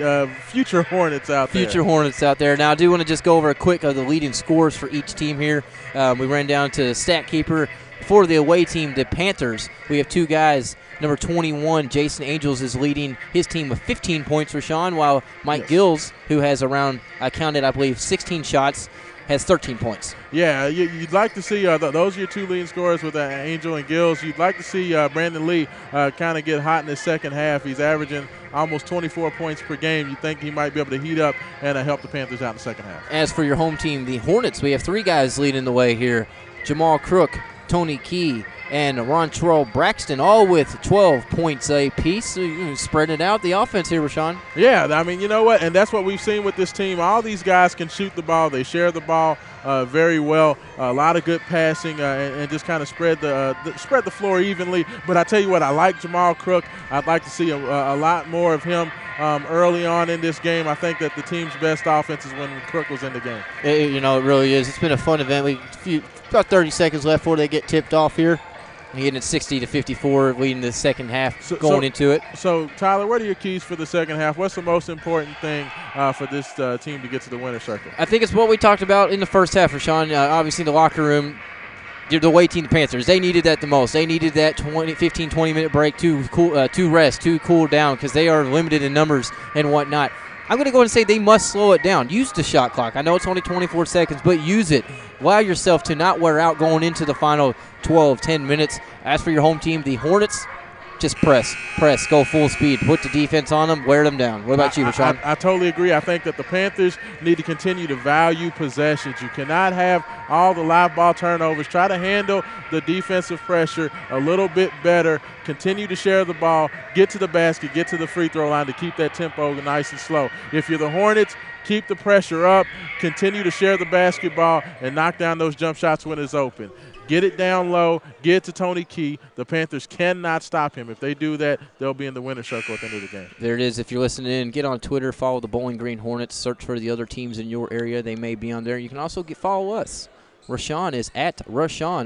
future Hornets out there. Future Hornets out there. Now I do want to just go over a quick of the leading scores for each team here. We ran down to stat keeper for the away team, the Panthers. We have two guys. Number 21, Jason Angels, is leading his team with 15 points, Rashawn, while Mike Gills, who has around, I counted, I believe, 16 shots, has 13 points. Yeah, you'd like to see those are your two leading scorers with Angel and Gills. You'd like to see Brandon Lee kind of get hot in the second half. He's averaging almost 24 points per game. You think he might be able to heat up and help the Panthers out in the second half. As for your home team, the Hornets, we have three guys leading the way here. Jamal Crook, Tony Key, and Rontrell Braxton, all with 12 points apiece. So spreading it out, the offense here, Rashawn. Yeah, I mean, you know what? And that's what we've seen with this team. All these guys can shoot the ball. They share the ball very well. A lot of good passing and just kind of spread the floor evenly. But I tell you what, I like Jamal Crook. I'd like to see a lot more of him early on in this game. I think that the team's best offense is when Crook was in the game. It really is. It's been a fun event. About 30 seconds left before they get tipped off here. Getting at 60-54, leading the second half into it. So, Tyler, what are your keys for the second half? What's the most important thing for this team to get to the winner's circle? I think it's what we talked about in the first half, Rashawn. Obviously, the locker room, the away team, the Panthers, they needed that the most. They needed that 15, 20-minute break to rest, to cool down, because they are limited in numbers and whatnot. I'm going to go ahead and say they must slow it down. Use the shot clock. I know it's only 24 seconds, but use it. Allow yourself to not wear out going into the final 12, 10 minutes. As for your home team, the Hornets, just press, go full speed. Put the defense on them, wear them down. What about you, Rashawn? I totally agree. I think that the Panthers need to continue to value possessions. You cannot have all the live ball turnovers. Try to handle the defensive pressure a little bit better. Continue to share the ball. Get to the basket. Get to the free throw line to keep that tempo nice and slow. If you're the Hornets, keep the pressure up. Continue to share the basketball and knock down those jump shots when it's open. Get it down low. Get it to Tony Key. The Panthers cannot stop him. If they do that, they'll be in the winner's circle at the end of the game. There it is. If you're listening in, get on Twitter. Follow the Bowling Green Hornets. Search for the other teams in your area. They may be on there. You can also follow us. Rashawn is at Rashawn,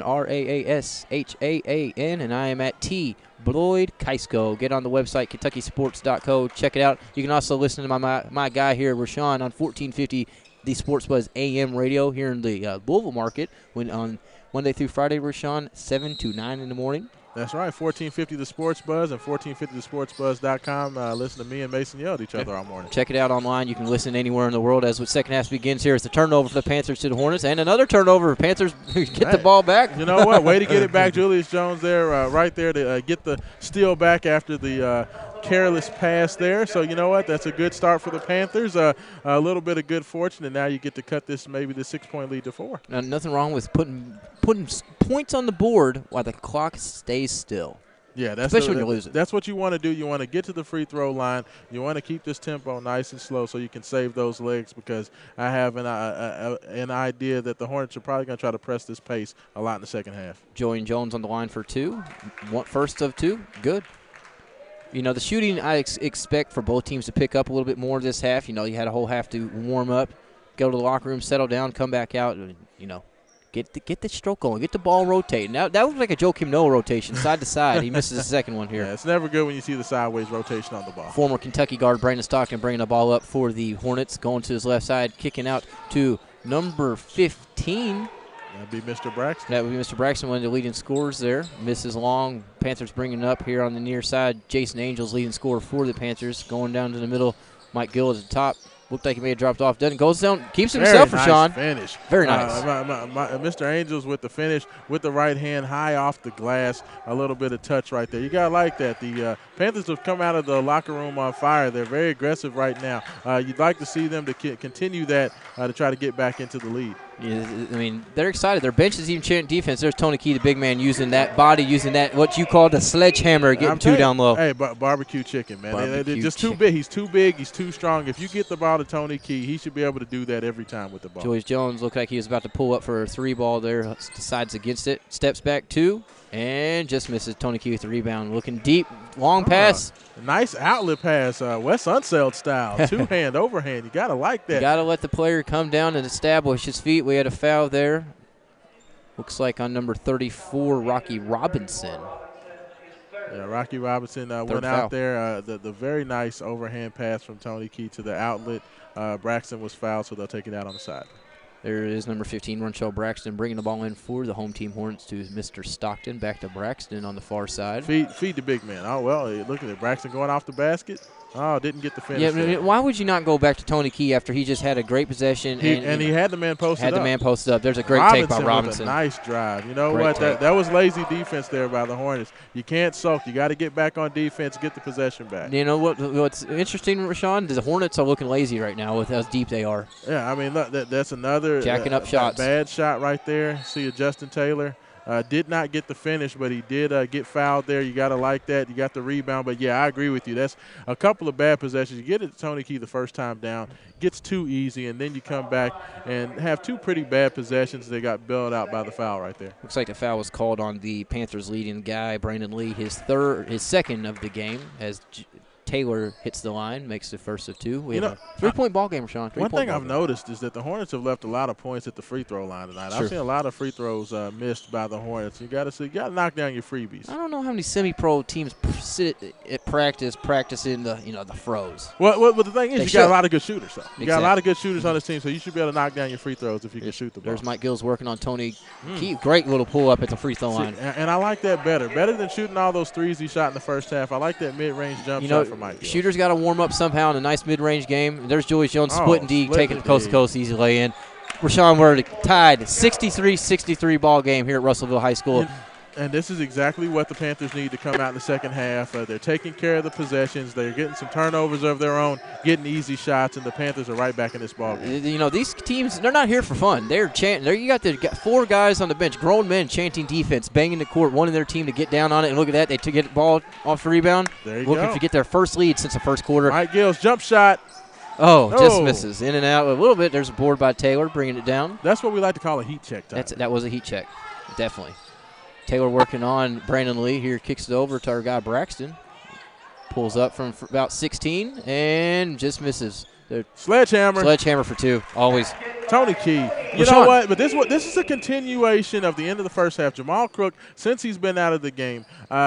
Raashaan, and I am at T. Bloyd Keisko. Get on the website, KentuckySports.co. Check it out. You can also listen to my guy here, Rashawn, on 1450, the Sports Buzz AM radio here in the Louisville market on Monday through Friday, Rashawn, 7 to 9 in the morning. That's right, 1450 The Sports Buzz and 1450thesportsbuzz.com. Listen to me and Mason yell at each other all morning. Check it out online. You can listen anywhere in the world as the second half begins here. It's the turnover for the Panthers to the Hornets, and another turnover. Panthers get the ball back. You know what? Way to get it back. Julius Jones there, right there to get the steal back after the careless pass there. So, you know what? That's a good start for the Panthers. A little bit of good fortune, and now you get to cut maybe the 6-point lead to 4. Now, nothing wrong with putting points on the board while the clock stays still. Yeah, especially when you're losing. That's what you want to do. You want to get to the free throw line. You want to keep this tempo nice and slow so you can save those legs, because I have an idea that the Hornets are probably going to try to press this pace a lot in the second half. Joey Jones on the line for 2. First of 2. Good. You know, the shooting I expect for both teams to pick up a little bit more this half. You know, you had a whole half to warm up, go to the locker room, settle down, come back out, and, you know, get the stroke going, get the ball rotating. Now, that was like a Joakim Noah rotation, side to side. He misses the second one here. Yeah, it's never good when you see the sideways rotation on the ball. Former Kentucky guard Brandon Stockton bringing the ball up for the Hornets, going to his left side, kicking out to number 15. That'd be Mr. Braxton. That would be Mr. Braxton, one of the leading scorers there. Misses long. Panthers bringing it up here on the near side. Jason Angels, leading scorer for the Panthers. Going down to the middle. Mike Gill at the top. Looked like he may have dropped off. Doesn't. Goes down. Keeps himself for Sean. Finish. Very nice. Mr. Angels with the finish with the right hand high off the glass. A little bit of touch right there. You got to like that. The Panthers have come out of the locker room on fire. They're very aggressive right now. You'd like to see them to continue that to try to get back into the lead. I mean, they're excited. Their bench is even chanting defense. There's Tony Key, the big man, using that body, using that what you call the sledgehammer, getting two down low. Hey, barbecue chicken, man. They're just too chicken. big. He's too big. He's too strong. If you get the ball to Tony Key, he should be able to do that every time with the ball. Julius Jones looked like he was about to pull up for a 3 ball there. Decides against it. Steps back 2. And just misses. Tony Key with the rebound. Looking deep. Long pass. Nice outlet pass. Wes Unseld style. Two-hand overhand. You got to like that. You got to let the player come down and establish his feet. We had a foul there. Looks like on number 34, Rocky Robinson. Yeah, Rocky Robinson went foul. out there. The very nice overhand pass from Tony Key to the outlet. Braxton was fouled, so they'll take it out on the side. There is number 15, Runchell Braxton, bringing the ball in for the home team Hornets to Mr. Stockton. Back to Braxton on the far side. Feed the big man. Oh, well, look at it. Braxton going off the basket. Oh, didn't get the finish. Yeah, there. why would you not go back to Tony Key after he just had a great possession? And he had the man posted up. Had the man posted up. There's a great take by Robinson. With a nice drive. You know Great what? take. That was lazy defense there by the Hornets. You can't sulk. You got to get back on defense, get the possession back. You know what's interesting, Rashawn? The Hornets are looking lazy right now with how deep they are. Yeah, I mean, look, that's another Jacking up shots. Bad shot right there. See Justin Taylor. Did not get the finish, but he did get fouled there. You got to like that. You got the rebound. But, yeah, I agree with you. That's a couple of bad possessions. You get it to Tony Key the first time down, gets too easy, and then you come back and have 2 pretty bad possessions. They got bailed out by the foul right there. Looks like the foul was called on the Panthers leading guy, Brandon Lee, his second of the game, as Taylor hits the line, makes the first of 2. We have a 3-point ball game, Rashawn. One thing I've noticed is that the Hornets have left a lot of points at the free throw line tonight. Sure. I've seen a lot of free throws missed by the Hornets. You got to knock down your freebies. I don't know how many semi-pro teams sit at practicing the throws. Well, the thing is, you got a lot of good shooters. Though. You got a lot of good shooters on this team, so you should be able to knock down your free throws if you can shoot the ball. There's Mike Gills working on Tony Key. Great little pull-up at the free throw line. And I like that better. Better than shooting all those threes he shot in the first half. I like that mid-range jump shot for Mike Gills. Shooters got to warm up somehow in a nice mid-range game. There's Julius Jones splitting D, taking it coast to coast, easy lay-in. Rashawn, we're tied 63-63 ball game here at Russellville High School. And this is exactly what the Panthers need to come out in the second half. They're taking care of the possessions. They're getting some turnovers of their own, getting easy shots, and the Panthers are right back in this ball game. You know, these teams, they're not here for fun. They're chanting. You got 4 guys on the bench, grown men chanting defense, banging the court, wanting their team to get down on it. And look at that. They get the ball off the rebound. There you looking go. to get their first lead since the first quarter. Mike Gills, jump shot. Oh, just misses. In and out a little bit. There's a board by Taylor, bringing it down. That's what we like to call a heat check time. That was a heat check, definitely. Taylor working on Brandon Lee here, kicks it over to our guy Braxton. Pulls up from about 16 and just misses. Sledgehammer for 2, always. Tony Key. You know what? But this is a continuation of the end of the first half. Jamal Crook, since he's been out of the game,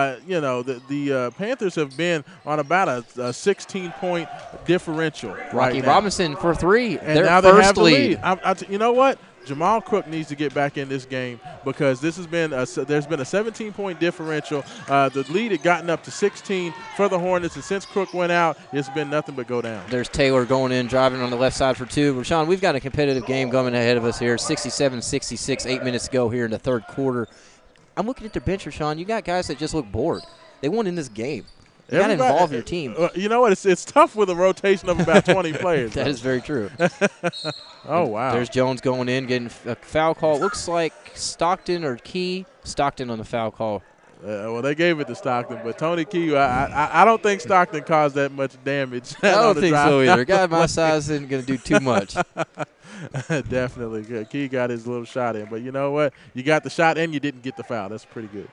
the Panthers have been on about a 16-point differential. Rocky Robinson for 3. And their now first they have the lead. You know what? Jamal Crook needs to get back in this game because this has been there's been a 17-point differential. The lead had gotten up to 16 for the Hornets, and since Crook went out, it's been nothing but go down. There's Taylor going in, driving on the left side for 2. Rashawn, we've got a competitive game coming ahead of us here. 67-66, 8 minutes to go here in the third quarter. I'm looking at their bench, Rashawn. You got guys that just look bored. They won in this game. You got to involve your team. You know what? It's tough with a rotation of about 20 players. That is very true. Oh, wow. There's Jones going in, getting a foul call. Looks like Stockton or Key. Stockton on the foul call. Well, they gave it to Stockton, but Tony Key, I don't think Stockton caused that much damage. I don't think so either. A guy my size isn't going to do too much. Definitely good. Key got his little shot in, but you know what? You got the shot and you didn't get the foul. That's pretty good.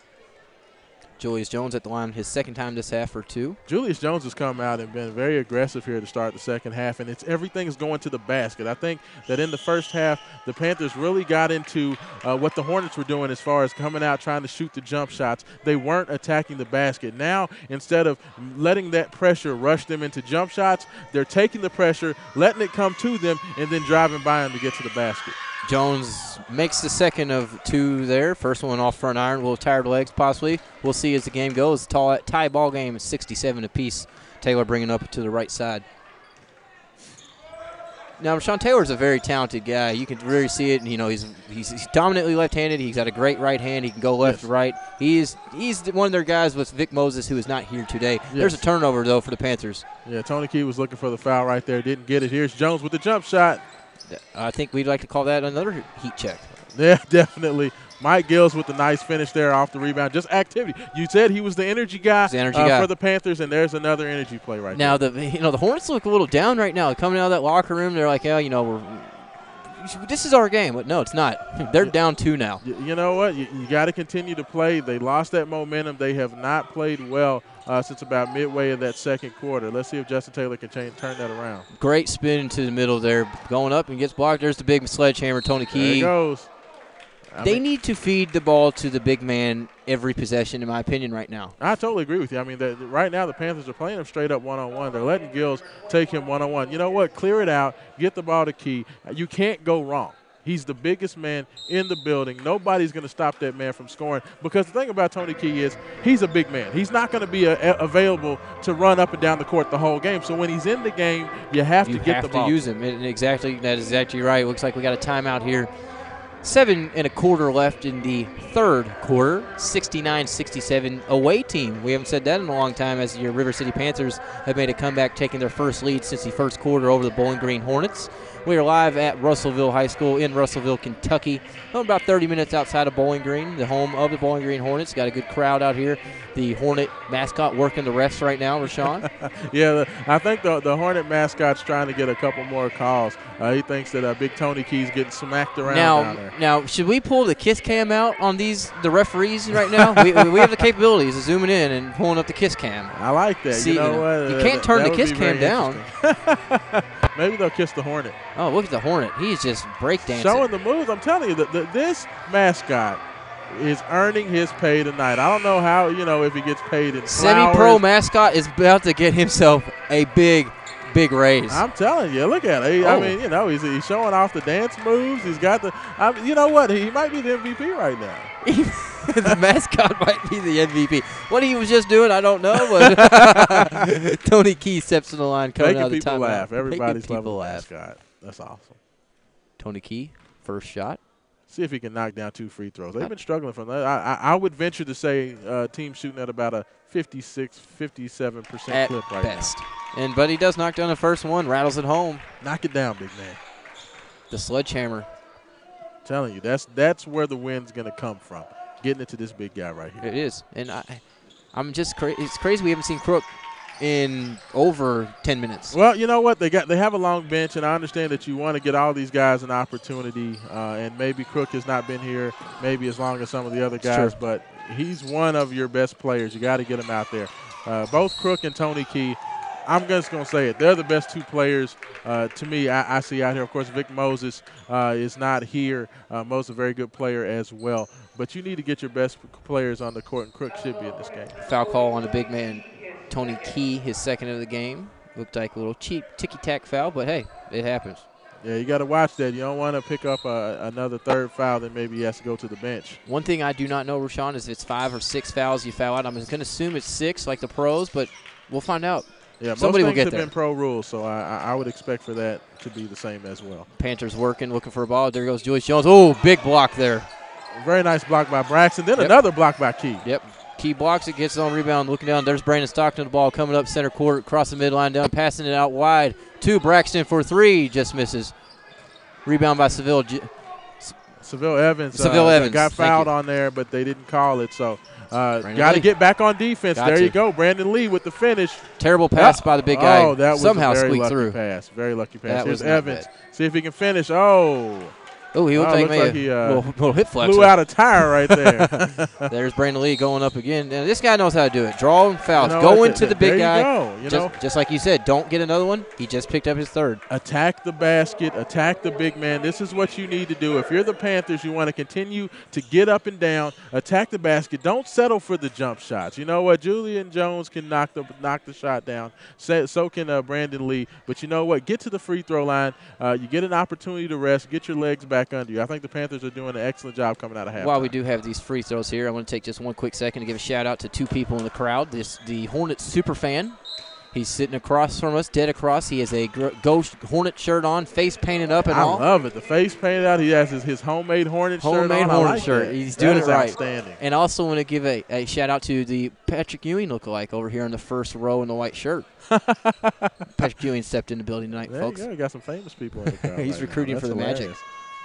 Julius Jones at the line, his second time this half for 2. Julius Jones has come out and been very aggressive here to start the second half, and everything is going to the basket. I think that in the first half, the Panthers really got into what the Hornets were doing as far as coming out trying to shoot the jump shots. They weren't attacking the basket. Now, instead of letting that pressure rush them into jump shots, they're taking the pressure, letting it come to them, and then driving by them to get to the basket. Jones makes the second of 2 there. First one off front iron. A little tired legs possibly. We'll see as the game goes. Tie ball game, 67 apiece. Taylor bringing up to the right side. Now, Rashawn Taylor's a very talented guy. You can really see it. You know, he's dominantly left-handed. He's got a great right hand. He can go left to right. He's one of their guys with Vic Moses, who is not here today. Yes. There's a turnover, though, for the Panthers. Yeah, Tony Key was looking for the foul right there. Didn't get it. Here's Jones with the jump shot. I think we'd like to call that another heat check. Yeah, definitely. Mike Gills with the nice finish there off the rebound. Just activity. You said he was the energy guy, for the Panthers, and there's another energy play right now there. Now, the Hornets look a little down right now. Coming out of that locker room, they're like, this is our game. But no, it's not. They're down 2 now. You know what? You got to continue to play. They lost that momentum. They have not played well since about midway of that second quarter. Let's see if Justin Taylor can turn that around. Great spin into the middle there. Going up and gets blocked. There's the big sledgehammer, Tony Key. There he goes. They need to feed the ball to the big man every possession, in my opinion, right now. I totally agree with you. I mean, right now the Panthers are playing him straight up one-on-one. They're letting Gills take him one-on-one. You know what? Clear it out. Get the ball to Key. You can't go wrong. He's the biggest man in the building. Nobody's going to stop that man from scoring, because the thing about Tony Key is he's a big man. He's not going to be available to run up and down the court the whole game. So when he's in the game, you have to get the ball. You have to use him. And exactly, that is exactly right. Looks like we got a timeout here. 7 1/4 left in the third quarter. 69-67 away team. We haven't said that in a long time, as your River City Panthers have made a comeback, taking their first lead since the first quarter over the Bowling Green Hornets. We are live at Russellville High School in Russellville, Kentucky. About 30 minutes outside of Bowling Green, the home of the Bowling Green Hornets. Got a good crowd out here. The Hornet mascot working the refs right now, Rashawn. Yeah, I think the Hornet mascot's trying to get a couple more calls. He thinks that Big Tony Key's getting smacked around down there. Now, should we pull the kiss cam out on the referees right now? we have the capabilities of zooming in and pulling up the kiss cam. I like that. See, you know what? You can't turn the kiss cam down. Maybe they'll kiss the Hornet. Oh, look at the Hornet. He's just breakdancing. Showing the moves. I'm telling you, this mascot is earning his pay tonight. I don't know how, if he gets paid in flowers. Semi-pro mascot is about to get himself a big raise. I'm telling you, look at it. I mean, he's showing off the dance moves. He's got you know what? He might be the MVP right now. The mascot might be the MVP. What he was just doing, I don't know. But Tony Key steps in the line, coming out of the Making people timeout. laugh. Everybody's loving the mascot. That's awesome. Tony Key, first shot. See if he can knock down 2 free throws. They've been struggling from that. I would venture to say team shooting at about a 56, 57% at clip right best. now. But he does knock down the first one, rattles it home. Knock it down, big man. The sledgehammer. I'm telling you, that's where the win's going to come from. Getting it to this big guy right here. It is. And I'm just it's crazy we haven't seen Crook in over 10 minutes. Well, you know what? They have a long bench, and I understand that you want to get all these guys an opportunity, and maybe Crook has not been here maybe as long as some of the other guys, sure. But he's one of your best players. You got to get him out there. Both Crook and Tony Key, I'm just going to say it. They're the best 2 players to me I see out here. Of course, Vic Moses is not here. Moses is a very good player as well. But you need to get your best players on the court, and Crook should be in this game. Foul call on the big man, Tony Key, his second of the game. Looked like a little cheap ticky-tack foul, but, hey, it happens. Yeah, you got to watch that. You don't want to pick up another third foul, then maybe he has to go to the bench. One thing I do not know, Rashawn, is if it's 5 or 6 fouls you foul out. I'm going to assume it's 6 like the pros, but we'll find out. Yeah, somebody most will get things there. have been pro rules, so I would expect for that to be the same as well. Panthers working, looking for a ball. There goes Julius Jones. Oh, big block there. Very nice block by Braxton. Then another block by Key. Yep. Key blocks it, gets on rebound, looking down. There's Brandon Stockton, the ball coming up center court, across the midline, down, passing it out wide to Braxton for 3. Just misses. Rebound by Seville. Seville Evans. Got fouled on there, but they didn't call it. So got to get back on defense. You go. Brandon Lee with the finish. Terrible pass by the big guy. Oh, that was somehow a very squeaked lucky through. pass. Very lucky pass. That Here's was Evans. bad. See if he can finish. Oh, he looked like he little hip flexor. blew out a tire right there. There's Brandon Lee going up again. And this guy knows how to do it. Draw and fouls. You know go what? into the big guy. Go. Just like you said, don't get another one. He just picked up his 3rd. Attack the basket. Attack the big man. This is what you need to do. If you're the Panthers, you want to continue to get up and down. Attack the basket. Don't settle for the jump shots. You know what? Julian Jones can knock the shot down. So can Brandon Lee. But you know what? Get to the free throw line. You get an opportunity to rest. Get your legs back under you. I think the Panthers are doing an excellent job coming out of halftime. While we do have these free throws here, I want to take just one quick second to give a shout-out to 2 people in the crowd. The Hornets super fan He's sitting across from us, dead across. He has a Ghost Hornet shirt on, face painted up and all. I love it. The face painted out. He has his homemade Hornet shirt on. Homemade Hornet like shirt. That. He's doing it right. Outstanding. And also want to give a shout out to the Patrick Ewing lookalike over here in the first row in the white shirt. Patrick Ewing stepped in the building tonight, there folks. You go. You got some famous people in the crowd. He's right recruiting now. for the That's Magic.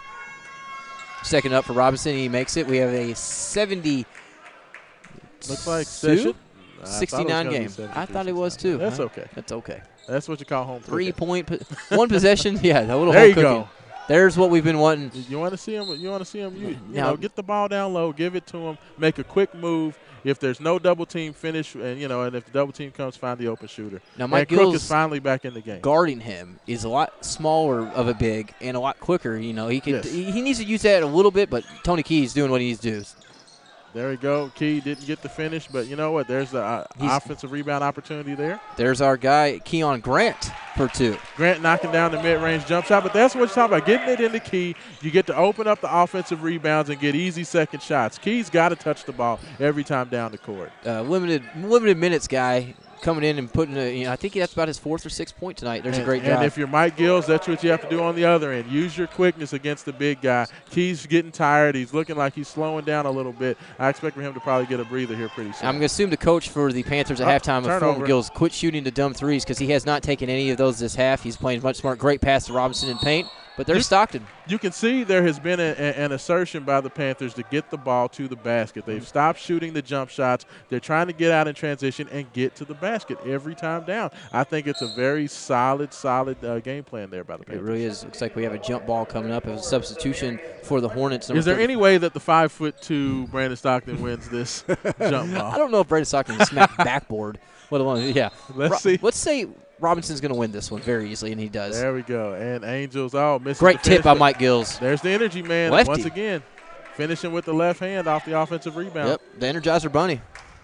Second up for Robinson. He makes it. We have a 70. Looks like session. 69 game. I thought it was too. That's okay. That's okay. That's what you call home. 3 point, one possession. Yeah, a little there home you cooking. go. There's what we've been wanting. You want to see him? You want to see him? You Now, know, get the ball down low, give it to him, make a quick move. If there's no double team, finish, and and if the double team comes, find the open shooter. Now, Mike Crook Gill's is finally back in the game. Guarding him is a lot smaller of a big and a lot quicker. He can. Yes. He needs to use that a little bit, but Tony Key's doing what he needs to do. There we go. Key didn't get the finish, but you know what? There's the offensive rebound opportunity there. There's our guy, Keon Grant, for 2. Grant knocking down the mid-range jump shot, but that's what you're talking about. Getting it in the Key, you get to open up the offensive rebounds and get easy second shots. Key's got to touch the ball every time down the court. Limited minutes guy coming in and putting I think that's about his 4th or 6th point tonight. There's a great job. And if you're Mike Gills, that's what you have to do on the other end. Use your quickness against the big guy. Key's getting tired. He's looking like he's slowing down a little bit. I expect for him to probably get a breather here pretty soon. I'm going to assume the coach for the Panthers at halftime, turnover. Gills, quit shooting the dumb threes because he has not taken any of those this half. He's playing much smart. Great pass to Robinson in paint. But there's Stockton. You can see there has been an assertion by the Panthers to get the ball to the basket. They've stopped shooting the jump shots. They're trying to get out in transition and get to the basket every time down. I think it's a very solid game plan there by the Panthers. It really is. Looks like we have a jump ball coming up as a substitution for the Hornets. Is there any way that the 5'2" Brandon Stockton wins this jump ball? I don't know if Brandon Stockton can smack backboard. Yeah. Let's see. Let's say Robinson's going to win this one very easily, and he does. There we go. And Angels, missing. Great tip by Mike Gills. There's the energy man. Lefty. Once again, finishing with the left hand off the offensive rebound. Yep, the Energizer Bunny.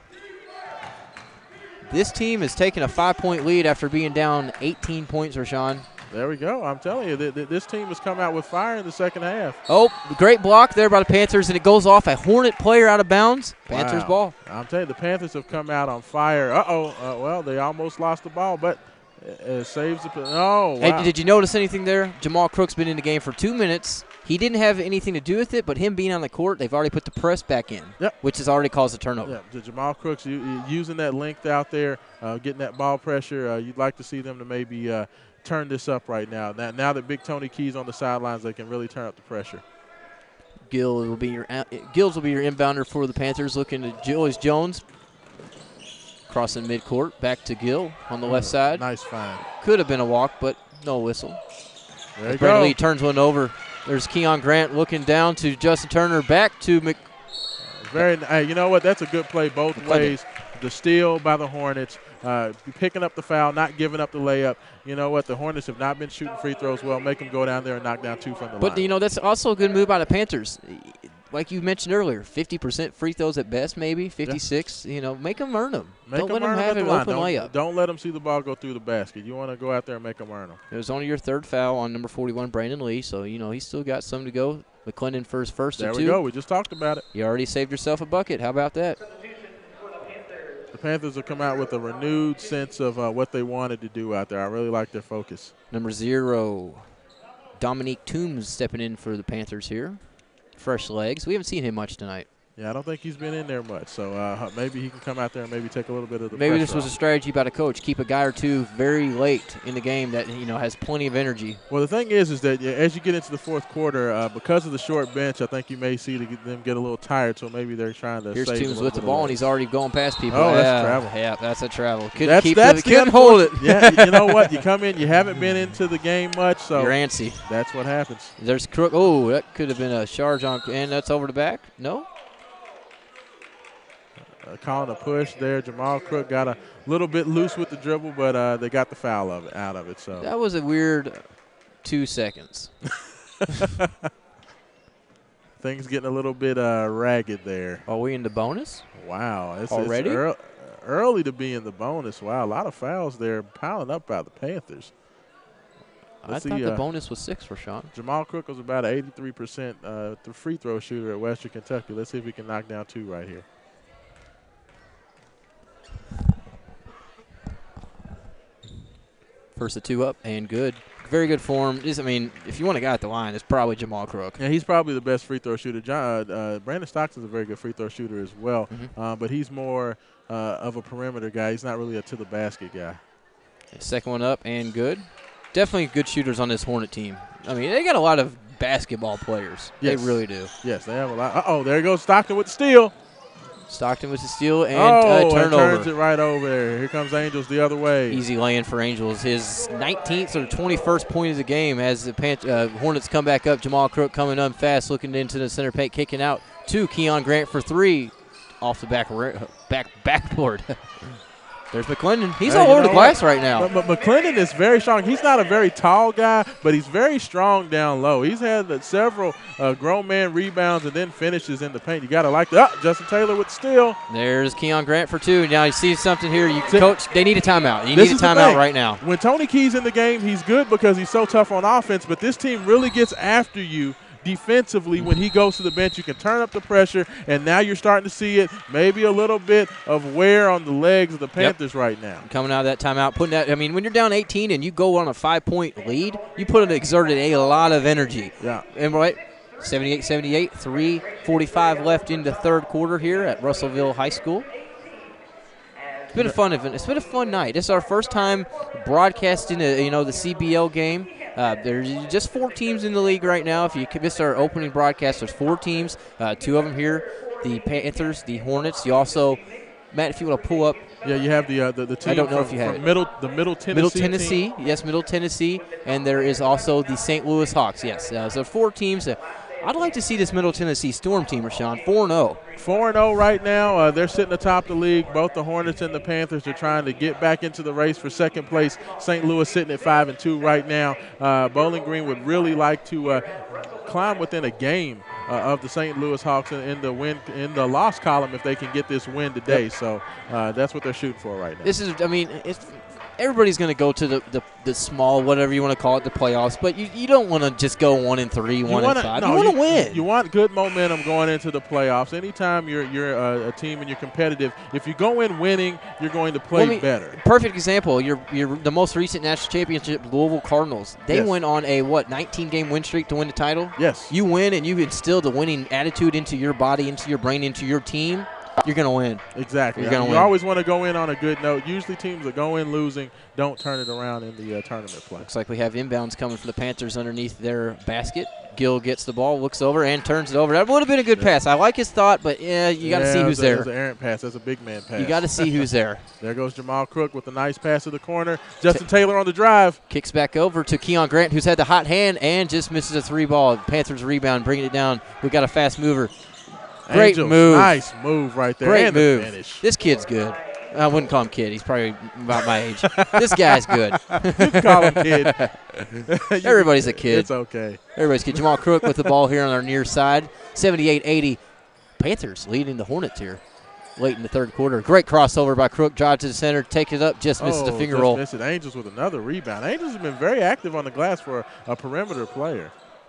This team is taking a 5-point lead after being down 18 points, Rashawn. There we go. I'm telling you, this team has come out with fire in the second half. Oh, great block there by the Panthers, and it goes off a Hornet player out of bounds. Panthers ball. I'm telling you, the Panthers have come out on fire. Well, they almost lost the ball, but it saves the – oh, wow. Hey, did you notice anything there? Jamal Crook's been in the game for 2 minutes. He didn't have anything to do with it, but him being on the court, they've already put the press back in, which has already caused a turnover. Yeah, Jamal Crooks using that length out there, getting that ball pressure. You'd like to see them to maybe turn this up right now. Now that Big Tony Key's on the sidelines, they can really turn up the pressure. Gills will be your inbounder for the Panthers. Looking to Julius Jones. Crossing midcourt, back to Gill on the left side. Nice find. Could have been a walk, but no whistle. There you Brandon go. Lee turns one over. There's Keon Grant looking down to Justin Turner, back to Hey, you know what? That's a good play both ways. The steal by the Hornets, picking up the foul, not giving up the layup. You know what? The Hornets have not been shooting free throws well. Make them go down there and knock down 2 from the line. But, that's also a good move by the Panthers. Like you mentioned earlier, 50% free throws at best, maybe 56. Yeah. Make them earn them. Don't let them have an open layup. Don't let them see the ball go through the basket. You want to go out there and make them earn them. It was only your 3rd foul on number 41, Brandon Lee. So he's still got some to go. McClendon for his first there or 2. There we go. We just talked about it. You already saved yourself a bucket. How about that? The Panthers have come out with a renewed sense of what they wanted to do out there. I really like their focus. Number 0, Dominique Toombs stepping in for the Panthers here. Fresh legs. We haven't seen him much tonight. Yeah, I don't think he's been in there much. So maybe he can come out there and maybe take a little bit of the Maybe pressure this was off. a strategy by the coach. Keep a guy or 2 very late in the game that, has plenty of energy. Well, the thing is that as you get into the 4th quarter, because of the short bench, I think you may see them get a little tired, so maybe they're trying to Here's save Toombs with the ball, and he's already going past people. Oh, that's travel. Yeah, that's a travel. Couldn't hold it. Yeah, you know what? You come in, you haven't been into the game much, so you're antsy. That's what happens. There's Crook. Oh, that could have been a charge on, and that's over the back. No? Calling a push there. Jamal Crook got a little bit loose with the dribble, but they got the foul out of it. So that was a weird 2 seconds. Things getting a little bit ragged there. Are we in the bonus? Wow. It's already? Early to be in the bonus. Wow, a lot of fouls there piling up by the Panthers. I thought the bonus was 6 for Sean. Jamal Crook was about 83% the free throw shooter at Western Kentucky. Let's see if we can knock down 2 right here. First of 2 up and good. Very good form. I mean, if you want a guy at the line, it's probably Jamal Crook. Yeah, he's probably the best free throw shooter. Brandon Stockton's a very good free throw shooter as well, but he's more of a perimeter guy. He's not really a to-the-basket guy. Second one up and good. Definitely good shooters on this Hornet team. I mean, they got a lot of basketball players. Yes. They really do. Yes, they have a lot. Uh-oh, there goes Stockton with the steal. Stockton with the steal and and turnover. turns it right over there. Here comes Angels the other way. Easy lay-in for Angels. His 19th or 21st point of the game as the Hornets come back up. Jamal Crook coming up fast, looking into the center paint, kicking out to Keon Grant for 3 off the backboard. There's McClendon. He's all over the glass right now. But McClendon is very strong. He's not a very tall guy, but he's very strong down low. He's had several grown man rebounds and then finishes in the paint. You got to like that. Justin Taylor with the steal. There's Keon Grant for 2. Now you see something here. Coach, they need a timeout. You need a timeout right now. When Tony Key's in the game, he's good because he's so tough on offense, but this team really gets after you defensively. When he goes to the bench, you can turn up the pressure, and now you're starting to see it. Maybe a little bit of wear on the legs of the Panthers right now. Coming out of that timeout, putting that. I mean, when you're down 18 and you go on a 5-point lead, you exerted a lot of energy. Yeah. And right, 78-78, 3:45 left in the third quarter here at Russellville High School. It's been a fun event. It's been a fun night. This is our first time broadcasting, the CBL game. There's just 4 teams in the league right now. If you missed our opening broadcast, there's 4 teams. 2 of them here, the Panthers, the Hornets. You also, Matt, if you want to pull up. Yeah, you have the team. I don't know if you have it. Middle Tennessee. Middle Tennessee, team. Yes, Middle Tennessee, and there is also the St. Louis Hawks. Yes, so 4 teams. I'd like to see this Middle Tennessee Storm team, Rashawn, 4-0. 4-0 right now. They're sitting atop the league. Both the Hornets and the Panthers are trying to get back into the race for second place. St. Louis sitting at 5-2 right now. Bowling Green would really like to climb within a game of the St. Louis Hawks in the loss column if they can get this win today. Yep. So that's what they're shooting for right now. Everybody's going to go to the small, whatever you want to call it, the playoffs. But you don't want to just go 1-3, 1-5. No, you want to win. You want good momentum going into the playoffs. Anytime you're a team and you're competitive, if you go in winning, you're going to play better. Perfect example. You're the most recent national championship, Louisville Cardinals. They went on a 19-game win streak to win the title. Yes. You win and you instill the winning attitude into your body, into your brain, into your team. You're going to win. Exactly. You're going to win. You always want to go in on a good note. Usually teams that go in losing don't turn it around in the tournament play. Looks like we have inbounds coming from the Panthers underneath their basket. Gill gets the ball, looks over, and turns it over. That would have been a good pass. I like his thought, but you got to see who's there. That's an errant pass. That's a big man pass. You got to see who's there. There goes Jamal Crook with a nice pass to the corner. Justin Taylor on the drive. Kicks back over to Keon Grant, who's had the hot hand and just misses a 3 ball. Panthers rebound, bringing it down. We got a fast mover. Great Angels, move. Nice move right there. Great and move. The finish. This kid's good. I wouldn't call him kid. He's probably about my age. This guy's good. You can call him kid. Everybody's a kid. It's okay. Everybody's a kid. Jamal Crook with the ball here on our near side. 78-80. Panthers leading the Hornets here late in the third quarter. Great crossover by Crook. Drive to the center. Take it up. Just misses the finger roll. Missed it. Angels with another rebound. Angels have been very active on the glass for a perimeter player.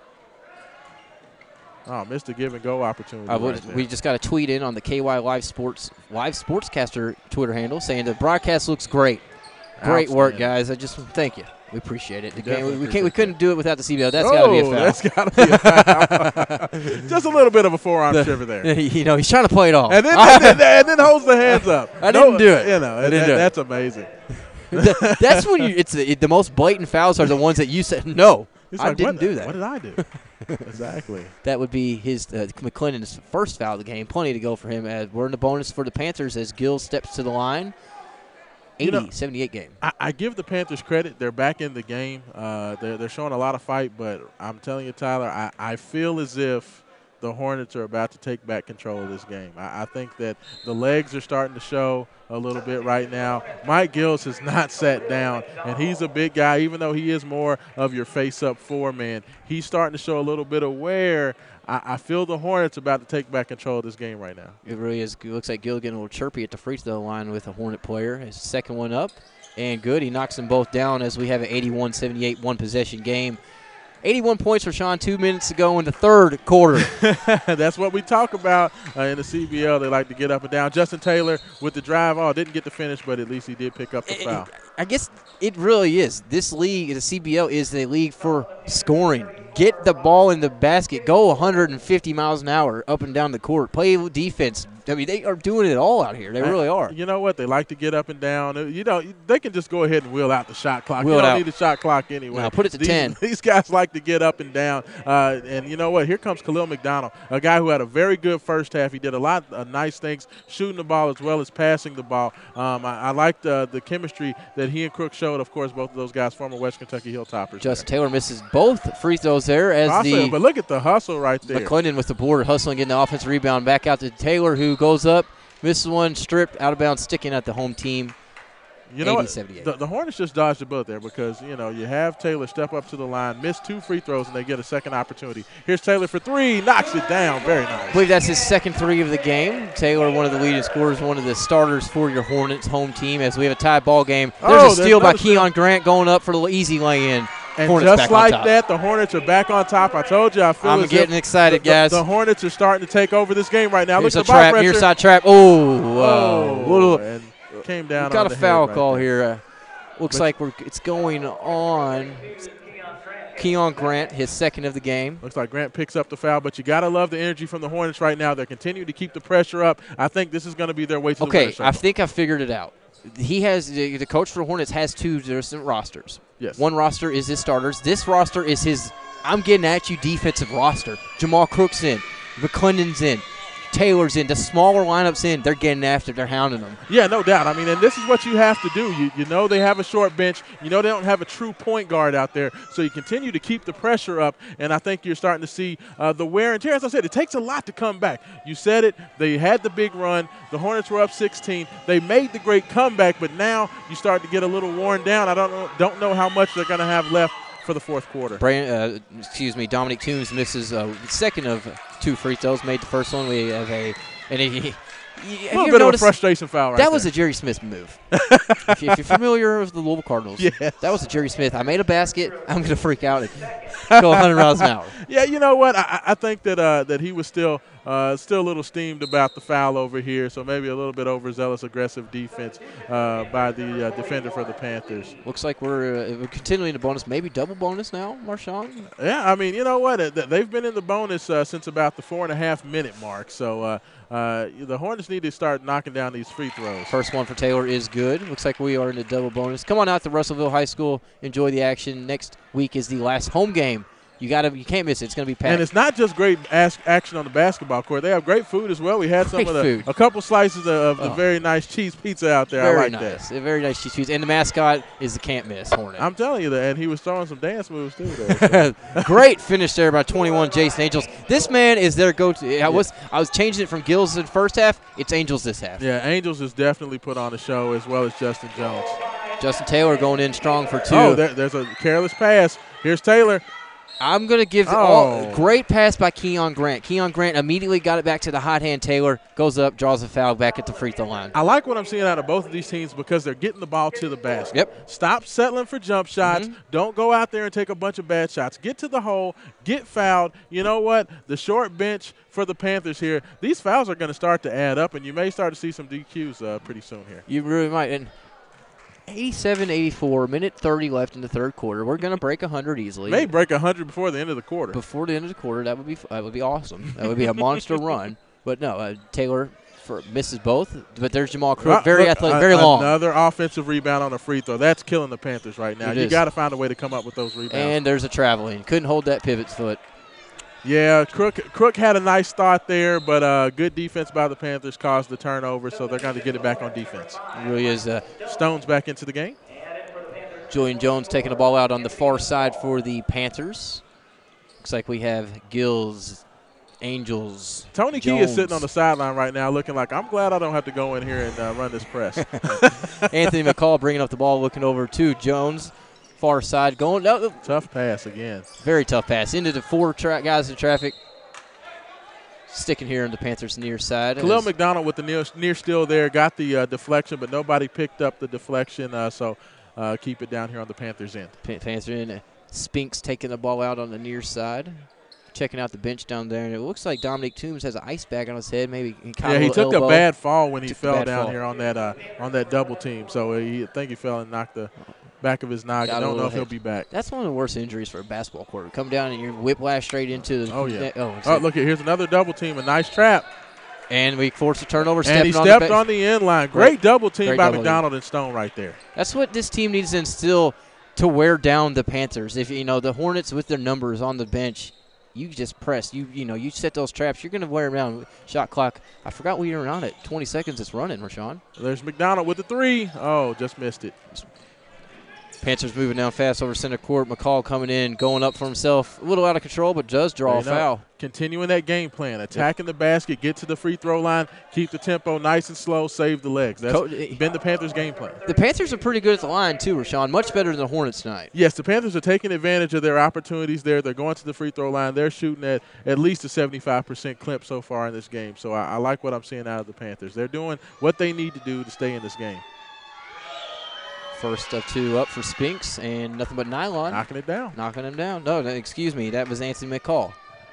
Oh, missed a give-and-go opportunity. We just got a tweet in on the KY Live Sportscaster Twitter handle saying the broadcast looks great. Great work, guys. Thank you. We appreciate it. We couldn't do it without the CBL. That's got to be a foul. That's got to be a foul. Just a little bit of a forearm shiver there. He's trying to play it off. And then holds the hands up. I didn't do it. That's amazing. That's when it's the most blatant fouls are the ones that you said no. I didn't do that. What did I do? Exactly. That would be his McClendon's first foul of the game. Plenty to go for him. As we're in the bonus for the Panthers as Gill steps to the line. 78 game. I give the Panthers credit. They're back in the game. They're showing a lot of fight, but I'm telling you, Tyler, I feel as if the Hornets are about to take back control of this game. I think that the legs are starting to show a little bit right now. Mike Gills has not sat down, and he's a big guy. Even though he is more of your face-up 4-man, he's starting to show a little bit of wear. I feel the Hornets about to take back control of this game right now. It really is. It looks like Gill getting a little chirpy at the free throw line with a Hornet player. His second one up, and good. He knocks them both down as we have an 81-78 one-possession game. 81 points for Sean 2 minutes to go in the third quarter. That's what we talk about in the CBL. They like to get up and down. Justin Taylor with the drive. Didn't get the finish, but at least he did pick up the foul. I guess it really is. This league, the CBL, is a league for scoring. Get the ball in the basket. Go 150 miles an hour up and down the court. Play defense. I mean, they are doing it all out here. They really are. You know what? They like to get up and down. You know, they can just go ahead and wheel out the shot clock. Wheel you it don't out. need a shot clock anyway. No, put it to 10. These guys like to get up and down. And you know what? Here comes Khalil McDonald, a guy who had a very good first half. He did a lot of nice things, shooting the ball as well as passing the ball. I liked the chemistry that he and Crook showed. Of course, both of those guys, former West Kentucky Hilltoppers. Justin Taylor misses both free throws there as But look at the hustle right there. McClendon with the board, hustling, getting the offensive rebound. Back out to Taylor, who goes up, misses one, stripped, out of bounds, sticking at the home team. You know 80-78. what? The Hornets just dodged a bullet there because, you know, you have Taylor step up to the line, miss 2 free throws, and they get a second opportunity. Here's Taylor for 3, knocks it down. Very nice. I believe that's his second 3 of the game. Taylor, one of the leading scorers, one of the starters for your Hornets home team as we have a tie ball game. There's a steal by Keon Grant going up for the easy lay-in. And Hornets just like that, the Hornets are back on top. I told you, I feel I'm getting excited, guys. The Hornets are starting to take over this game right now. Here's Look a at the trap, near side trap. And came down. Got on a the foul head call right here. Looks like it's going on. Keon Grant, his second of the game. Looks like Grant picks up the foul, but you got to love the energy from the Hornets right now. They're continuing to keep the pressure up. I think this is going to be their way to the winner's circle. I think I figured it out. He has the coach for the Hornets has 2 different rosters. Yes. One roster is his starters. This roster is his I'm getting at you defensive roster. Jamal Crook's in. McClendon's in. Taylor's in. The smaller lineups in. They're getting after. They're hounding them. Yeah, no doubt. I mean, and this is what you have to do. You know they have a short bench. You know they don't have a true point guard out there. So you continue to keep the pressure up, and I think you're starting to see the wear and tear. As I said, it takes a lot to come back. You said it. They had the big run. The Hornets were up 16. They made the great comeback, but now you start to get a little worn down. I don't know how much they're going to have left for the fourth quarter. Dominic Toombs misses second of 2 free throws. Made the first one. We have a little bit of a frustration foul right That there. was a Jerry Smith move. if you're familiar with the Louisville Cardinals, yes. That was a Jerry Smith. I made a basket. I'm going to freak out and go 100 miles an hour. Yeah, you know what? I think that he was still a little steamed about the foul over here, so maybe a little bit overzealous, aggressive defense by the defender for the Panthers. Looks like we're continuing the bonus, maybe double bonus now, Marshawn. Yeah, I mean, you know what? They've been in the bonus since about the 4.5-minute mark, so the Hornets need to start knocking down these free throws. First one for Taylor is good. Looks like we are in the double bonus. Come on out to Russellville High School. Enjoy the action. Next week is the last home game. You can't miss it. It's going to be packed. And it's not just great action on the basketball court. They have great food as well. We had a couple slices of the very nice cheese pizza out there. Very I like nice. that. Very nice cheese pizza. And the mascot is the can't miss Hornet. I'm telling you that. And he was throwing some dance moves too there. So. Great finish there by 21 Jason Angels. This man is their go-to. I was changing it from Gills in first half. It's Angels this half. Yeah, Angels has definitely put on a show as well as Justin Jones. Justin Taylor going in strong for 2. Oh, there's a careless pass. Here's Taylor. I'm going to give great pass by Keon Grant. Keon Grant immediately got it back to the hot hand. Taylor goes up, draws a foul back at the free throw line. I like what I'm seeing out of both of these teams because they're getting the ball to the basket. Yep. Stop settling for jump shots. Don't go out there and take a bunch of bad shots. Get to the hole. Get fouled. You know what? The short bench for the Panthers here, these fouls are going to start to add up, and you may start to see some DQs pretty soon here. You really might. And 87-84, minute 30 left in the third quarter. We're going to break 100 easily. May break 100 before the end of the quarter. Before the end of the quarter, that would be awesome. That would be a monster run. But no, Taylor misses both. But there's Jamal Crook, very athletic, very long. Another offensive rebound on a free throw. That's killing the Panthers right now. You got to find a way to come up with those rebounds. And there's a traveling. Couldn't hold that pivot foot. Yeah, Crook had a nice start there, but good defense by the Panthers caused the turnover, so they're going to get it back on defense. It really is. Stone's back into the game. Julian Jones taking the ball out on the far side for the Panthers. Looks like we have Gills, Angels, Tony Jones. Key is sitting on the sideline right now looking like, I'm glad I don't have to go in here and run this press. Anthony McCall bringing up the ball, looking over to Jones. Far side going. No, tough pass again. Very tough pass. Into the 4 guys in traffic. Sticking here on the Panthers' near side. Khalil McDonald with the near steal there. Got the deflection, but nobody picked up the deflection, so keep it down here on the Panthers' end. Panthers in. Spinks taking the ball out on the near side. checking out the bench down there, and it looks like Dominic Toombs has an ice bag on his head. Maybe he caught Yeah, he took elbow. a bad fall when he Took a fell bad down fall. here on that double team. So I think he fell and knocked the back of his noggin. Got I a don't know little if he'll head. be back. That's one of the worst injuries for a basketball court. Come down and you whiplash straight into the Oh, yeah. Oh, Look here. Here's another double team. A nice trap. and we forced a turnover. And he stepping stepped on on the end line. Great double team Great by double McDonald and Stone right there. That's what this team needs to instill to wear down the Panthers. If the Hornets with their numbers on the bench, you just press. You set those traps. You're going to wear them down. Shot clock. I forgot we were on it. 20 seconds. It's running, Rashawn. There's McDonald with the 3. Oh, just missed it. Panthers moving down fast over center court. McCall coming in, going up for himself. A little out of control, but does draw a foul. Continuing that game plan, attacking the basket, get to the free throw line, keep the tempo nice and slow, save the legs. That's been the Panthers' game plan. The Panthers are pretty good at the line too, Rashawn. Much better than the Hornets tonight. Yes, the Panthers are taking advantage of their opportunities there. They're going to the free throw line. They're shooting at least a 75% clip so far in this game. So I like what I'm seeing out of the Panthers. They're doing what they need to do to stay in this game. First of 2 up for Spinks, and nothing but nylon. Knocking it down. Knocking him down. No, excuse me. That was Anthony McCall.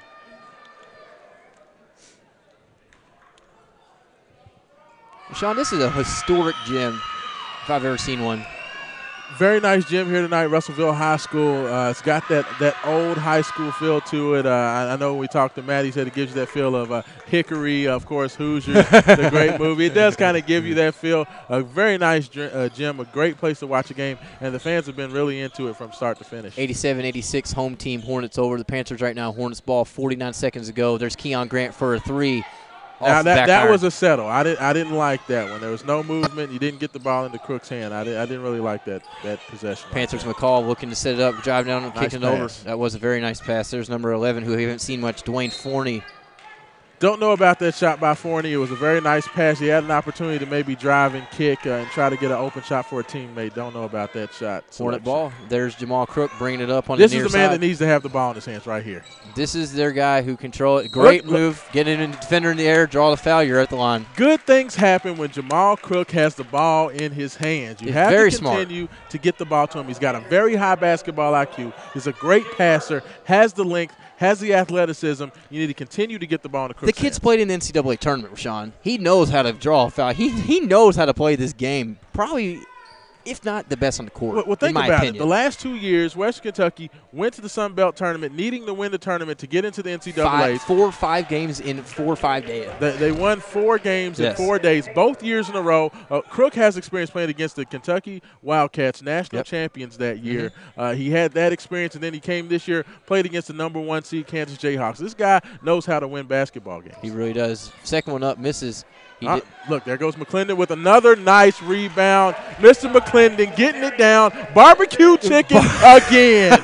Sean, this is a historic gym if I've ever seen one. Very nice gym here tonight, Russellville High School. It's got that old high school feel to it. I know when we talked to Matt, he said it gives you that feel of Hickory, of course, Hoosiers, the great movie. It does kind of give you that feel. A very nice gym, a great place to watch a game, and the fans have been really into it from start to finish. 87-86 home team Hornets over the Panthers right now. Hornets ball 49 seconds ago. There's Keon Grant for a 3. Now that was a settle. I didn't like that one. There was no movement. You didn't get the ball into Crook's hand. I didn't really like that possession. Panthers McCall looking to set it up, drive down and kicking it over. Pass. That was a very nice pass. There's number 11, who we haven't seen much, Dwayne Forney. Don't know about that shot by Forney. It was a very nice pass. He had an opportunity to maybe drive and kick and try to get an open shot for a teammate. Don't know about that shot. Hornet ball. There's Jamal Crook bringing it up on This the near is the man side. that needs to have the ball in his hands right here. This is their guy who control it. Great Look. move. Get it in the defender in the air, draw the foul. You're at the line. Good things happen when Jamal Crook has the ball in his hands. You He's have very to smart. continue to get the ball to him. He's got a very high basketball IQ. He's a great passer, has the length, has the athleticism. You need to continue to get the ball in the Crook's The kid's hands. played in the NCAA tournament, Rashawn. He knows how to draw a foul. He knows how to play this game. Probably, if not the best on the court. Well, think in my about opinion. it. The last 2 years, Western Kentucky went to the Sun Belt tournament, needing to win the tournament to get into the NCAA. 4 or 5 games in 4 or 5 days. They won 4 games Yes. in 4 days, both years in a row. Crook has experience playing against the Kentucky Wildcats, national champions that year. He had that experience, and then he came this year, played against the number 1 seed Kansas Jayhawks. This guy knows how to win basketball games. He really does. Second one up, misses. Look, there goes McClendon with another nice rebound. Mr. McClendon getting it down. Barbecue chicken again.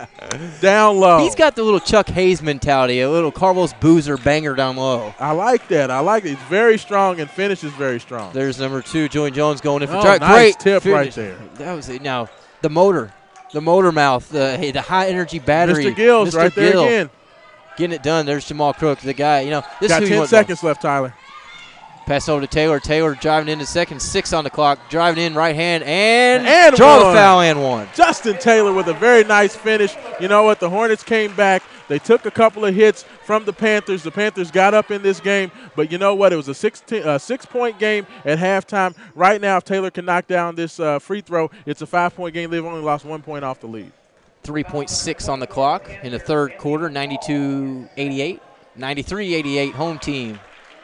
Down low. He's got the little Chuck Hayes mentality, a little Carlos Boozer banger down low. I like that. He's very strong and finishes very strong. There's number 2, Julian Jones going in for nice great tip finish. right there. That was it. Now, the motor mouth, the high energy battery. Mr. Gills right there Gill again. Getting it done. There's Jamal Crook, the guy. This Got is who 10 seconds left, Tyler. Pass over to Taylor. Taylor driving into second, 6 on the clock. Driving in right hand and draw one. the foul and 1. Justin Taylor with a very nice finish. You know what? The Hornets came back. They took a couple of hits from the Panthers. The Panthers got up in this game. But you know what? It was a 6-point game at halftime. Right now, if Taylor can knock down this free throw, it's a 5-point game. They've only lost 1 point off the lead. 3.6 on the clock in the third quarter, 92-88. 93-88, home team.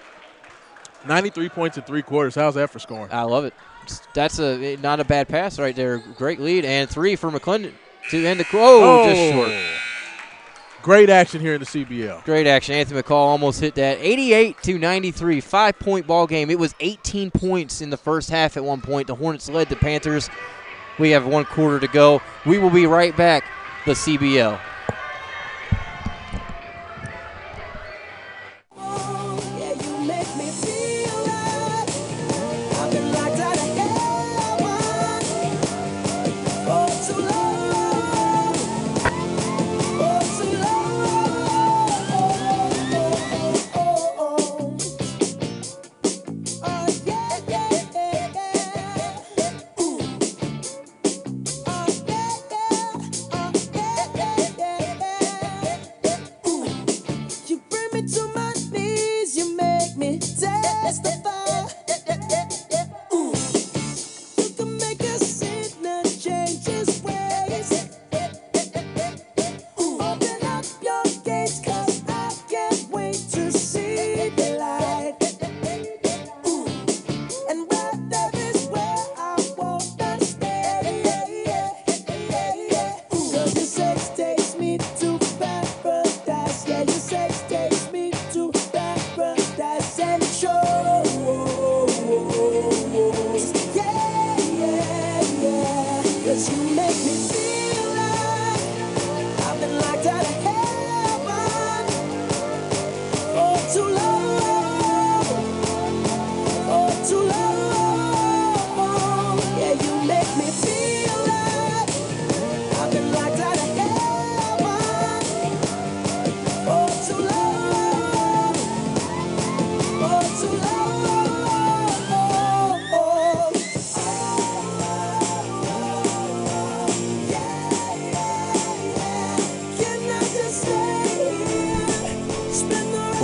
93 points in 3 quarters. How's that for scoring? I love it. That's not a bad pass right there. Great lead. And 3 for McClendon to end the just short. Great action here in the CBL. Great action. Anthony McCall almost hit that. 88-93, 5-point ball game. It was 18 points in the first half at one point. The Hornets led the Panthers. We have 1 quarter to go. We will be right back. The CBL. Yeah, you make me feel right. I've been locked out of heaven for too long. For too long. Oh, yeah, yeah, yeah. Ooh. Oh, yeah, yeah. Oh, yeah, yeah, yeah.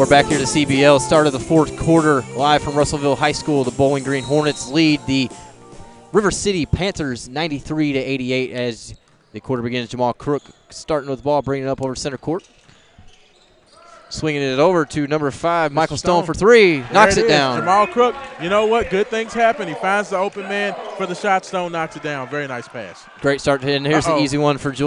We're back here to CBL, start of the fourth quarter, live from Russellville High School. The Bowling Green Hornets lead the River City Panthers 93-88 as the quarter begins. Jamal Crook starting with the ball, bringing it up over center court. Swinging it over to number 5, Michael Stone for 3. Knocks it down. Jamal Crook, you know what? Good things happen. He finds the open man for the shot. Stone knocks it down. Very nice pass. Great start. And here's the easy one for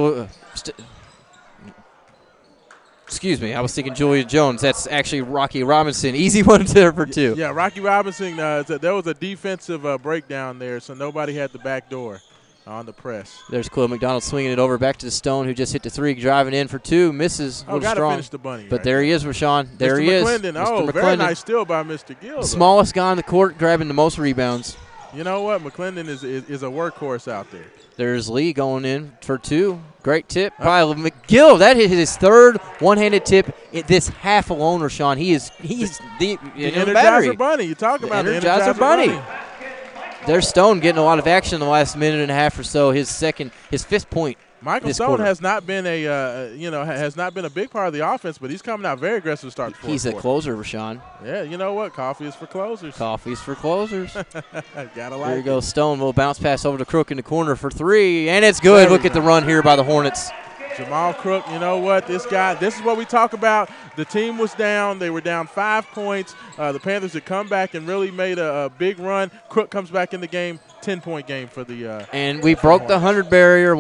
excuse me, I was thinking Julia Jones. That's actually Rocky Robinson. Easy one there for 2. Yeah, Rocky Robinson, there was a defensive breakdown there, so nobody had the back door on the press. There's Khalil McDonald swinging it over back to Stone, who just hit the 3, driving in for 2. Misses. Oh, got to finish the bunny. But there he is, Rashawn. There he is. McClendon. Mr. Oh, McClendon. very nice steal by Mr. Gill. Smallest guy on the court, grabbing the most rebounds. You know what? McClendon is a workhorse out there. There's Lee going in for 2. Great tip by McGill. That hit his 3rd one-handed tip this half alone, Rashawn. He's the Energizer Bunny. You talk about the Energizer Bunny. There's Stone getting a lot of action in the last minute and a half or so. His 5th point. Michael Stone has not been has not been a big part of the offense, but he's coming out very aggressive to start the fourth He's a quarter. closer, Rashawn. Yeah, you know what? Coffee is for closers. Coffee's for closers. Gotta like There you go. Stone will bounce pass over to Crook in the corner for 3, and it's good. Look at the run here by the Hornets. Jamal Crook, you know what? This is what we talk about. The team was down. They were down 5 points. The Panthers had come back and really made a big run. Crook comes back in the game, 10-point game for the and we broke the 100 barrier,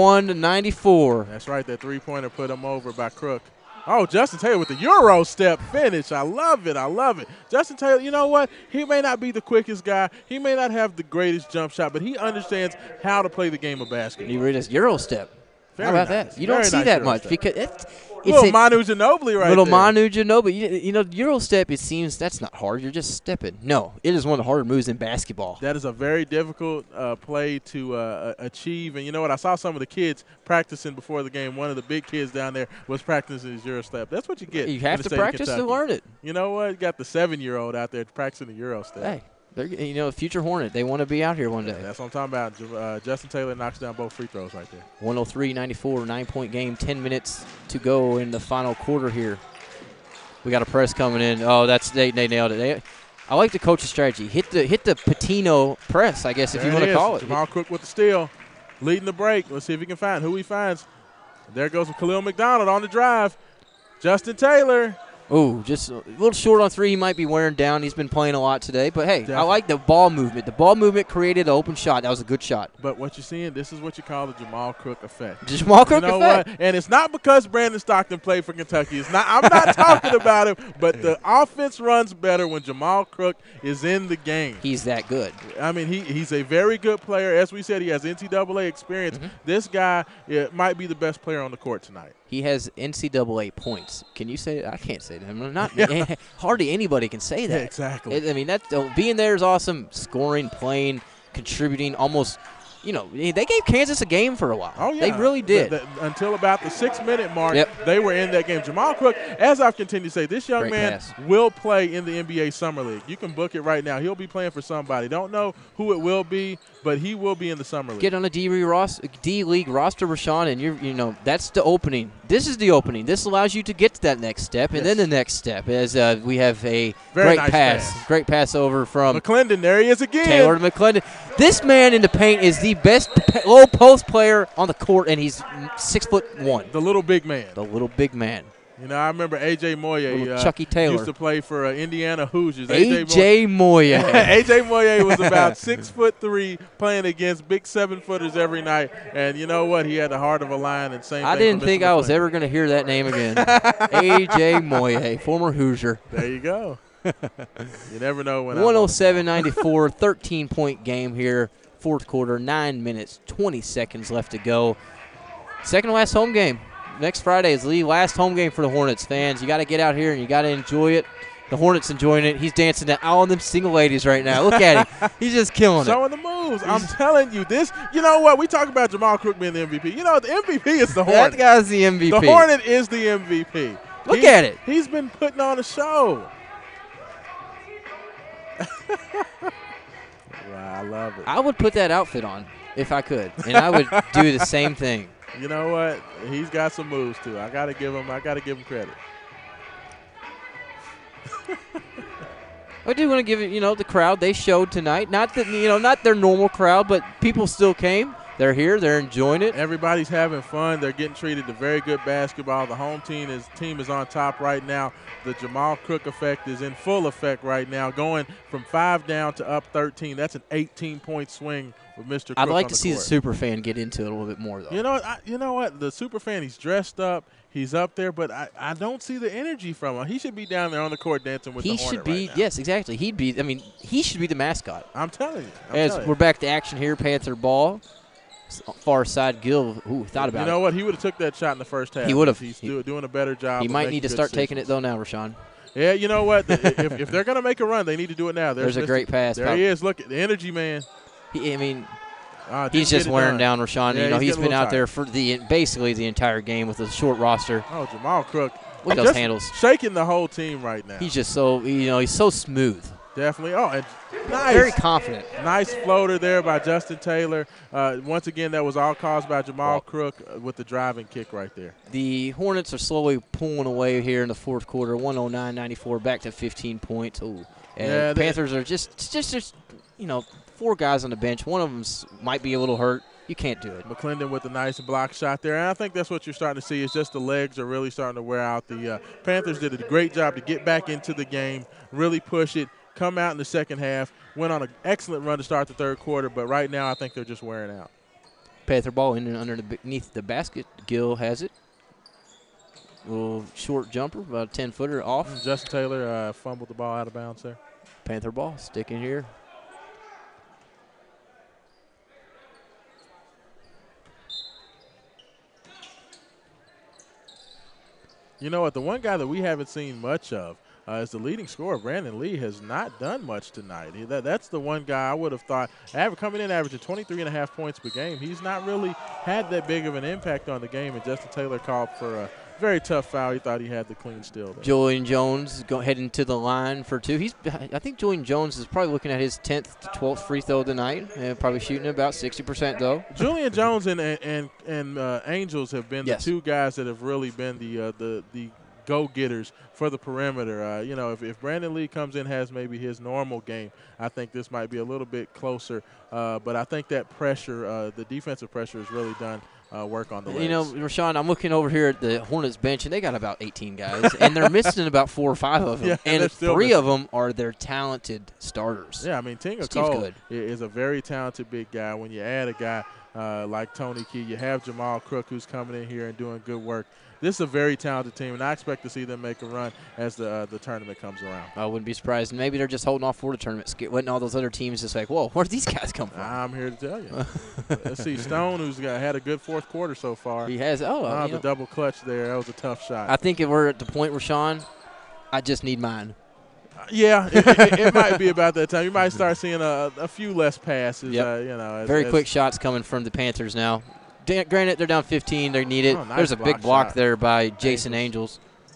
101-94. That's right. That three-pointer put him over by Crook. Oh, Justin Taylor with the Euro step finish. I love it. I love it. Justin Taylor, you know what? He may not be the quickest guy. He may not have the greatest jump shot, but he understands how to play the game of basketball. You read his Euro step. How about that? You don't see that much because it's little Manu Ginobili right little there. Manu Ginobili. You know, Euro step, it seems that's not hard. You're just stepping. No, it is one of the harder moves in basketball. That is a very difficult play to achieve. And you know what? I saw some of the kids practicing before the game. One of the big kids down there was practicing his Euro step. That's what you get. You have to practice to learn it. You know what? You got the 7-year-old out there practicing the Euro step. Hey. They're, future Hornet. They want to be out here one day. That's what I'm talking about. Justin Taylor knocks down both free throws right there. 103-94, 9-point game, 10 minutes to go in the final quarter here. We got a press coming in. Oh, they nailed it. I like the coach's strategy. Hit the Patino press, I guess, if you want to call it. Jamal Crook with the steal, leading the break. Let's see if he can find who he finds. There goes Khalil McDonald on the drive. Justin Taylor. Oh, just a little short on 3. He might be wearing down. He's been playing a lot today. But, hey, I like the ball movement. The ball movement created an open shot. That was a good shot. But what you're seeing, this is what you call the Jamal Crook effect. Jamal Crook effect. What? And it's not because Brandon Stockton played for Kentucky. It's not. I'm not talking about him. But the offense runs better when Jamal Crook is in the game. He's that good. I mean, he's a very good player. As we said, he has NCAA experience. Mm-hmm. This guy might be the best player on the court tonight. He has NCAA points. Can you say that? I can't say that. I'm not. Hardly anybody can say that. Yeah, exactly. I mean, being there is awesome. Scoring, playing, contributing, almost. They gave Kansas a game for a while. Oh, yeah. They really did. Until about the 6-minute mark, they were in that game. Jamal Crook, as I've continued to say, this young man will play in the NBA Summer League. You can book it right now. He'll be playing for somebody. Don't know who it will be, but he will be in the Summer League. Get on a D-League roster, Rashawn, and that's the opening. This is the opening. This allows you to get to that next step, and then the next step as we have a very great nice pass. Great pass over from McClendon. There he is again. Taylor to McClendon. This man in the paint is the best low post player on the court, and he's 6'1". The little big man. The little big man. I remember A.J. Moye Chucky Taylor used to play for Indiana Hoosiers. A.J. Moye. A.J. Moye was about 6'3", playing against big 7-footers every night. And you know what? He had the heart of a lion. And same. I didn't think I was ever going to hear that name again. A.J. Moye, former Hoosier. There you go. You never know when. 107-94, 13-point game here. Fourth quarter, 9 minutes, 20 seconds left to go. Second to last home game. Next Friday is the last home game for the Hornets fans. You got to get out here and you got to enjoy it. The Hornets enjoying it. He's dancing to all of them single ladies right now. Look at him. He's just killing it. Showing the moves. I'm telling you this. You know what? We talk about Jamal Crook being the MVP. The MVP is the Hornet. That guy's the MVP. The Hornet is the MVP. Look at it. He's been putting on a show. Wow, I love it. I would put that outfit on if I could, and I would do the same thing. You know what? He's got some moves too. I gotta give him credit. I do want to give it, the crowd they showed tonight. Not that, not their normal crowd, but people still came. They're here. They're enjoying it. Everybody's having fun. They're getting treated to very good basketball. The home team is on top right now. The Jamal Crook effect is in full effect right now, going from 5 down to up 13. That's an 18-point swing with Mr. Crook. I'd like on to the see court. the super fan get into it a little bit more, though. You know what? The super fan, he's dressed up. He's up there, but I don't see the energy from him. He should be down there on the court dancing with the Hornet should be, right now. yes, exactly. He should be the mascot. I'm telling you. As we're back to action here, Panther ball. Far side, Gill. Thought about it. You know what? He would have took that shot in the first half. He would have. He's doing a better job. He of might making need to good start taking it, decisions. though, now, Rashawn. Yeah, you know what? if they're going to make a run, they need to do it now. There's a great pass. There he is. Look at the energy, man. He's just wearing down Rashawn. Yeah, he's been out there tired. for basically the entire game with a short roster. Oh, Jamal Crook. Look at those handles. Shaking the whole team right now. He's just so, he's so smooth. Definitely. Oh, and nice. Very confident. Nice floater there by Justin Taylor. Once again, that was all caused by Jamal Crook with the driving kick right there. The Hornets are slowly pulling away here in the fourth quarter, 109-94, back to 15 points. Ooh. And Panthers are just 4 guys on the bench. One of them might be a little hurt. You can't do it. McClendon with a nice block shot there. And I think that's what you're starting to see is just the legs are really starting to wear out. The Panthers did a great job to get back into the game, really push it, come out in the second half, went on an excellent run to start the third quarter, but right now I think they're just wearing out. Panther ball in and underneath the basket. Gill has it. Little short jumper, about a 10-footer off. Justin Taylor fumbled the ball out of bounds there. Panther ball sticking here. You know what? The one guy that we haven't seen much of is the leading scorer. Brandon Lee has not done much tonight. That's the one guy I would have thought, coming in averaging 23.5 points per game. He's not really had that big of an impact on the game, and Justin Taylor called for a very tough foul. He thought he had the clean steal there. Julian Jones heading to the line for 2. I think Julian Jones is probably looking at his 10th to 12th free throw tonight, and probably shooting about 60% though. Julian Jones and Angels have been the 2 guys that have really been the go-getters for the perimeter. If Brandon Lee comes in, has maybe his normal game, I think this might be a little bit closer. But I think that pressure, the defensive pressure, has really done work on the legs. Rashawn, I'm looking over here at the Hornets bench, and they got about 18 guys, and they're missing about 4 or 5 of them. Yeah, and 3 missing. of them are their talented starters. Yeah, Tinga Cole is a very talented big guy. When you add a guy like Tony Key, you have Jamal Crook who's coming in here and doing good work. This is a very talented team, and I expect to see them make a run as the tournament comes around. I wouldn't be surprised. Maybe they're just holding off for the tournament. Letting all those other teams just like, whoa, where did these guys come from? I'm here to tell you. Let's see, Stone, who's had a good fourth quarter so far. He has. The double clutch there. That was a tough shot. I think if we're at the point, Rashawn, I just need mine. Yeah, it might be about that time. You might start seeing a few less passes. Yep. Very quick shots coming from the Panthers now. Granted, they're down 15. They need it. Nice There's a big block shot there by Jason Angels.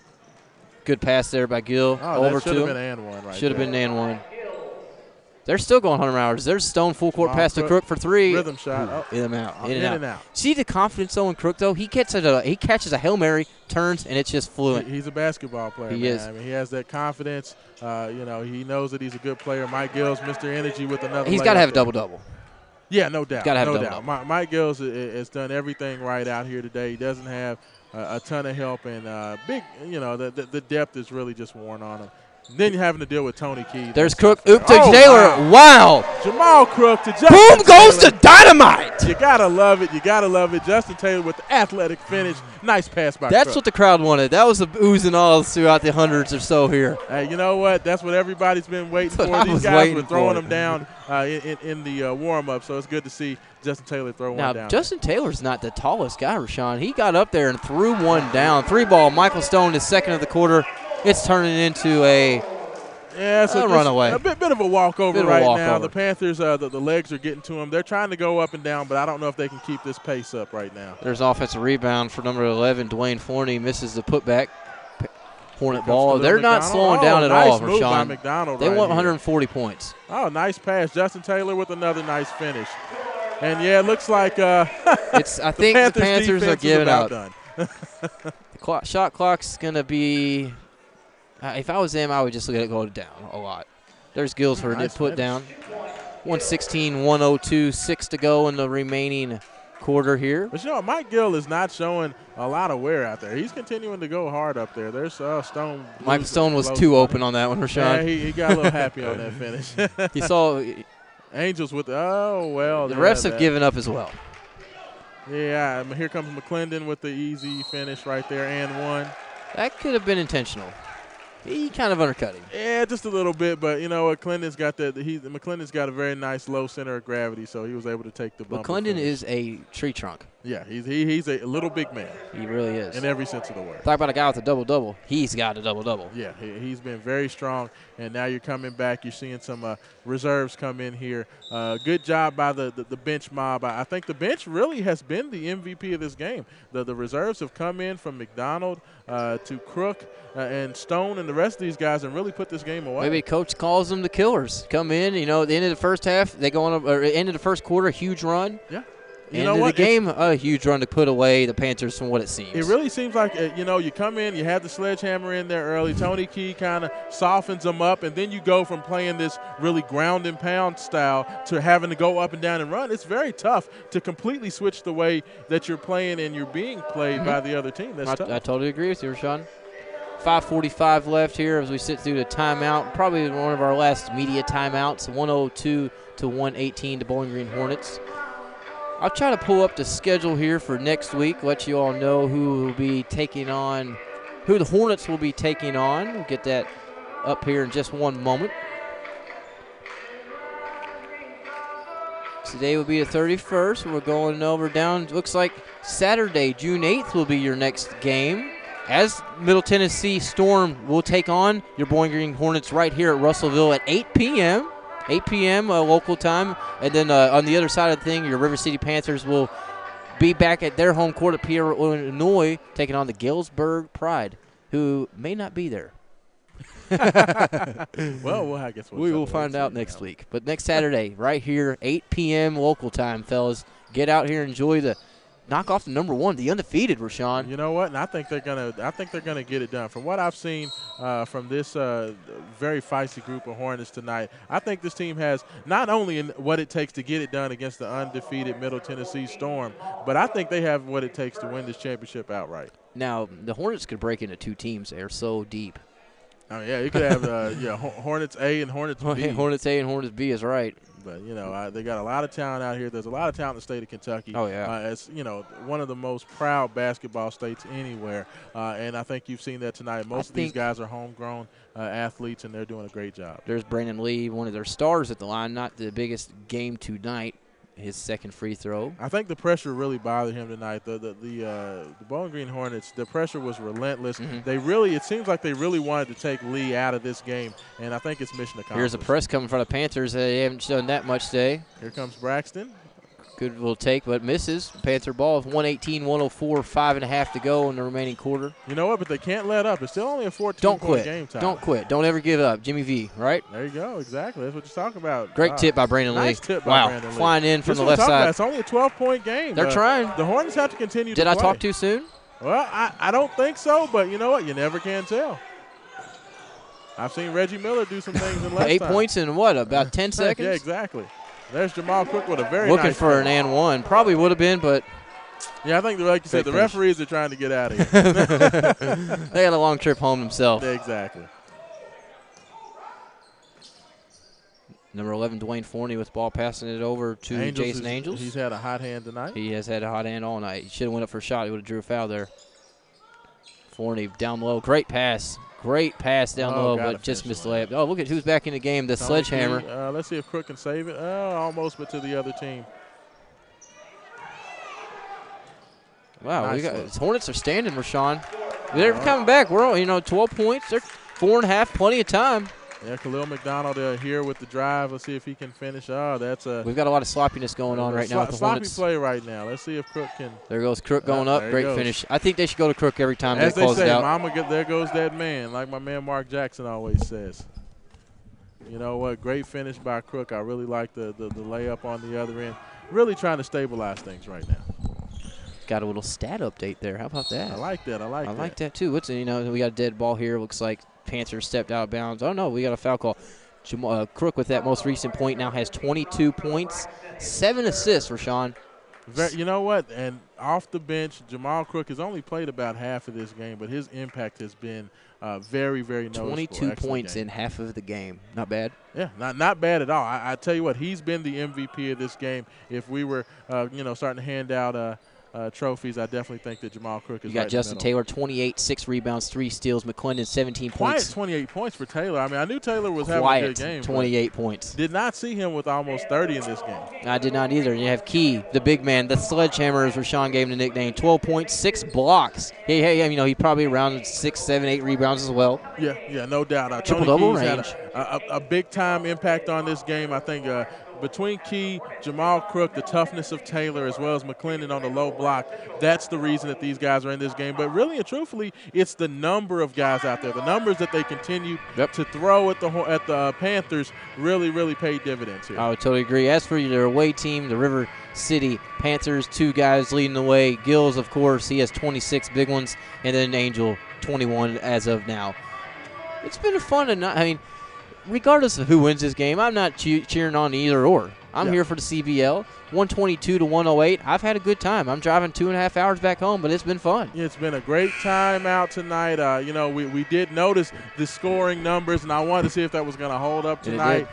Good pass there by Gill. Over to him. Should have been and one right Should have there. been and one. They're still going 100 hours. There's Stone full court pass to Crook for 3. Rhythm shot. In and out. In and out. See the confidence though in Crook though. He catches a Hail Mary, turns, and it's just fluent. He's a basketball player. He man. is. He has that confidence. He knows that he's a good player. Mike Gill's Mr. Energy with another. He's got to have a double-double. Yeah, no doubt. Got to have no a doubt. Mike Gills has done everything right out here today. He doesn't have a ton of help, and the depth is really just worn on him. Then you're having to deal with Tony Key. There's Crook. Oop to Taylor. Wow. Jamal Crook to Justin Boom goes Taylor. to Dynamite. You got to love it. You got to love it. Justin Taylor with the athletic finish. Nice pass by That's Crook. what the crowd wanted. That was the oohs and ahs throughout the hundreds or so here. Hey, you know what? That's what everybody's been waiting That's for. what I These was guys waiting were throwing for. them down in the warm-up, so it's good to see Justin Taylor throw one Now, down. Justin Taylor's not the tallest guy, Rashawn. He got up there and threw one down. 3-ball. Michael Stone, his second of the quarter. It's turning into a runaway. A bit of a walkover Bit of a right now. walkover. The Panthers, the legs are getting to them. They're trying to go up and down, but I don't know if they can keep this pace up right now. There's an offensive rebound for number 11, Dwayne Forney. Misses the putback. Hornet ball. They're not McDonald. slowing down at nice all, move by Rashawn. McDonald They right want here. 140 points. Oh, nice pass. Justin Taylor with another nice finish. And, yeah, it looks like I think the Panthers are defense is giving about up. done. Shot clock's going to be if I was them, I would just let it go down a lot. There's Guilsford Nice put finish. down. 116-102, 6 to go in the remaining quarter here. But Mike Gill is not showing a lot of wear out there. He's continuing to go hard up there. There's Stone. Mike Stone was too open on that one, Yeah, Rashawn. he got a little happy on that finish. He saw Angels with the refs have given up as well. Yeah, here comes McClendon with the easy finish right there and one. That could have been intentional. He kind of undercut him. Yeah, just a little bit, but you know what? McClendon's got a very nice low center of gravity, so he was able to take the bump. McClendon is a tree trunk. Yeah, he's a little big man. He really is. In every sense of the word. Talk about a guy with a double-double. He's got a double-double. Yeah, he's been very strong, and now you're coming back. You're seeing some reserves come in here. Good job by the bench mob. I think the bench really has been the MVP of this game. The reserves have come in from McDonald to Crook and Stone and the rest of these guys and really put this game away. Maybe coach calls them the killers. Come in, at the end of the first half, they go on end of the first quarter, a huge run. Yeah. End of the game, a huge run to put away the Panthers from what it seems. It really seems like, you come in, you have the sledgehammer in there early. Tony Key kind of softens them up, and then you go from playing this really ground and pound style to having to go up and down and run. It's very tough to completely switch the way that you're playing and you're being played by the other team. That's tough. I totally agree with you, Rashawn. 5:45 left here as we sit through the timeout. Probably one of our last media timeouts. 102 to 118 to Bowling Green Hornets. I'll try to pull up the schedule here for next week, let you all know who the Hornets will be taking on. We'll get that up here in just one moment. Today will be the 31st. We're going over down. Looks like Saturday, June 8th will be your next game. As Middle Tennessee Storm will take on your Bowling Green Hornets right here at Russellville at 8 p.m. 8 p.m. Local time. And then on the other side of the thing, your River City Panthers will be back at their home court at Pierre, Illinois, taking on the Galesburg Pride, who may not be there. Well, I guess we will find out next week. But next Saturday, right here, 8 p.m. local time, fellas. Get out here and enjoy knock off the number one, the undefeated, Rashawn. You know what? And I think they're gonna get it done. From what I've seen from this very feisty group of Hornets tonight, I think this team has not only what it takes to get it done against the undefeated Middle Tennessee Storm, but I think they have what it takes to win this championship outright. Now, the Hornets could break into two teams. They're so deep. Oh yeah, you could have Hornets A and Hornets B. Hornets A and Hornets B is right. But they got a lot of talent out here. There's a lot of talent in the state of Kentucky. Oh yeah, it's one of the most proud basketball states anywhere, and I think you've seen that tonight. Most of these guys are homegrown athletes, and they're doing a great job. There's Brandon Lee, one of their stars at the line. Not the biggest game tonight. His second free throw. I think the pressure really bothered him tonight. The Bowling Green Hornets, the pressure was relentless. It seems like they really wanted to take Lee out of this game, and I think it's mission accomplished. Here's a press coming from the Panthers. They haven't done that much today. Here comes Braxton. Good will take, but misses. Panther ball is 118-104, 5.5 to go in the remaining quarter. You know what? But they can't let up. It's still only a 14-point game time. Don't quit. Don't ever give up. Jimmy V, right? There you go. Exactly. That's what you're talking about. Great tip by Brandon Lee. Nice tip by Brandon Lee. Flying in from the left side. It's only a 12-point game. They're trying. The Hornets have to continue to play. Did I talk too soon? Well, I don't think so, but you know what? You never can tell. I've seen Reggie Miller do some things in less 8 time. points in what, about 10 seconds? Yeah, exactly. There's Jamal Cook with a very looking nice for an and one. Probably would have been, but. Yeah, I think, like you said, the referees are trying to get out of here. They had a long trip home themselves. Exactly. Number 11, Dwayne Forney with the ball, passing it over to Jason Angels. He's had a hot hand tonight. He has had a hot hand all night. He should have went up for a shot. He would have drew a foul there. Forney down low. Great pass. Great pass down low, but just missed the layup. Oh, look at who's back in the game, the sledgehammer. Let's see if Crook can save it. Almost, but to the other team. Wow, nice Hornets are standing, Rashawn. They're coming back. We're on, 12 points. They're 4.5, plenty of time. Yeah, Khalil McDonald here with the drive. Let's see if he can finish. We've got a lot of sloppiness going on right now with the Hornets. Sloppy play right now. Let's see if Crook can. There goes Crook going up. Great finish. I think they should go to Crook every time they close it out. Mama, there goes that man, like my man Mark Jackson always says. You know what? Great finish by Crook. I really like the layup on the other end. Really trying to stabilize things right now. Got a little stat update there. How about that? I like that. I like that too. We got a dead ball here. Looks like Panthers stepped out of bounds. Oh, no, we got a foul call. Crook with that most recent point now has 22 points, 7 assists, Rashawn. You know what? And off the bench, Jamal Crook has only played about half of this game, but his impact has been very, very noticeable. 22 Excellent points game. in half of the game. Not bad. Yeah, not bad at all. I tell you what, he's been the MVP of this game. If we were, starting to hand out trophies, I definitely think that Jamal Crook is You got right in Justin the middle. Taylor, 28, 6 rebounds, 3 steals. McClendon, 17 Quiet points. 28 points for Taylor. I mean, I knew Taylor was having a Quiet, good game. 28 points. Did not see him with almost 30 in this game. I did not either. You have Key, the big man, the sledgehammer, as Rashawn gave him the nickname. 12 points, 6 blocks. Hey, he probably around 6, 7, 8 rebounds as well. Yeah, no doubt. Tony Triple-double Keys range. had a big-time impact on this game. I think between Key, Jamal Crook, the toughness of Taylor, as well as McClendon on the low block, that's the reason that these guys are in this game. But really and truthfully, it's the number of guys out there, the numbers that they continue to throw at the Panthers really, really paid dividends here. I would totally agree. As for their away team, the River City Panthers, 2 guys leading the way. Gills, of course, he has 26 big ones, and then Angel, 21 as of now. It's been a fun night. I mean, regardless of who wins this game, I'm not cheering on either or. I'm here for the CBL. 122 to 108. I've had a good time. I'm driving 2.5 hours back home, but it's been fun. Yeah, it's been a great time out tonight. We did notice the scoring numbers, and I wanted to see if that was going to hold up tonight.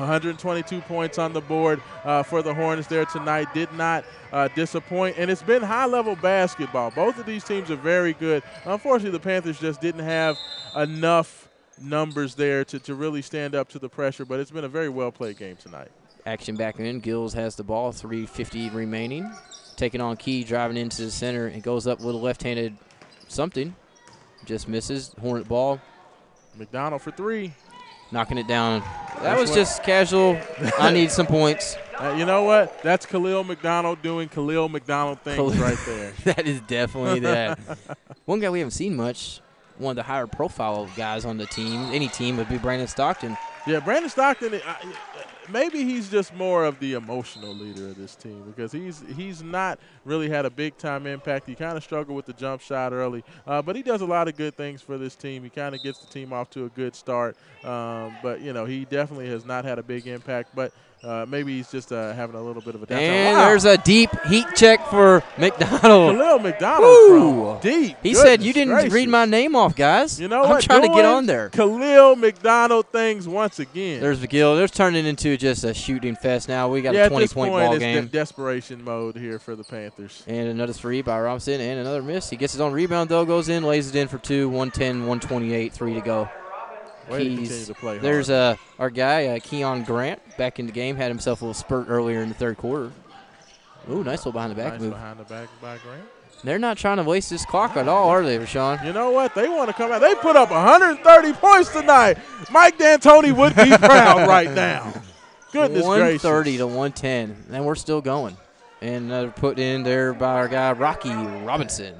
122 points on the board for the Hornets there tonight. Did not disappoint, and it's been high-level basketball. Both of these teams are very good. Unfortunately, the Panthers just didn't have enough numbers there to really stand up to the pressure, but it's been a very well-played game tonight. Action back in. Gills has the ball, 3:50 remaining. Taking on Key, driving into the center, and goes up with a left-handed something. Just misses. Hornet ball. McDonald for 3. Knocking it down. That was just casual. I need some points. You know what? That's Khalil McDonald doing Khalil McDonald things right there. That is definitely that. One guy we haven't seen much, one of the higher profile guys on the team, any team, would be Brandon Stockton. Yeah, Brandon Stockton, maybe he's just more of the emotional leader of this team because he's not really had a big-time impact. He kind of struggled with the jump shot early, but he does a lot of good things for this team. He kind of gets the team off to a good start, but, he definitely has not had a big impact. But maybe he's just having a little bit of a downtime. And there's a deep heat check for McDonald. Khalil McDonald from deep. He said, you didn't read my name off, guys. You know I'm what? trying to get on there. Khalil McDonald things once again. There's McGill. There's turning into just a shooting fest now. We got a 20-point ball game. It's desperation mode here for the Panthers. And another 3 by Robinson and another miss. He gets his own rebound, though, goes in, lays it in for 2, 110, 128, 3 to go. Way to continue to play hard. There's our guy, Keon Grant, back in the game. Had himself a little spurt earlier in the third quarter. Ooh, nice little behind-the-back move. Behind the back by Grant. They're not trying to waste this clock at all, are they, Rashawn? You know what? They want to come out. They put up 130 points tonight. Mike D'Antoni would be proud right now. Goodness gracious. 130 to 110, and we're still going. And another put in there by our guy, Rocky Robinson.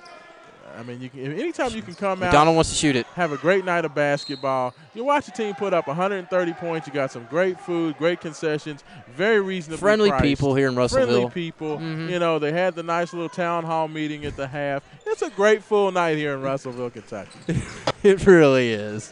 I mean, anytime you can come out. Donald wants to shoot it. Have a great night of basketball. You watch the team put up 130 points. You got some great food, great concessions, very reasonably Friendly priced. people here in Russellville. Friendly people. They had the nice little town hall meeting at the half. It's a great full night here in Russellville, Kentucky. It really is.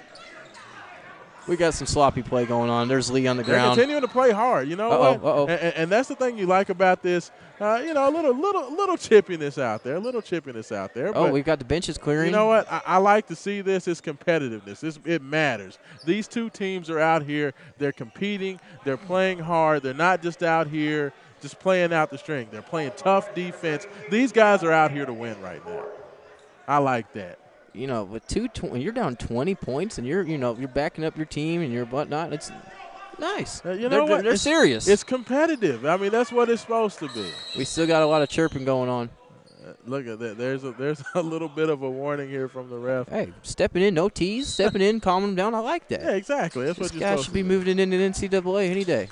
We got some sloppy play going on. There's Lee on the They're ground. continuing to play hard. You know what? Uh-oh. And that's the thing you like about this. A little chippiness out there. A little chippiness out there. Oh, but we've got the benches clearing. you know what? I like to see this. It's competitiveness. It matters. These two teams are out here. They're competing. They're playing hard. They're not just out here just playing out the string. They're playing tough defense. These guys are out here to win right now. I like that. With when you're down 20 points and you're backing up your team and you're whatnot, it's nice. They're serious. It's competitive. I mean, that's what it's supposed to be. We still got a lot of chirping going on. Look at that. There's a little bit of a warning here from the ref. Hey, stepping in, no tease, stepping in, calming them down. I like that. Yeah, exactly. That's this what you're guy supposed should to be do. moving into the NCAA any day.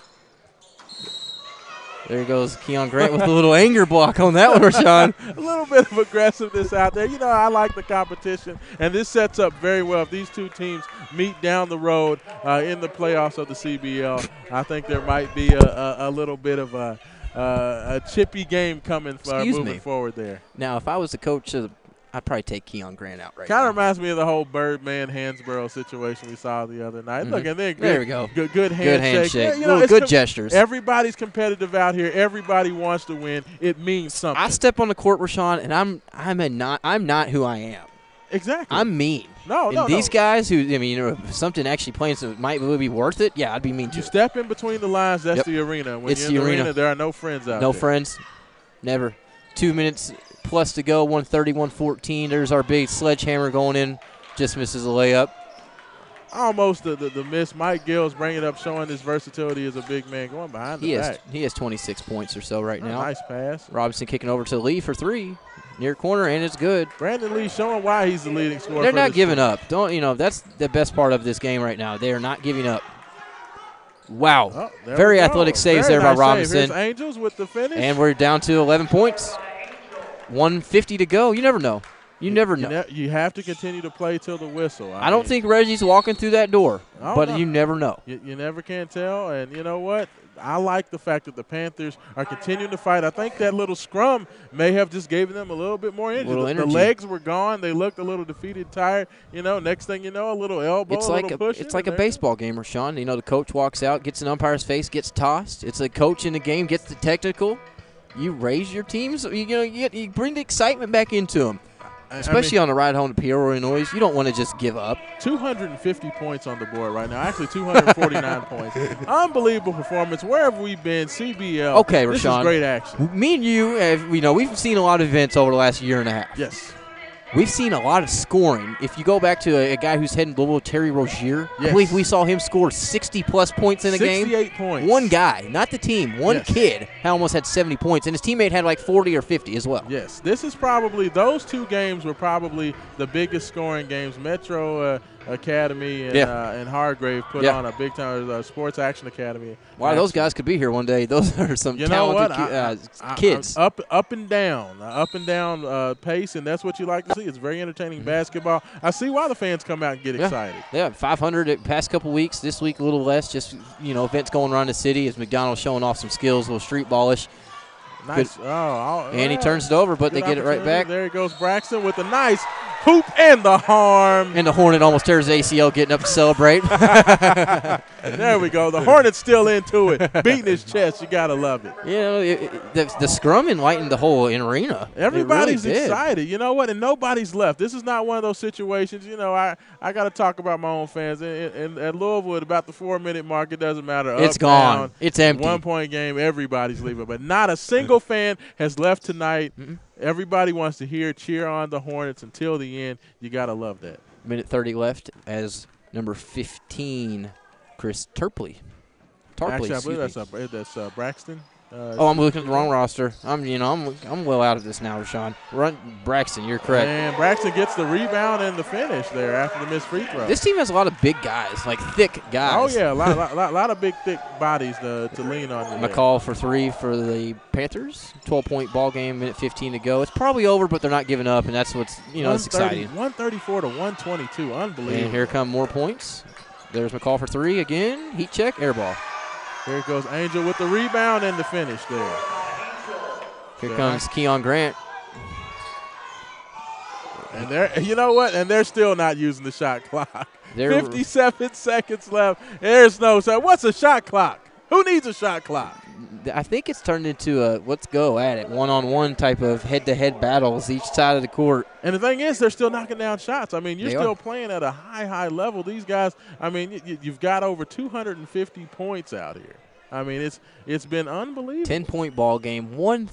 There goes Keon Grant with a little anger block on that one, Rashawn. A little bit of aggressiveness out there. I like the competition, and this sets up very well. If these two teams meet down the road in the playoffs of the CBL, I think there might be a little bit of a chippy game coming moving forward there. Now, if I was the coach of I'd probably take Keon Grant out right Kind now. of reminds me of the whole Birdman-Hansborough situation we saw the other night. Look, and then There we go. Good handshake. Yeah, Little it's good gestures. Everybody's competitive out here. Everybody wants to win. It means something. I step on the court, Rashawn, and I'm not who I am. Exactly. I'm mean. No. These guys who, if something actually playing so it might really be worth it, yeah, I'd be mean to. You step in between the lines, that's Yep. the arena. When It's you're in the the arena. there are no friends out there. No friends. Never. 2 minutes plus to go, 130, 114. There's our big sledgehammer going in. Just misses a layup. Almost the miss. Mike Gill's bringing it up, showing his versatility as a big man going behind the back. He has 26 points or so right now. Nice pass. Robinson kicking over to Lee for 3. Near corner, and it's good. Brandon Lee showing why he's the leading scorer. They're for not this giving team. up. That's the best part of this game right now. They are not giving up. Wow. Oh, there Very we go. athletic saves Very there by nice Robinson. Save. Here's Angels with the finish. And we're down to 11 points. 150 to go. You never know. You never know. You have to continue to play till the whistle. I don't think Reggie's walking through that door, I don't but know. you never know. You never can tell. And you know what? I like the fact that the Panthers are continuing to fight. I think that little scrum may have just given them a little bit more energy. The legs were gone. They looked a little defeated, tired. Next thing you know, a little elbow, It's a like little push. it's like a baseball game, Rashawn. The coach walks out, gets an umpire's face, gets tossed. It's a coach in the game, gets the technical. You raise your teams. You bring the excitement back into them. Especially on the ride home to Peoria, Illinois. You don't want to just give up. 250 points on the board right now. Actually, 249 points. Unbelievable performance. Where have we been? CBL. Okay, this Rashawn. is great action. Me and you, we've seen a lot of events over the last year and a half. Yes. We've seen a lot of scoring. If you go back to a guy who's heading Louisville, Terry Rozier, I Yes. believe we saw him score 60-plus points in a game. 68 points. One guy, not the team. One Yes. kid almost had 70 points, and his teammate had like 40 or 50 as well. Yes, this is probably, those two games were probably the biggest scoring games. Metro Academy and Hargrave put on a big time Sports Action Academy. Wow, those guys could be here one day. Those are some talented kids. Up and down pace, and that's what you like to see. It's very entertaining basketball. I see why the fans come out and get excited. Yeah, 500 the past couple weeks. This week a little less. Just events going around the city as McDonald's showing off some skills, a little street ballish. Nice. And he turns it over, but they get it right back. There goes Braxton with a nice hoop and the harm. And the Hornet almost tears ACL getting up to celebrate. There we go. The Hornet's still into it, beating his chest. You got to love it. The scrum enlightened the whole arena. Everybody's excited. You know what? And nobody's left. This is not one of those situations. I got to talk about my own fans. And at Louisville, at about the 4-minute mark, it doesn't matter. It's up, gone. Down, It's empty. 1-point game. Everybody's leaving. But not a single fan has left tonight. Everybody wants to cheer on the Hornets until the end. You got to love that. Minute 30 left as number 15, Chris Tarpley. Actually, I believe that's Braxton. I'm looking at the wrong roster. I'm well out of this now, Rashawn. Braxton, you're correct. And Braxton gets the rebound and the finish there after the missed free throw. This team has a lot of big guys, like thick guys. Oh yeah, a lot of big, thick bodies to lean on. McCall for 3 for the Panthers. 12-point ball game, minute 15 to go. It's probably over, but they're not giving up, and that's what's it's exciting. 134 to 122, unbelievable. And here come more points. There's McCall for 3 again. Heat check, air ball. Here goes Angel with the rebound and the finish there. Here comes Keon Grant. And they're still not using the shot clock. 57 seconds left. There's no shot. What's a shot clock? Who needs a shot clock? I think it's turned into a let's go at it, one-on-one type of head-to-head battles each side of the court. And the thing is, they're still knocking down shots. I mean, you're still playing at a high level. These guys, I mean, you've got over 250 points out here. I mean, it's been unbelievable. 10-point ball game,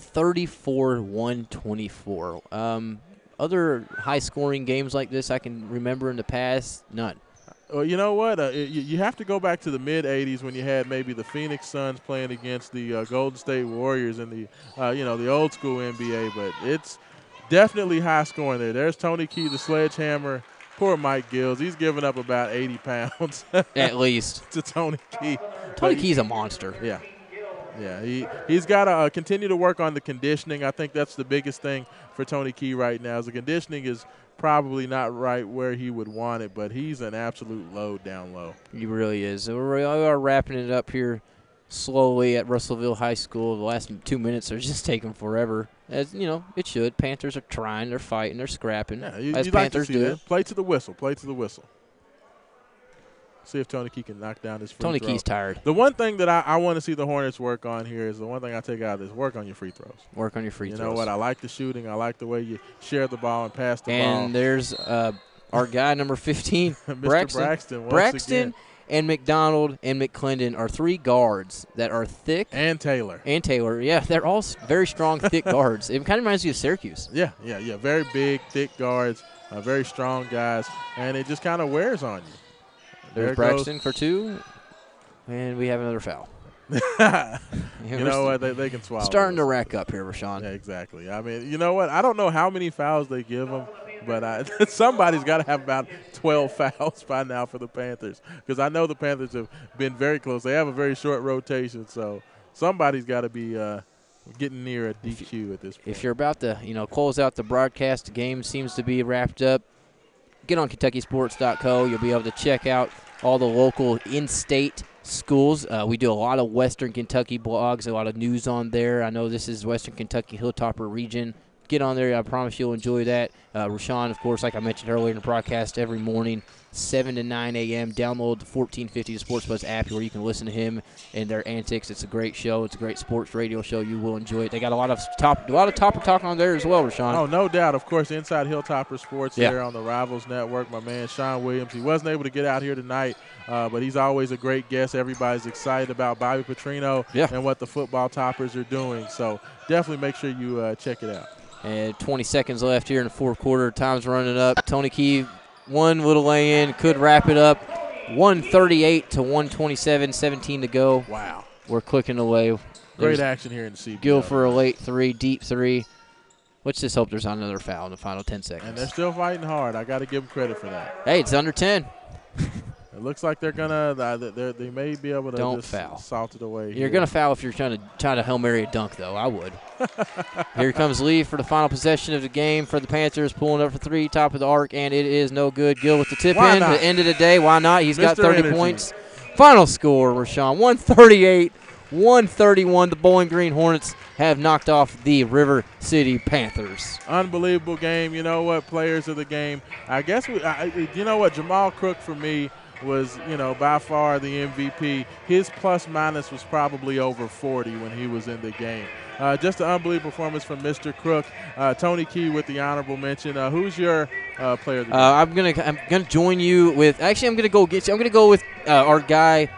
134-124. Other high-scoring games like this I can remember in the past, none. Well, you know what? You have to go back to the mid-'80s when you had maybe the Phoenix Suns playing against the Golden State Warriors in the the old school NBA. But it's definitely high scoring there. There's Tony Key, the sledgehammer. Poor Mike Gills. He's giving up about 80 pounds. At least. To Tony Key. Tony Key's a monster. Yeah. Yeah, he's got to continue to work on the conditioning. I think that's the biggest thing for Tony Key right now. The conditioning is probably not right where he would want it, but he's an absolute load down low. He really is. We are wrapping it up here slowly at Russellville High School. The last 2 minutes are just taking forever. As you know, it should. Panthers are trying, they're fighting, they're scrapping. Yeah, as you'd Panthers like to see do. that. Play to the whistle. Play to the whistle. See if Tony Key can knock down this free Tony throw. Key's tired. The one thing that I want to see the Hornets work on here is the one thing I take out of this: work on your free throws. Work on your free throws. You know what? I like the shooting. I like the way you share the ball and pass the ball. And there's our guy, number 15, Mr. Braxton and McDonald and McClendon are 3 guards that are thick. And Taylor. Yeah, they're all very strong, thick guards. It kind of reminds you of Syracuse. Yeah. Very big, thick guards, very strong guys, and it just kind of wears on you. There's Braxton for 2, and we have another foul. You know what? They can swallow. Starting to rack up here, Rashawn. Yeah, exactly. I mean, you know what? I don't know how many fouls they give them, but somebody's got to have about 12 fouls by now for the Panthers, because I know the Panthers have been very close. They have a very short rotation, so somebody's got to be getting near a DQ at this point. If you're about to, close out the broadcast, the game seems to be wrapped up. Get on KentuckySports.co. You'll be able to check out all the local in-state schools. We do a lot of Western Kentucky blogs, a lot of news on there. I know this is Western Kentucky Hilltopper region. Get on there. I promise you'll enjoy that. Rashawn, of course, like I mentioned earlier in the broadcast, every morning, 7 to 9 a.m. Download the 1450 Sports Buzz app where you can listen to him and their antics. It's a great show. It's a great sports radio show. You will enjoy it. They got a lot of Topper talk on there as well, Rashawn. Oh, no doubt. Of course, Inside Hilltopper Sports there on the Rivals Network. My man Sean Williams. He wasn't able to get out here tonight, but he's always a great guest. Everybody's excited about Bobby Petrino and what the football Toppers are doing. So definitely make sure you check it out. And 20 seconds left here in the fourth quarter. Time's running up. Tony Key, one little lay-in, could wrap it up. 138 to 127, 17 to go. Wow. We're clicking away. Great action here in the CBL. Gill for a late 3, deep 3. Let's just hope there's not another foul in the final 10 seconds. And they're still fighting hard. I got to give them credit for that. Hey, it's under 10. It looks like they're gonna. They may be able to Don't just foul. salt it away. You're gonna foul if you're trying to Hail Mary a dunk, though. I would. Here comes Lee for the final possession of the game for the Panthers, pulling up for 3, top of the arc, and it is no good. Gill with the tip Why in. not? The end of the day. Why not? He's got 30 Energy. points. Final score, Rashawn, 138-131. The Bowling Green Hornets have knocked off the River City Panthers. Unbelievable game. You know what? Players of the game. I guess you know what? Jamal Crook for me was, by far the MVP. His plus-minus was probably over 40 when he was in the game. Just an unbelievable performance from Mr. Crook. Tony Key with the honorable mention. Who's your player of the game? I'm gonna join you with. Actually, I'm gonna go with our guy,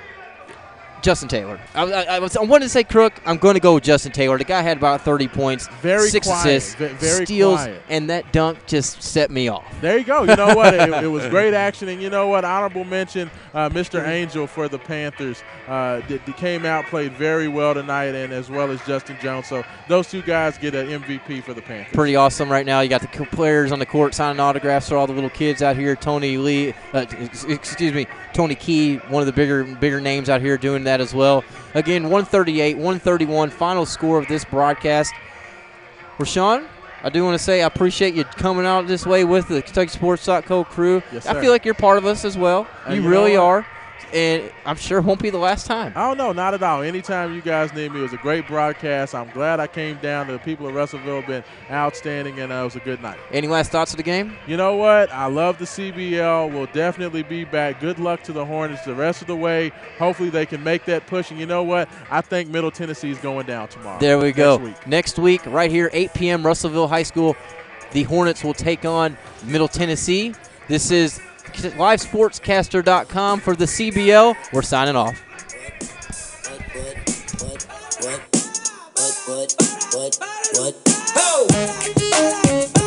Justin Taylor. I wanted to say Crook. I'm going to go with Justin Taylor. The guy had about 30 points, Very 6 quiet, assists, very steals, quiet. and that dunk just set me off. There you go. You know what? It was great action. And you know what? Honorable mention, Mr. Angel for the Panthers. Came out, played very well tonight, and as well as Justin Jones. So those 2 guys get an MVP for the Panthers. Pretty awesome right now. You got the players on the court signing autographs for all the little kids out here. Tony Key, one of the bigger names out here doing that as well. Again, 138-131, final score of this broadcast. Rashawn, I do want to say I appreciate you coming out this way with the KentuckySports.co crew. Yes, I sir. feel like you're part of us as well. You you really know what? are. And I'm sure it won't be the last time. Oh, no, not at all. Anytime you guys need me, it was a great broadcast. I'm glad I came down. The people of Russellville have been outstanding, and it was a good night. Any last thoughts of the game? You know what? I love the CBL. We'll definitely be back. Good luck to the Hornets the rest of the way. Hopefully they can make that push. And you know what? I think Middle Tennessee is going down tomorrow. There we go. Next week. Right here, 8 p.m., Russellville High School. The Hornets will take on Middle Tennessee. This is LiveSportsCaster.com for the CBL. We're signing off. What?